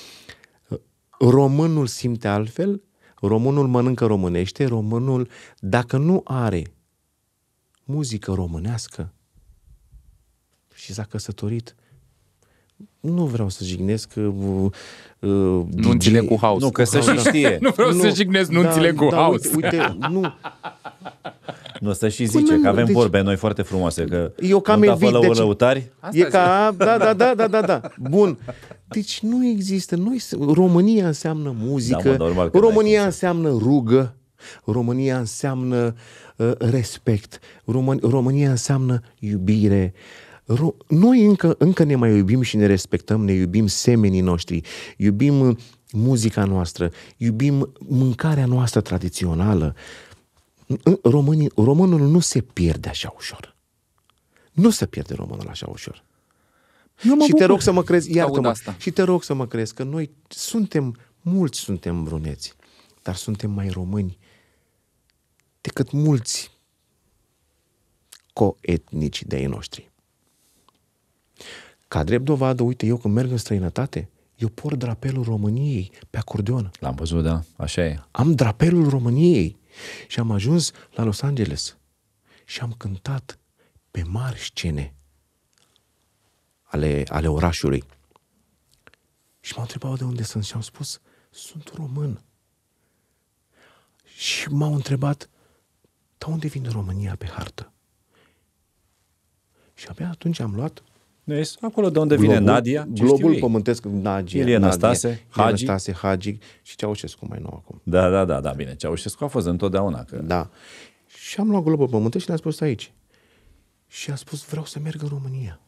Românul simte altfel, românul mănâncă românește, românul dacă nu are muzică românească și s-a căsătorit, nu vreau să jignesc uh, uh, Nunțile cu house. Nu, că să și știe. Nu vreau să jignesc nunțile da, cu da, house. Uite, uite, nu. Nu, să și zice Până că avem deci, vorbe noi foarte frumoase. Că eu cam nunta evit, fără deci- lăutari, Asta E zic. ca, da, da, da, da, da, da. Bun. Deci nu există. Noi, România înseamnă muzică, Da, mă, normal că n-ai România cum să- înseamnă rugă, România înseamnă uh, respect, Român, România înseamnă iubire. Ro- noi încă, încă ne mai iubim și ne respectăm, ne iubim semenii noștri, iubim muzica noastră, iubim mâncarea noastră tradițională. Românii, românul nu se pierde așa ușor. Nu se pierde românul așa ușor. Eu mă Și te bucur rog să mă crezi, să aud iartă-mă, asta. și te rog să mă crezi că noi suntem, mulți suntem bruneți, dar suntem mai români decât mulți coetnici de ai noștri. Ca drept dovadă, uite, eu când merg în străinătate, eu port drapelul României pe acordeon. l-am văzut, da, așa e. Am drapelul României și am ajuns la Los Angeles și am cântat pe mari scene ale, ale orașului. Și m-au întrebat de unde sunt și am spus, sunt român. Și m-au întrebat, dar unde vine România pe hartă? Și abia atunci am luat Vezi, acolo de unde vine globul, Nadia, ce globul știu ei. pământesc, Nadia, Ilie Nadia, Năstase, Ilie Hagi. Năstase, Hagi și Ceaușescu mai nou acum. Da, da, da, da, bine. Ceaușescu a fost întotdeauna. Că... Da. Și am luat globul pământesc și ne-a spus aici. Și a spus, vreau să merg în România.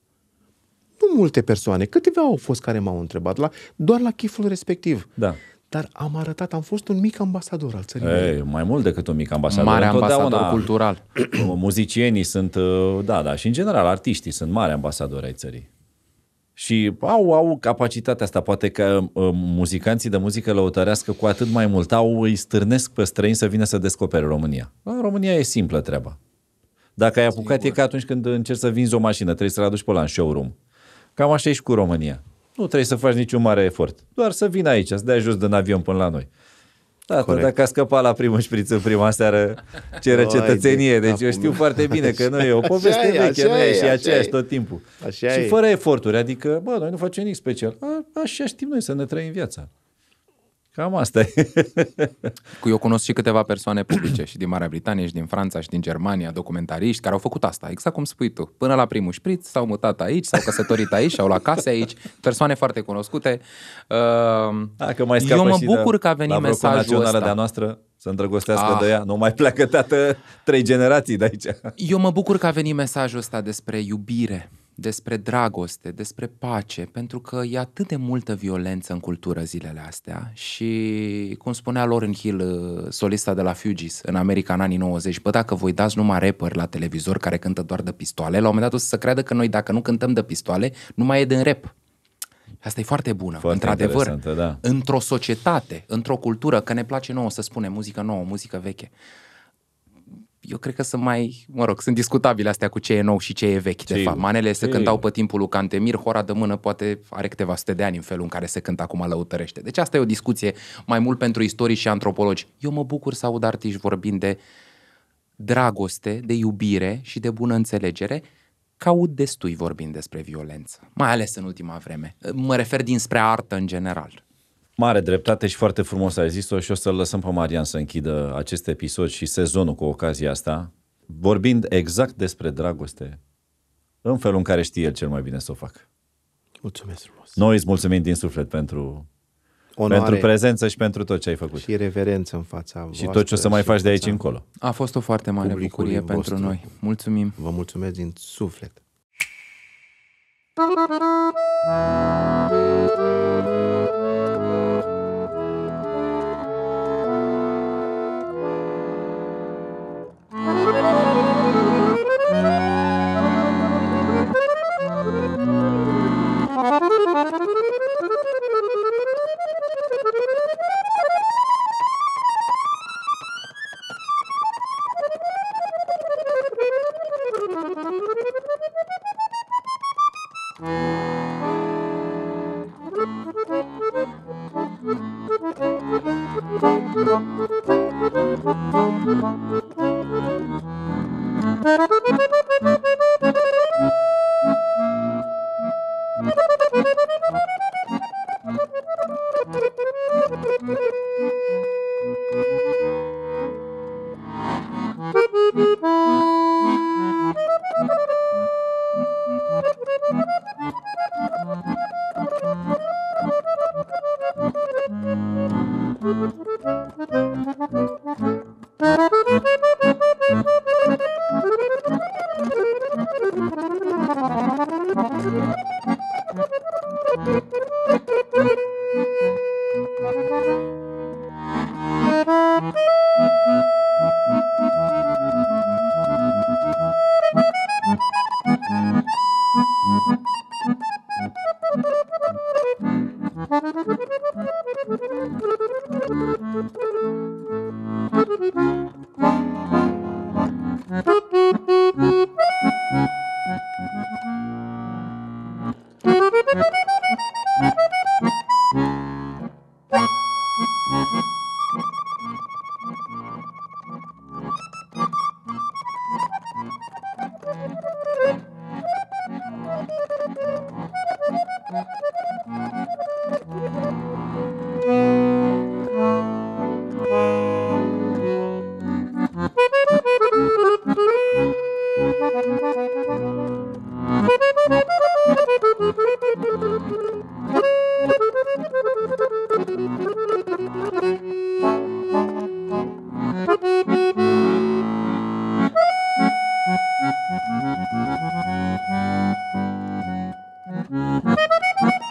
Nu multe persoane, câteva au fost care m-au întrebat, la, doar la chiful respectiv. Da. dar am arătat, am fost un mic ambasador al țării Ei, mele. mai mult decât un mic ambasador. Mare ambasador cultural. Muzicienii sunt, da, da, și în general artiștii sunt mari ambasadori ai țării. Și au, au capacitatea asta, poate că uh, muzicanții de muzică lăutărească cu atât mai mult, au, îi stârnesc pe străini să vină să descopere România. În România e simplă treaba. Dacă ai apucat, sigur, e ca atunci când încerci să vinzi o mașină, trebuie să-l aduci pe ăla în showroom. Cam așa e și cu România. Nu trebuie să faci niciun mare efort. Doar să vină aici, să dai jos din avion până la noi. Tată, dacă a scăpat la primul șpriț în prima seară, cere cetățenie. Deci eu știu foarte bine că nu e o poveste veche, nu e și aceeași tot timpul. Așa și e. Fără eforturi, adică, bă, noi nu facem nimic special. A, așa știm noi să ne trăim viața. Cam asta e. Eu cunosc și câteva persoane publice și din Marea Britanie și din Franța și din Germania, documentariști care au făcut asta, exact cum spui tu. Până la primul șpriț s-au mutat aici, s-au căsătorit aici, s-au la case aici, persoane foarte cunoscute. Uh, Dacă mai eu mă bucur că a venit mesajul ăsta. De-a noastră să îndrăgostească ah. de ea, nu mai pleacă tată trei generații de aici. Eu mă bucur că a venit mesajul ăsta despre iubire, despre dragoste, despre pace, pentru că e atât de multă violență în cultură zilele astea și, cum spunea Lauryn Hill, solista de la Fugees în America în anii nouăzeci, bă, dacă voi dați numai rapper la televizor care cântă doar de pistoale, la un moment dat o să se creadă că noi, dacă nu cântăm de pistoale, nu mai e din rap. Asta e foarte bună, foarte într-adevăr, da. Într-o societate, într-o cultură, că ne place nouă să spunem muzică nouă, muzică veche. Eu cred că sunt mai, mă rog, sunt discutabile astea cu ce e nou și ce e vechi, de fapt. Manele se cântau pe timpul lui Cantemir, Hora de mână poate are câteva sute de ani în felul în care se cântă acum lăutărește. Deci asta e o discuție mai mult pentru istorici și antropologi. Eu mă bucur să aud artiști vorbind de dragoste, de iubire și de bună înțelegere, că aud destui vorbind despre violență, mai ales în ultima vreme. Mă refer dinspre artă în general. Mare dreptate și foarte frumos ai zis-o și o să-l lăsăm pe Marian să închidă acest episod și sezonul cu ocazia asta, vorbind exact despre dragoste, în felul în care știe el cel mai bine să o facă. Mulțumesc frumos. Noi îți mulțumim din suflet pentru, pentru prezență și pentru tot ce ai făcut. Și reverență în fața voastră. Și tot ce o să mai faci de aici încolo. A fost o foarte mare bucurie pentru noi. Mulțumim. Vă mulțumesc din suflet. Thank you.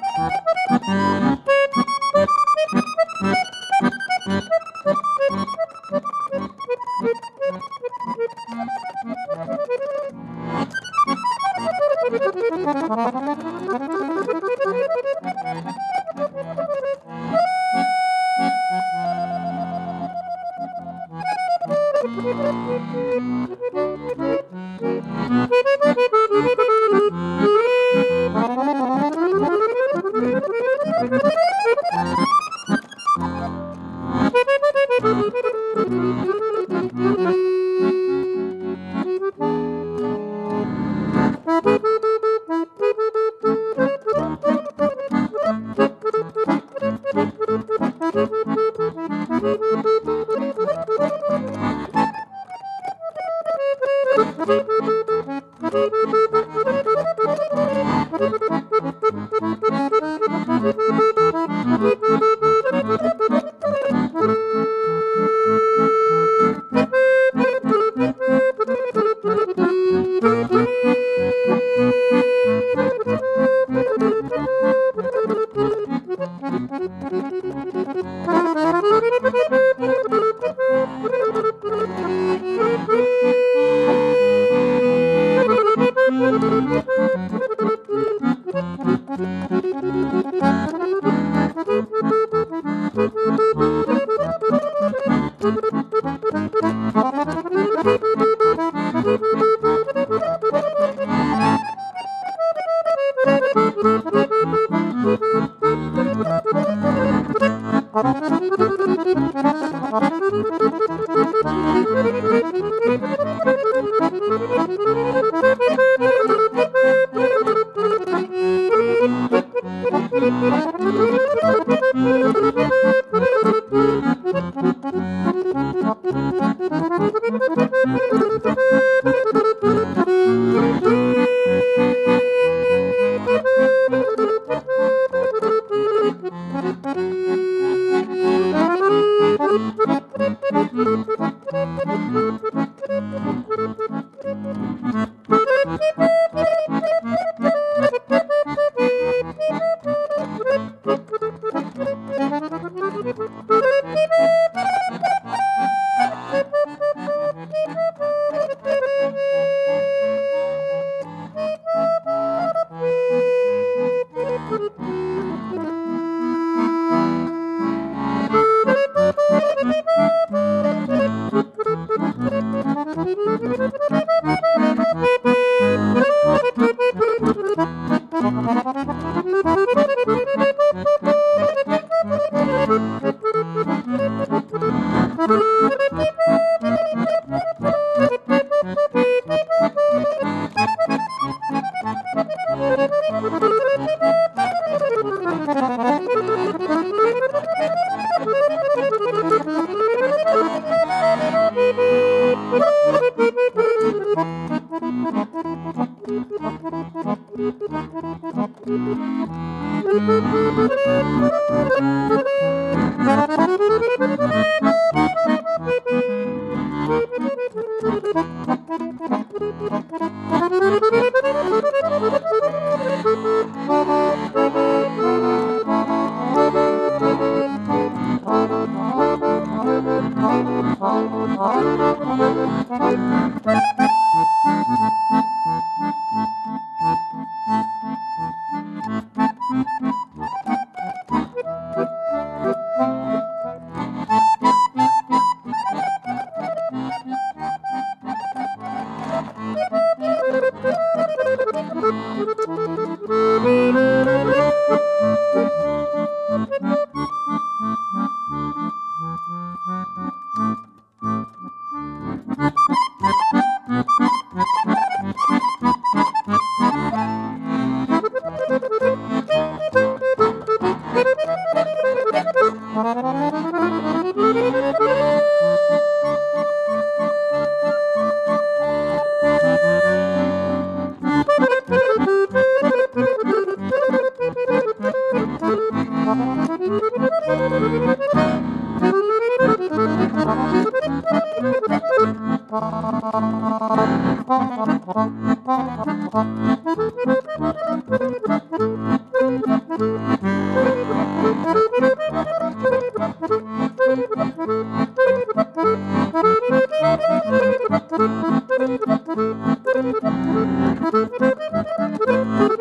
Thank you.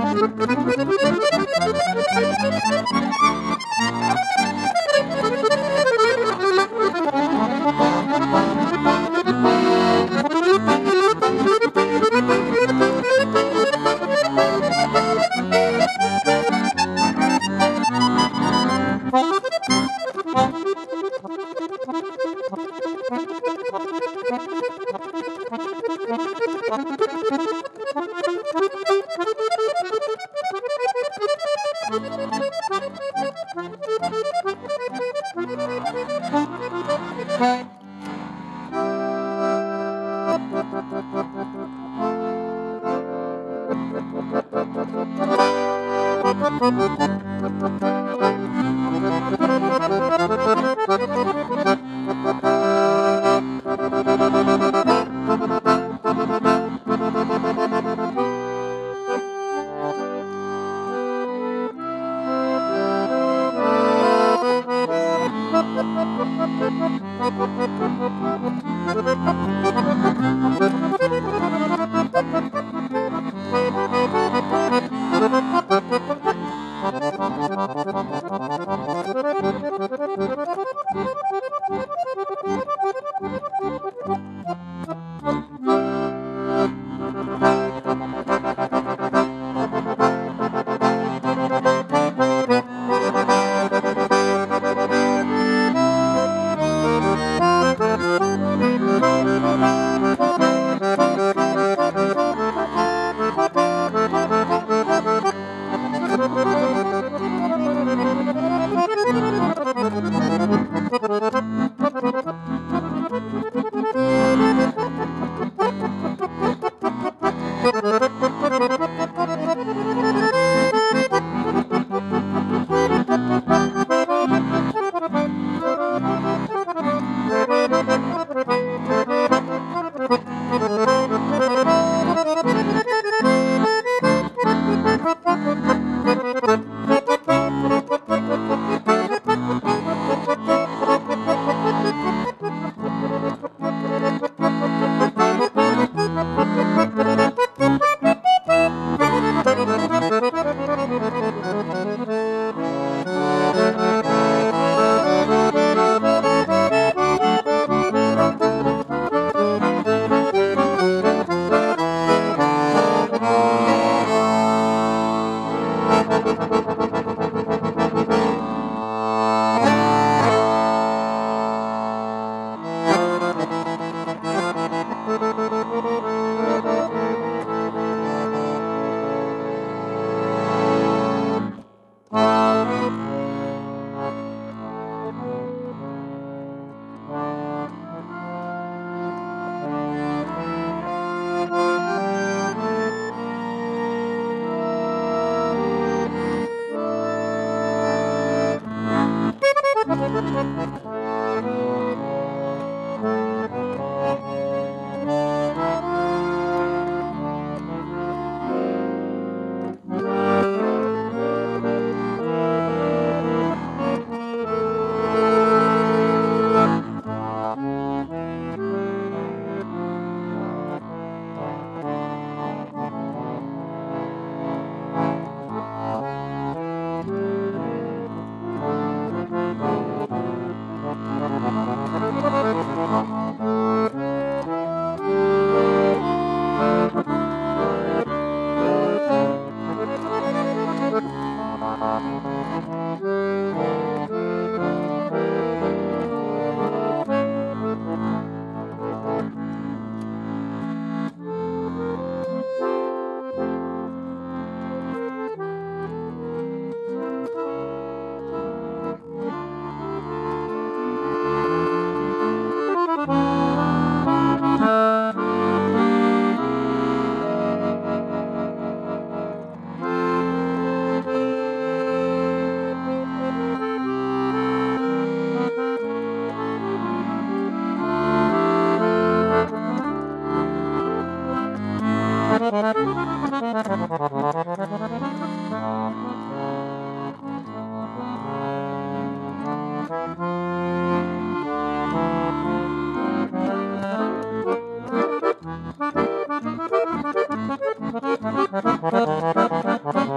Thank you.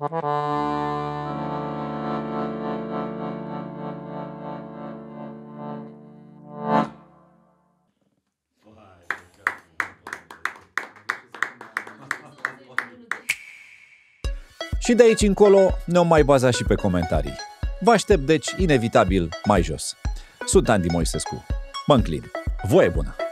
Și de aici încolo ne-o mai baza și pe comentarii. Vă aștept, deci, inevitabil mai jos. Sunt Andy Moisescu. Mă înclin. Voie bună!